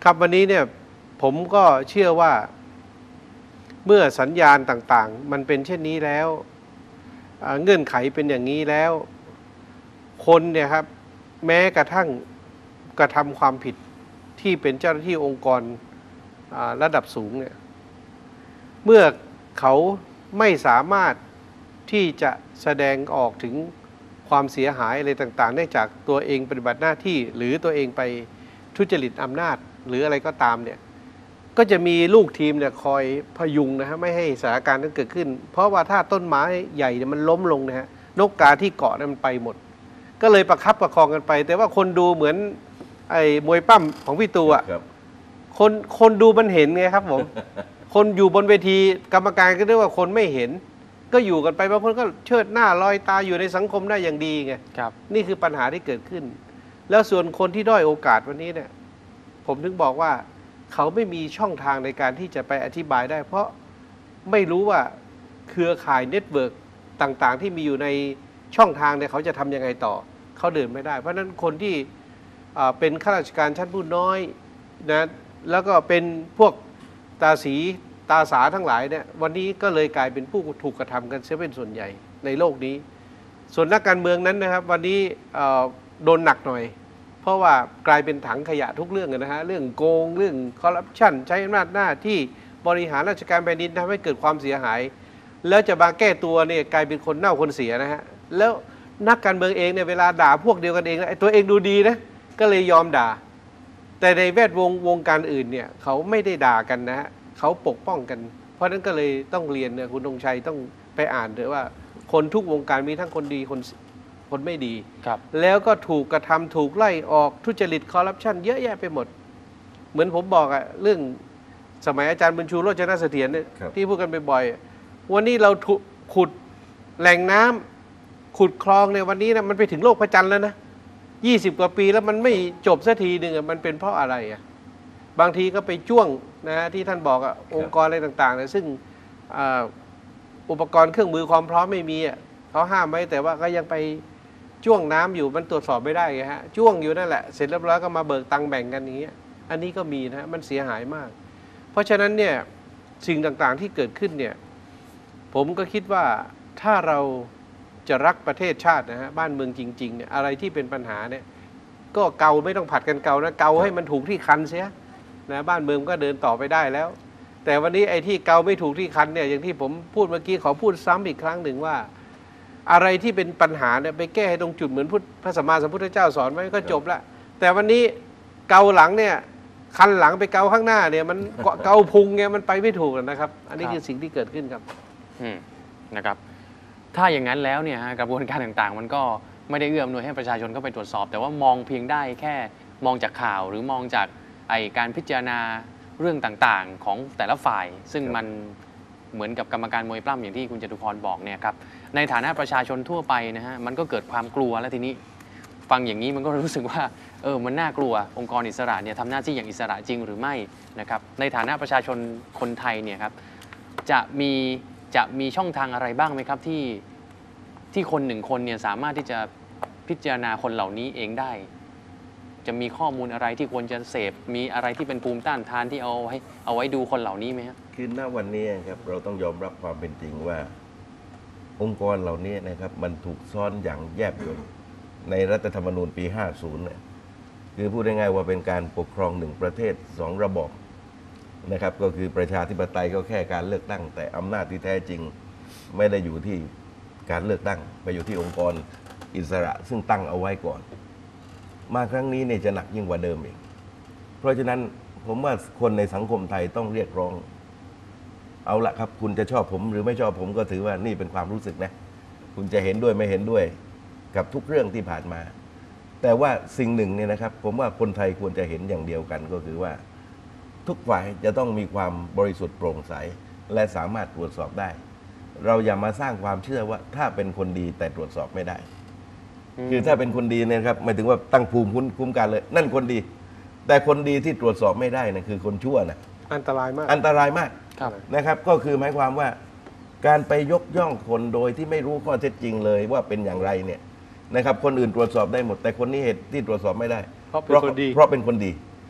ครับวันนี้เนี่ยผมก็เชื่อว่าเมื่อสัญญาณต่างๆมันเป็นเช่นนี้แล้วเงื่อนไขเป็นอย่างนี้แล้วคนเนี่ยครับแม้กระทั่งกระทำความผิดที่เป็นเจ้าหน้าที่องค์กรระดับสูงเนี่ยเมื่อเขาไม่สามารถที่จะแสดงออกถึงความเสียหายอะไรต่างๆเนื่องจากตัวเองปฏิบัติหน้าที่หรือตัวเองไปทุจริตอำนาจหรืออะไรก็ตามเนี่ยก็จะมีลูกทีมเนี่ยคอยพยุงนะฮะไม่ให้สถานการณ์นั้นเกิดขึ้นเพราะว่าถ้าต้นไม้ใหญ่เนี่ยมันล้มลงนะฮะนกกาที่เกาะเนี่ยมันไปหมดก็เลยประคับประคองกันไปแต่ว่าคนดูเหมือนไอ้มวยปั้มของพี่ตูอ่ะคนดูมันเห็นไงครับผม คนอยู่บนเวทีกรรมการก็เรียกว่าคนไม่เห็นก็อยู่กันไปบางคนก็เชิดหน้าลอยตาอยู่ในสังคมได้อย่างดีไงนี่คือปัญหาที่เกิดขึ้นแล้วส่วนคนที่ด้อยโอกาสวันนี้เนี่ยผมถึงบอกว่าเขาไม่มีช่องทางในการที่จะไปอธิบายได้เพราะไม่รู้ว่าเครือข่ายเน็ตเวิร์กต่างๆที่มีอยู่ในช่องทางเนี่ยเขาจะทำยังไงต่อเขาเดินไม่ได้เพราะฉะนั้นคนที่เป็นข้าราชการชั้นผู้น้อยนะแล้วก็เป็นพวกตาสีตาสาทั้งหลายเนี่ยวันนี้ก็เลยกลายเป็นผู้ถูกกระทำกันเสียเป็นส่วนใหญ่ในโลกนี้ส่วนนักการเมืองนั้นนะครับวันนี้โดนหนักหน่อยเพราะว่ากลายเป็นถังขยะทุกเรื่องนะฮะเรื่องโกงเรื่องคอร์รัปชันใช้อำนาจหน้าที่บริหารราชการแผ่นดินทำให้เกิดความเสียหายแล้วจะมาแก้ตัวเนี่ยกลายเป็นคนเน่าคนเสียนะฮะแล้วนักการเมืองเองเนี่ยเวลาด่าพวกเดียวกันเองไอ้ตัวเองดูดีนะก็เลยยอมด่าแต่ในแวดวงการอื่นเนี่ยเขาไม่ได้ด่ากันนะฮะเขาปกป้องกันเพราะนั้นก็เลยต้องเรียนเนี่ยคุณธงชัยต้องไปอ่านด้วยว่าคนทุกวงการมีทั้งคนดีคนไม่ดีแล้วก็ถูกกระทำถูกไล่ออกทุจริตคอร์รัปชันเยอะแยะไปหมดเหมือนผมบอกอะเรื่องสมัยอาจารย์บุญชูโรจนเสถียรเนี่ยที่พูดกันบ่อยๆวันนี้เราขุดแหล่งน้ำขุดคลองในวันนี้นะมันไปถึงโลกพระจันทร์แล้วนะ20 กว่าปีแล้วมันไม่จบสักทีหนึ่งมันเป็นเพราะอะไรอะบางทีก็ไปจ้วงนะที่ท่านบอกอะองค์กรอะไรต่างๆเนี่ยซึ่งอุปกรณ์เครื่องมือความพร้อมไม่มีอะเขาห้ามไว้แต่ว่าก็ยังไปจ้วงน้ำอยู่มันตรวจสอบไม่ได้ไงฮะจ้วงอยู่นั่นแหละเสร็จเรียบร้อยก็มาเบิกตังค์แบ่งกันอย่างเงี้ยอันนี้ก็มีนะมันเสียหายมากเพราะฉะนั้นเนี่ยสิ่งต่างๆที่เกิดขึ้นเนี่ยผมก็คิดว่าถ้าเราจะรักประเทศชาตินะฮะบ้านเมืองจริงๆเนี่ยอะไรที่เป็นปัญหาเนี่ยก็เกาไม่ต้องผัดกันเกานะเกาให้มันถูกที่คันเสียนะบ้านเมืองก็เดินต่อไปได้แล้วแต่วันนี้ไอ้ที่เกาไม่ถูกที่คันเนี่ยอย่างที่ผมพูดเมื่อกี้ขอพูดซ้ำอีกครั้งหนึ่งว่าอะไรที่เป็นปัญหาเนี่ยไปแก้ให้ตรงจุดเหมือนพระสัมมาสัมพุทธเจ้าสอนไว้ก็จบละแต่วันนี้เกาหลังเนี่ยคันหลังไปเกาข้างหน้าเนี่ยมันเกาพุงเนี่ยมันไปไม่ถูกนะครับอันนี้คือสิ่งที่เกิดขึ้นครับนะครับถ้าอย่างนั้นแล้วเนี่ยกระบวนการต่างๆมันก็ไม่ได้เอื้ออำนวยให้ประชาชนเข้าไปตรวจสอบแต่ว่ามองเพียงได้แค่มองจากข่าวหรือมองจากการพิจารณาเรื่องต่างๆของแต่ละฝ่ายซึ่งมันเหมือนกับกรรมการมวยปล้ำอย่างที่คุณจตุพรบอกเนี่ยครับในฐานะประชาชนทั่วไปนะฮะมันก็เกิดความกลัวแล้วทีนี้ฟังอย่างนี้มันก็รู้สึกว่ามันน่ากลัวองค์กรอิสระเนี่ยทำหน้าที่อย่างอิสระจริงหรือไม่นะครับในฐานะประชาชนคนไทยเนี่ยครับจะมีช่องทางอะไรบ้างไหมครับที่คนหนึ่งคนเนี่ยสามารถที่จะพิจารณาคนเหล่านี้เองได้จะมีข้อมูลอะไรที่ควรจะเสพมีอะไรที่เป็นภูมิต้านทานที่เอาไว้ดูคนเหล่านี้ไหมครับคือณวันนี้ครับเราต้องยอมรับความเป็นจริงว่าองค์กรเหล่านี้นะครับมันถูกซ่อนอย่างแยบยลในรัฐธรรมนูญปี 50 เนี่ยคือพูดง่ายๆว่าเป็นการปกครองหนึ่งประเทศ2 ระบอบนะครับก็คือประชาธิปไตยก็แค่การเลือกตั้งแต่อำนาจที่แท้จริงไม่ได้อยู่ที่การเลือกตั้งไปอยู่ที่องค์กรอิสระซึ่งตั้งเอาไว้ก่อนมาครั้งนี้เนี่ยจะหนักยิ่งกว่าเดิมอีกเพราะฉะนั้นผมว่าคนในสังคมไทยต้องเรียกร้องเอาละครับคุณจะชอบผมหรือไม่ชอบผมก็ถือว่านี่เป็นความรู้สึกนะคุณจะเห็นด้วยไม่เห็นด้วยกับทุกเรื่องที่ผ่านมาแต่ว่าสิ่งหนึ่งเนี่ยนะครับผมว่าคนไทยควรจะเห็นอย่างเดียวกันก็คือว่าทุกฝ่ายจะต้องมีความบริสุทธิ์โปร่งใสและสามารถตรวจสอบได้เราอย่ามาสร้างความเชื่อว่าถ้าเป็นคนดีแต่ตรวจสอบไม่ได้คือถ้าเป็นคนดีเนี่ยครับหมายถึงว่าตั้งภูมิคุ้มกันเลยนั่นคนดีแต่คนดีที่ตรวจสอบไม่ได้นะคือคนชั่วนะอันตรายมากนะครับก็คือหมายความว่าการไปยกย่องคนโดยที่ไม่รู้ข้อเท็จจริงเลยว่าเป็นอย่างไรเนี่ยนะครับคนอื่นตรวจสอบได้หมดแต่คนนี้เหตุที่ตรวจสอบไม่ได้เพราะเป็นคนดี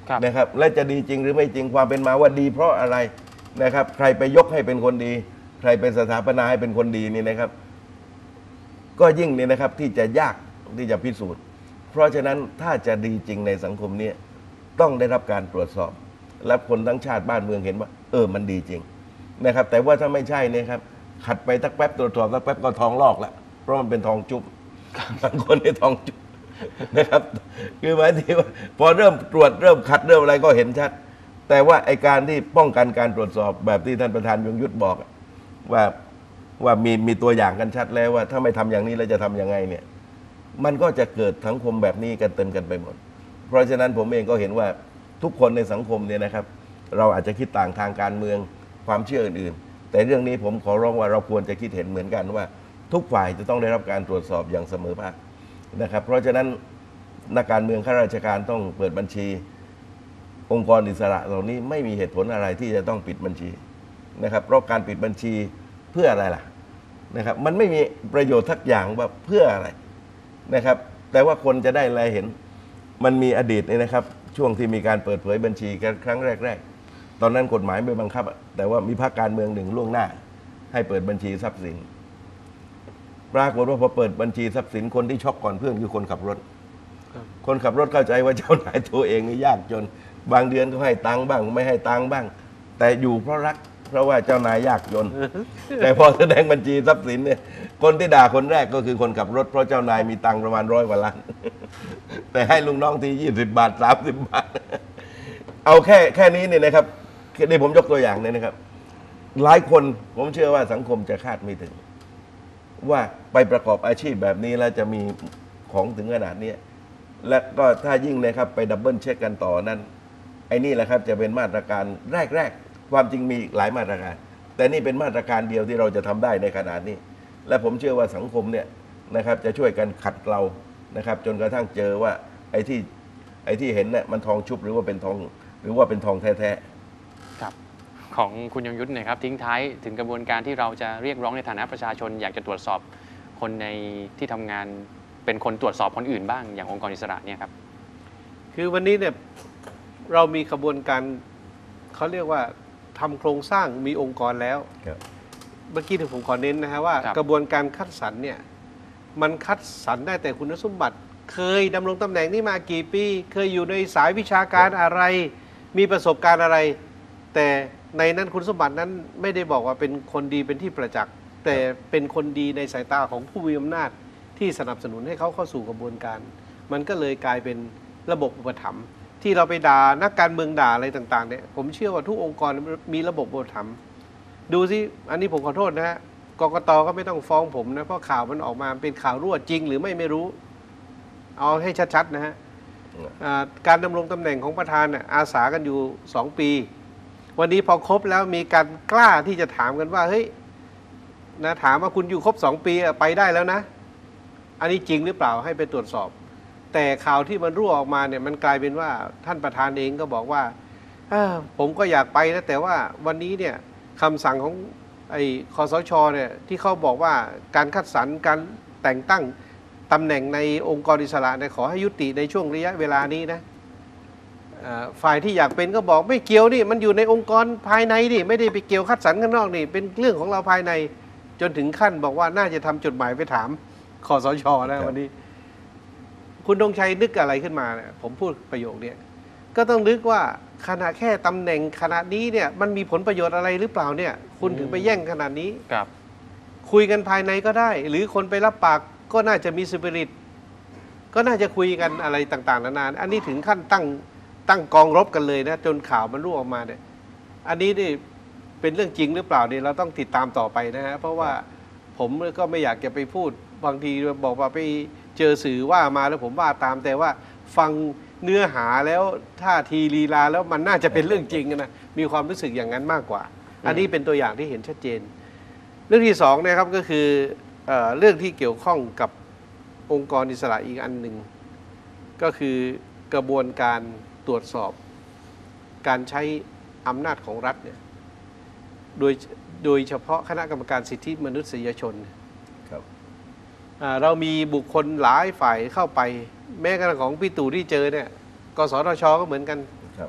ครับนะครับและจะดีจริงหรือไม่จริงความเป็นมาว่าดีเพราะอะไรนะครับใครไปยกให้เป็นคนดี ใครเป็นสถาปนาให้เป็นคนดีนี่นะครับ ก็ยิ่งนี่นะครับที่จะยากที่จะพิสูจน์เพราะฉะนั้นถ้าจะดีจริงในสังคมนี้ต้องได้รับการตรวจสอบ และคนทั้งชาติบ้านเมืองเห็นว่ามันดีจริงนะครับแต่ว่าถ้าไม่ใช่เนี่ยครับขัดไปสักแป๊บตรวจสอบสักแป๊บก็ทองลอกแล้วเพราะมันเป็นทองจุ๊บบางคนในทองจุ๊บนะครับคือหมายถึงว่าพอเริ่มตรวจเริ่มขัดเริ่มอะไรก็เห็นชัดแต่ว่าไอการที่ป้องกันการตรวจสอบแบบที่ท่านประธานยงยุทธบอกว่ามีตัวอย่างกันชัดแล้วว่าถ้าไม่ทำอย่างนี้แล้วจะทำยังไงเนี่ยมันก็จะเกิดสังคมแบบนี้กันเต็มกันไปหมดเพราะฉะนั้นผมเองก็เห็นว่าทุกคนในสังคมเนี่ยนะครับเราอาจจะคิดต่างทางการเมืองความเชื่ออื่นๆแต่เรื่องนี้ผมขอร้องว่าเราควรจะคิดเห็นเหมือนกันว่าทุกฝ่ายจะต้องได้รับการตรวจสอบอย่างเสมอภาคนะครับเพราะฉะนั้นนักการเมืองข้าราชการต้องเปิดบัญชีองค์กรอิสระเหล่านี้ไม่มีเหตุผลอะไรที่จะต้องปิดบัญชีนะครับเพราะการปิดบัญชีเพื่ออะไรล่ะนะครับมันไม่มีประโยชน์ทักอย่างว่าเพื่ออะไรนะครับแต่ว่าคนจะได้อะไรเห็นมันมีอดีตนี่นะครับช่วงที่มีการเปิดเผยบัญชีกันครั้งแรกๆตอนนั้นกฎหมายไม่บังคับแต่ว่ามีพรรคการเมืองหนึ่งล่วงหน้าให้เปิดบัญชีทรัพย์สินปรากฏว่าพอเปิดบัญชีทรัพย์สินคนที่ช็อกก่อนเพื่อนคือคนขับรถคนขับรถเข้าใจว่าเจ้านายตัวเองนี่ยากจนบางเดือนก็ให้ตังค์บ้างไม่ให้ตังค์บ้างแต่อยู่เพราะรักเพราะว่าเจ้านายยากจน แต่พอแสดงบัญชีทรัพย์สินเนี่ยคนที่ด่าคนแรกก็คือคนขับรถเพราะเจ้านายมีตังค์ประมาณ100 กว่าล้าน แต่ให้ลุงน้องที20 บาท30 บาท เอาแค่นี้เนี่ยนะครับนี่ผมยกตัวอย่างเนี่ยนะครับหลายคนผมเชื่อว่าสังคมจะคาดไม่ถึงว่าไปประกอบอาชีพแบบนี้แล้วจะมีของถึงขนาดนี้และก็ถ้ายิ่งนะครับไปดับเบิลเช็คกันต่อนั้นไอ้นี่แหละครับจะเป็นมาตรการแรกความจริงมีหลายมาตรการ แต่นี่เป็นมาตรการเดียวที่เราจะทำได้ในขนาดนี้และผมเชื่อว่าสังคมเนี่ยนะครับจะช่วยกันขัดเกลานะครับจนกระทั่งเจอว่าไอ้ที่เห็นเนี่ยมันทองชุบหรือว่าเป็นทองแท้ๆครับของคุณยงยุทธนะครับทิ้งท้ายถึงกระบวนการที่เราจะเรียกร้องในฐานะประชาชนอยากจะตรวจสอบคนในที่ทำงานเป็นคนตรวจสอบคนอื่นบ้างอย่างองค์กรอิสระเนี่ยครับคือวันนี้เนี่ยเรามีกระบวนการเขาเรียกว่าทำโครงสร้างมีองค์กรแล้วเมื่อกี้ที่ผมขอเน้นนะฮะว่ากระบวนการคัดสรรเนี่ยมันคัดสรรได้แต่คุณสมบัติเคยดำรงตำแหน่งนี้มากี่ปีเคยอยู่ในสายวิชาการอะไรมีประสบการณ์อะไรแต่ในนั้นคุณสมบัตินั้นไม่ได้บอกว่าเป็นคนดีเป็นที่ประจักษ์แต่เป็นคนดีในสายตาของผู้มีอำนาจที่สนับสนุนให้เขาเข้าสู่กระบวนการมันก็เลยกลายเป็นระบบอุปถัมภ์ที่เราไปด่านักการเมืองด่าอะไรต่างๆเนี่ยผมเชื่อว่าทุกองค์กรมีระบบอุปถัมภ์ดูสิอันนี้ผมขอโทษนะฮะกกต.ก็ไม่ต้องฟ้องผมนะเพราะข่าวมันออกมาเป็นข่าวรั่วจริงหรือไม่รู้เอาให้ชัดๆนะฮะการดำรงตำแหน่งของประธานอาสากันอยู่2 ปีวันนี้พอครบแล้วมีการกล้าที่จะถามกันว่าเฮ้ยนะถามว่าคุณอยู่ครบ2 ปีไปได้แล้วนะอันนี้จริงหรือเปล่าให้ไปตรวจสอบแต่ข่าวที่มันรั่วออกมาเนี่ยมันกลายเป็นว่าท่านประธานเองก็บอกว่าผมก็อยากไปนะแต่ว่าวันนี้เนี่ยคำสั่งของคสช.เนี่ยที่เขาบอกว่าการคัดสรรการแต่งตั้งตำแหน่งในองค์กรอิสระเนี่ยขอให้ยุติในช่วงระยะเวลานี้นะฝ่ายที่อยากเป็นก็บอกไม่เกี่ยวนี่มันอยู่ในองค์กรภายในนี่ไม่ได้ไปเกี่ยวคัดสรรข้างนอกนี่เป็นเรื่องของเราภายในจนถึงขั้นบอกว่าน่าจะทำจดหมายไปถามคสช.แล้ววันนี้คุณธงชัยนึกอะไรขึ้นมาเนี่ยผมพูดประโยคนี้ก็ต้องนึกว่าขณะแค่ตำแหน่งขณะนี้เนี่ยมันมีผลประโยชน์อะไรหรือเปล่าเนี่ยคุณถึงไปแย่งขนาดนี้ครับคุยกันภายในก็ได้หรือคนไปรับปากก็น่าจะมีสปิริตก็น่าจะคุยกันอะไรต่างๆนานาอันนี้ถึงขั้นตั้งกองรบกันเลยนะจนข่าวมันรั่วออกมาเนี่ยอันนี้นี่เป็นเรื่องจริงหรือเปล่าเนี่ยเราต้องติดตามต่อไปนะฮะเพราะว่าผมก็ไม่อยากจะไปพูดบางทีบอกว่าไปเจอสื่อว่ามาแล้วผมว่าตามแต่ว่าฟังเนื้อหาแล้วท่าทีลีลาแล้วมันน่าจะเป็นเรื่องจริงนะมีความรู้สึกอย่างนั้นมากกว่าอันนี้เป็นตัวอย่างที่เห็นชัดเจนเรื่องที่2นะครับก็คือเรื่องที่เกี่ยวข้องกับองค์กรอิสระอีกอันหนึ่งก็คือกระบวนการตรวจสอบการใช้อำนาจของรัฐเนี่ยโดยเฉพาะคณะกรรมการสิทธิมนุษยชนเรามีบุคคลหลายฝ่ายเข้าไปแม้กระทั่งของพี่ตู่ที่เจอเนี่ยกสทช.ก็เหมือนกัน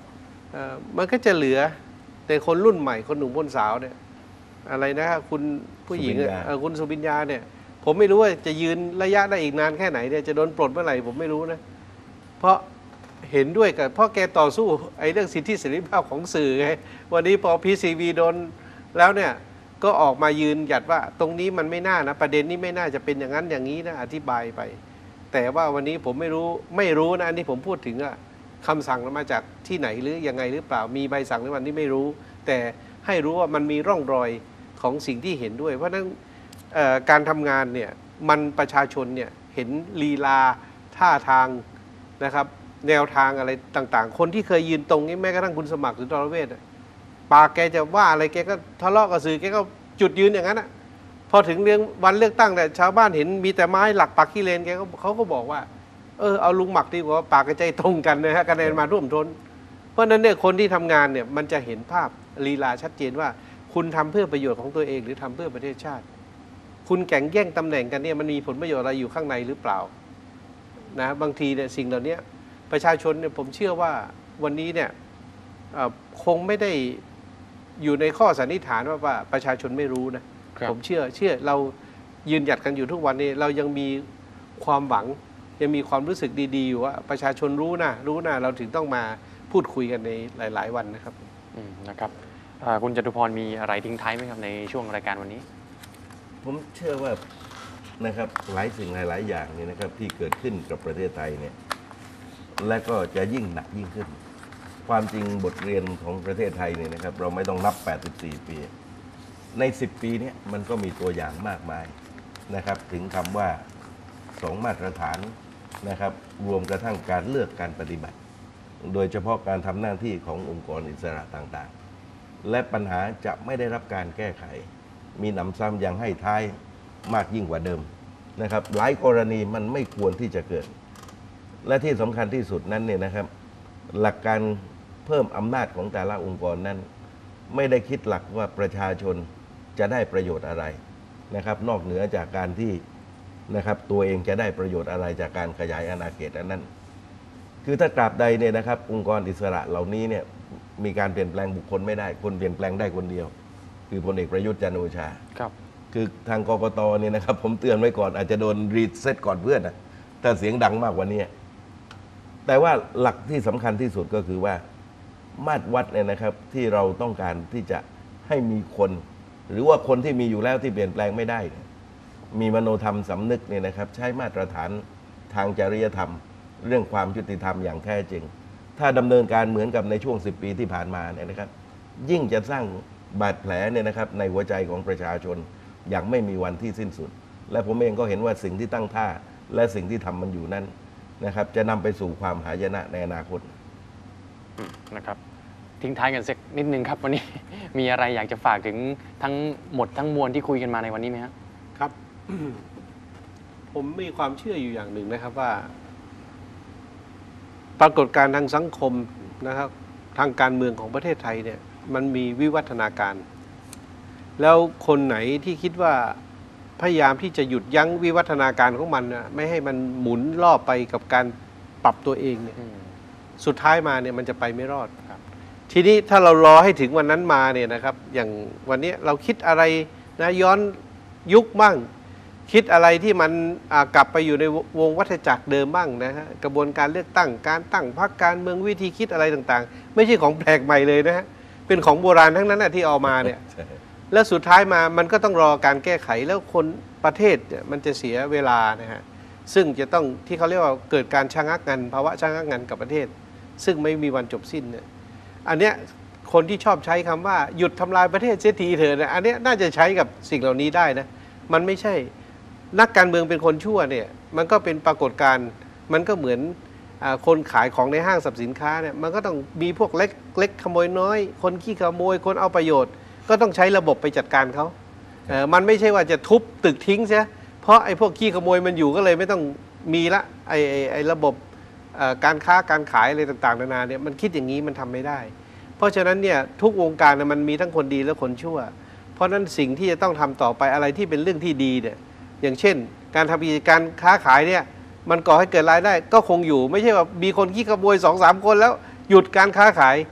มันก็จะเหลือแต่คนรุ่นใหม่คนหนุ่มคนสาวเนี่ยอะไรนะครับคุณผู้หญิงคุณสุบิญญาเนี่ยผมไม่รู้ว่าจะยืนระยะได้อีกนานแค่ไหนเนี่ยจะโดนปลดเมื่อไหร่ผมไม่รู้นะเพราะเห็นด้วยกับเพราะแกต่อสู้ไอ้เรื่องสิทธิเสรีภาพของสื่อไงวันนี้พอ PCV โดนแล้วเนี่ยก็ออกมายืนหยัดว่าตรงนี้มันไม่น่านะประเด็นนี้ไม่น่าจะเป็นอย่างนั้นอย่างนี้นะอธิบายไปแต่ว่าวันนี้ผมไม่รู้นะอันนี้ผมพูดถึงคำสั่งมาจากที่ไหนหรือยังไงหรือเปล่ามีใบสั่งหรือวันนี้ไม่รู้แต่ให้รู้ว่ามันมีร่องรอยของสิ่งที่เห็นด้วยเพราะฉะนั้นการทำงานเนี่ยมันประชาชนเนี่ยเห็นลีลาท่าทางนะครับแนวทางอะไรต่างๆคนที่เคยยืนตรงนี้แม้กระทั่งคุณสมัครสุนทรเวชปากแกจะว่าอะไรแกก็ทะเลาะกับสื่อแกก็จุดยืนอย่างนั้นพอถึงเรื่องวันเลือกตั้งเนี่ยชาวบ้านเห็นมีแต่ไม้หลักปักขี้เลนเขาก็บอกว่าเอาลุงหมักดีกว่าปากกระใจตรงกันนะฮะคะแนนมาร่วมทนเพราะฉะนั้นเนี่ยคนที่ทำงานเนี่ยมันจะเห็นภาพลีลาชัดเจนว่าคุณทำเพื่อประโยชน์ของตัวเองหรือทำเพื่อประเทศชาติคุณแข่งแย่งตำแหน่งกันเนี่ยมันมีผลประโยชน์อะไรอยู่ข้างในหรือเปล่านะบางทีเนี่ยสิ่งเหล่านี้ประชาชนเนี่ยผมเชื่อว่าวันนี้เนี่ยคงไม่ได้อยู่ในข้อสันนิษฐานว่าประชาชนไม่รู้นะผมเชื่อเรายืนหยัดกันอยู่ทุกวันนี้เรายังมีความหวังยังมีความรู้สึกดีๆอยู่ว่าประชาชนรู้นะเราถึงต้องมาพูดคุยกันในหลายๆวันนะครับนะครับคุณจตุพรมีอะไรทิ้งท้ายไหมครับในช่วงรายการวันนี้ผมเชื่อว่านะครับหลายสิ่งหลายอย่างนี่นะครับที่เกิดขึ้นกับประเทศไทยเนี่ยและก็จะยิ่งหนักยิ่งขึ้นความจริงบทเรียนของประเทศไทยเนี่ยนะครับเราไม่ต้องนับ84ปีใน10ปีนี้มันก็มีตัวอย่างมากมายนะครับถึงคำว่า2มาตรฐานนะครับรวมกระทั่งการเลือกการปฏิบัติโดยเฉพาะการทำหน้าที่ขององค์กรอิสระต่างๆและปัญหาจะไม่ได้รับการแก้ไขมีหนำซ้ำยังให้ท้ายมากยิ่งกว่าเดิมนะครับหลายกรณีมันไม่ควรที่จะเกิดและที่สำคัญที่สุดนั้นเนี่ยนะครับหลักการเพิ่มอำนาจของแต่ละองค์กรนั้นไม่ได้คิดหลักว่าประชาชนจะได้ประโยชน์อะไรนะครับนอกเหนือจากการที่นะครับตัวเองจะได้ประโยชน์อะไรจากการขยายอาณาเขตนั้นคือถ้าตราบใดเนี่ยนะครับองค์กรอิสระเหล่านี้เนี่ยมีการเปลี่ยนแปลงบุคคลไม่ได้คนเปลี่ยนแปลงได้คนเดียวคือพลเอกประยุทธ์จันทร์โอชาครับคือทางกกตเนี่ยนะครับผมเตือนไว้ก่อนอาจจะโดนรีเซ็ตก่อนเพื่อนนะถ้าเสียงดังมากกว่านี้แต่ว่าหลักที่สำคัญที่สุดก็คือว่ามาตรวัดเนี่ยนะครับที่เราต้องการที่จะให้มีคนหรือว่าคนที่มีอยู่แล้วที่เปลี่ยนแปลงไม่ได้มีมโนธรรมสำนึกเนี่ยนะครับใช้มาตรฐานทางจริยธรรมเรื่องความยุติธรรมอย่างแท้จริงถ้าดำเนินการเหมือนกับในช่วง10 ปีที่ผ่านมาเนี่ยนะครับยิ่งจะสร้างบาดแผลเนี่ยนะครับในหัวใจของประชาชนอย่างไม่มีวันที่สิ้นสุดและผมเองก็เห็นว่าสิ่งที่ตั้งท่าและสิ่งที่ทำมันอยู่นั้นนะครับจะนำไปสู่ความหายนะในอนาคตนะครับทิ้งท้ายกันสักนิดนึงครับวันนี้ มีอะไรอยากจะฝากถึงทั้งหมดทั้งมวลที่คุยกันมาในวันนี้ไหมครับ ผมมีความเชื่ออยู่อย่างหนึ่งนะครับว่าปรากฏการณ์ทางสังคมนะครับทางการเมืองของประเทศไทยเนี่ยมันมีวิวัฒนาการแล้วคนไหนที่คิดว่าพยายามที่จะหยุดยั้งวิวัฒนาการของมันนะไม่ให้มันหมุนล่อไปกับการปรับตัวเองเนี่ยสุดท้ายมาเนี่ยมันจะไปไม่รอดทีนี้ถ้าเรารอให้ถึงวันนั้นมาเนี่ยนะครับอย่างวันนี้เราคิดอะไรนะย้อนยุคบ้างคิดอะไรที่มันกลับไปอยู่ในวงวัฏจักรเดิมบ้างนะฮะกระบวนการเลือกตั้งการตั้งพรรคการเมืองวิธีคิดอะไรต่างๆไม่ใช่ของแปลกใหม่เลยนะฮะเป็นของโบราณทั้งนั้นนะที่เอามาเนี่ยแล้วสุดท้ายมามันก็ต้องรอการแก้ไขแล้วคนประเทศมันจะเสียเวลานะฮะซึ่งจะต้องที่เขาเรียกว่าเกิดการชะงักงันภาวะชะงักงันกับประเทศซึ่งไม่มีวันจบสิ้นเนี่ยอันเนี้ยคนที่ชอบใช้คำว่าหยุดทำลายประเทศเสียทีเถอะนะอันเนี้ยน่าจะใช้กับสิ่งเหล่านี้ได้นะมันไม่ใช่นักการเมืองเป็นคนชั่วเนี่ยมันก็เป็นปรากฏการณ์มันก็เหมือนคนขายของในห้างสรรพสินค้าเนี่ยมันก็ต้องมีพวกเล็กขโมยน้อยคนขี้ขโมยคนเอาประโยชน์ก็ต้องใช้ระบบไปจัดการเขามันไม่ใช่ว่าจะทุบตึกทิ้งใช่เพราะไอ้พวกขี้ขโมยมันอยู่ก็เลยไม่ต้องมีละไอ้ระบบการค้าการขายอะไรต่างๆนานาเนี่ยมันคิดอย่างนี้มันทำไม่ได้เพราะฉะนั้นเนี่ยทุกวงการมันมีทั้งคนดีและคนชั่วเพราะนั้นสิ่งที่จะต้องทำต่อไปอะไรที่เป็นเรื่องที่ดีเนี่ยอย่างเช่นการทำกิจการค้าขายเนี่ยมันก่อให้เกิดรายได้ก็คงอยู่ไม่ใช่ว่ามีคนขี้ขโมย 2-3 คนแล้วหยุดการค้าขาย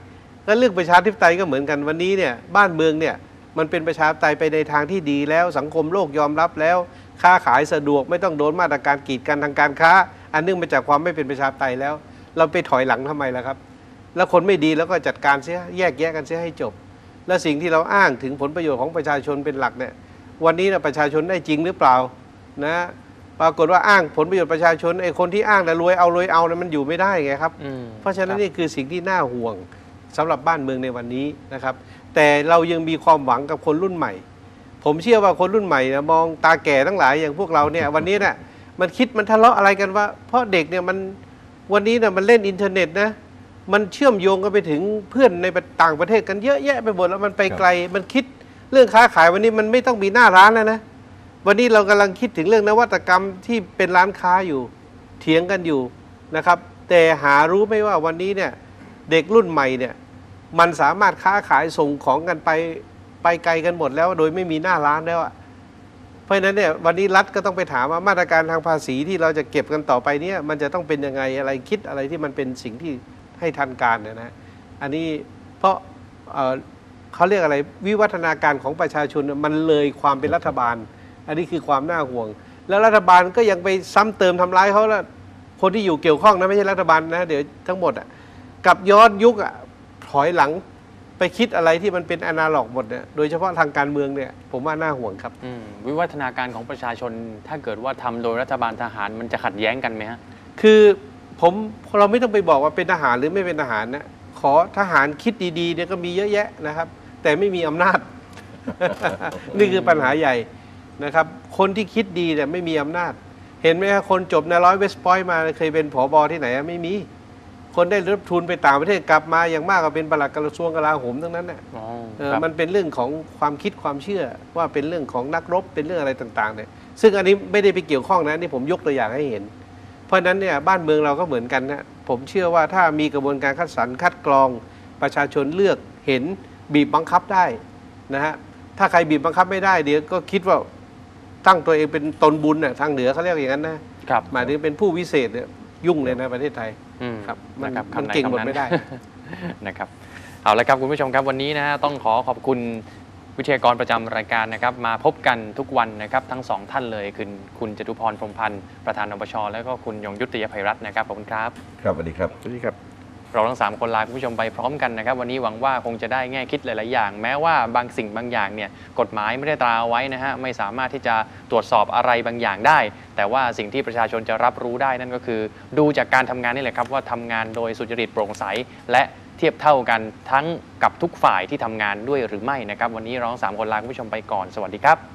แล้วเรื่องประชาธิปไตยก็เหมือนกันวันนี้เนี่ยบ้านเมืองเนี่ยมันเป็นประชาธิปไตยไปในทางที่ดีแล้วสังคมโลกยอมรับแล้วค้าขายสะดวกไม่ต้องโดนมาตรการกีดกันทางการค้าอันเนื่องมาจากความไม่เป็นประชาธิปไตยแล้ว เราไปถอยหลังทำไมล่ะครับแล้วคนไม่ดีแล้วก็จัดการเสียแยกแยะกันเสียให้จบและสิ่งที่เราอ้างถึงผลประโยชน์ของประชาชนเป็นหลักเนี่ยวันนี้นะประชาชนได้จริงหรือเปล่านะปรากฏว่าอ้างผลประโยชน์ประชาชนไอ้คนที่อ้างแต่รวยเอาเนี่ยมันอยู่ไม่ได้ไงครับเพราะฉะนั้นนี่คือสิ่งที่น่าห่วงสำหรับบ้านเมืองในวันนี้นะครับแต่เรายังมีความหวังกับคนรุ่นใหม่ผมเชื่อว่าคนรุ่นใหม่นะมองตาแก่ทั้งหลายอย่างพวกเราเนี่ยวันนี้เนี่ยมันคิดมันทะเลาะอะไรกันว่าเพราะเด็กเนี่ยมันวันนี้เนี่ยมันเล่นอินเทอร์เน็ตนะมันเชื่อมโยงกันไปถึงเพื่อนในต่างประเทศกันเยอะแยะไปหมดแล้วมันไปไกลมันคิดเรื่องค้าขายวันนี้มันไม่ต้องมีหน้าร้านแล้วนะวันนี้เรากำลังคิดถึงเรื่องนวัตกรรมที่เป็นร้านค้าอยู่เถียงกันอยู่นะครับแต่หารู้ไหมว่าวันนี้เนี่ยเด็กรุ่นใหม่เนี่ยมันสามารถค้าขายส่งของกันไปไกลกันหมดแล้วโดยไม่มีหน้าร้านแล้วอะเพราะฉะนั้นเนี่ยวันนี้รัฐก็ต้องไปถามว่ามาตรการทางภาษีที่เราจะเก็บกันต่อไปเนี่ยมันจะต้องเป็นยังไงอะไรคิดอะไรที่มันเป็นสิ่งที่ให้ทันการนะอันนี้เพราะเขาเรียกอะไรวิวัฒนาการของประชาชนมันเลยความเป็นรัฐบาลอันนี้คือความน่าห่วงแล้วรัฐบาลก็ยังไปซ้ำเติมทำร้ายเขาแล้วคนที่อยู่เกี่ยวข้องนะไม่ใช่รัฐบาลนะเดี๋ยวทั้งหมดอ่ะกับย้อนยุคอ่ะถอยหลังไปคิดอะไรที่มันเป็นอนาล็อกหมดเนี่ยโดยเฉพาะทางการเมืองเนี่ยผมว่าน่าห่วงครับวิวัฒนาการของประชาชนถ้าเกิดว่าทำโดยรัฐบาลทหารมันจะขัดแย้งกันไหมฮะคือเราไม่ต้องไปบอกว่าเป็นทหารหรือไม่เป็นทหารนะขอทหารคิดดีๆเนี่ยก็มีเยอะแยะนะครับแต่ไม่มีอำนาจ นี่คือปัญหาใหญ่นะครับคนที่คิดดีเนี่ยไม่มีอำนาจเห็นไหมครับคนจบใน100 เวสต์พอยต์มาเคยเป็นผบ.ที่ไหนไม่มีคนได้รับทุนไปต่างประเทศกลับมาอย่างมากก็เป็นปลัดกระทรวงกลาโหมทั้งนั้นน่ะมันเป็นเรื่องของความคิดความเชื่อว่าเป็นเรื่องของนักรบเป็นเรื่องอะไรต่างๆเนี่ยซึ่งอันนี้ไม่ได้ไปเกี่ยวข้องนะนี่ผมยกตัวอย่างให้เห็นเพราะฉะนั้นเนี่ยบ้านเมืองเราก็เหมือนกันนะผมเชื่อว่าถ้ามีกระบวนการคัดสรรคัดกรองประชาชนเลือกเห็นบีบบังคับได้นะฮะถ้าใครบีบบังคับไม่ได้เดี๋ยวก็คิดว่าตั้งตัวเองเป็นตนบุญน่ะทางเหนือเขาเรียกอย่างนั้นนะหมายถึงเป็นผู้วิเศษเนี่ยยุ่งเลยนะประเทศไทยครับมันเก่งหมดไม่ได้นะครับเอาละครับคุณผู้ชมครับวันนี้นะฮะต้องขอบคุณวิทยากรประจำรายการนะครับมาพบกันทุกวันนะครับทั้งสองท่านเลยคือคุณจตุพร พรหมพันธ์ประธานนปช.แล้วก็คุณยงยุติยภัยรัตน์นะครับขอบคุณครับครับสวัสดีครับสวัสดีครับเราทั้ง3คนลาคุณผู้ชมไปพร้อมกันนะครับวันนี้หวังว่าคงจะได้แง่คิดหลายๆอย่างแม้ว่าบางสิ่งบางอย่างเนี่ยกฎหมายไม่ได้ตราไว้นะฮะไม่สามารถที่จะตรวจสอบอะไรบางอย่างได้แต่ว่าสิ่งที่ประชาชนจะรับรู้ได้นั่นก็คือดูจากการทำงานนี่แหละครับว่าทำงานโดยสุจริตโปร่งใสและเทียบเท่ากันทั้งกับทุกฝ่ายที่ทำงานด้วยหรือไม่นะครับวันนี้เราทั้ง3คนลาคุณผู้ชมไปก่อนสวัสดีครับ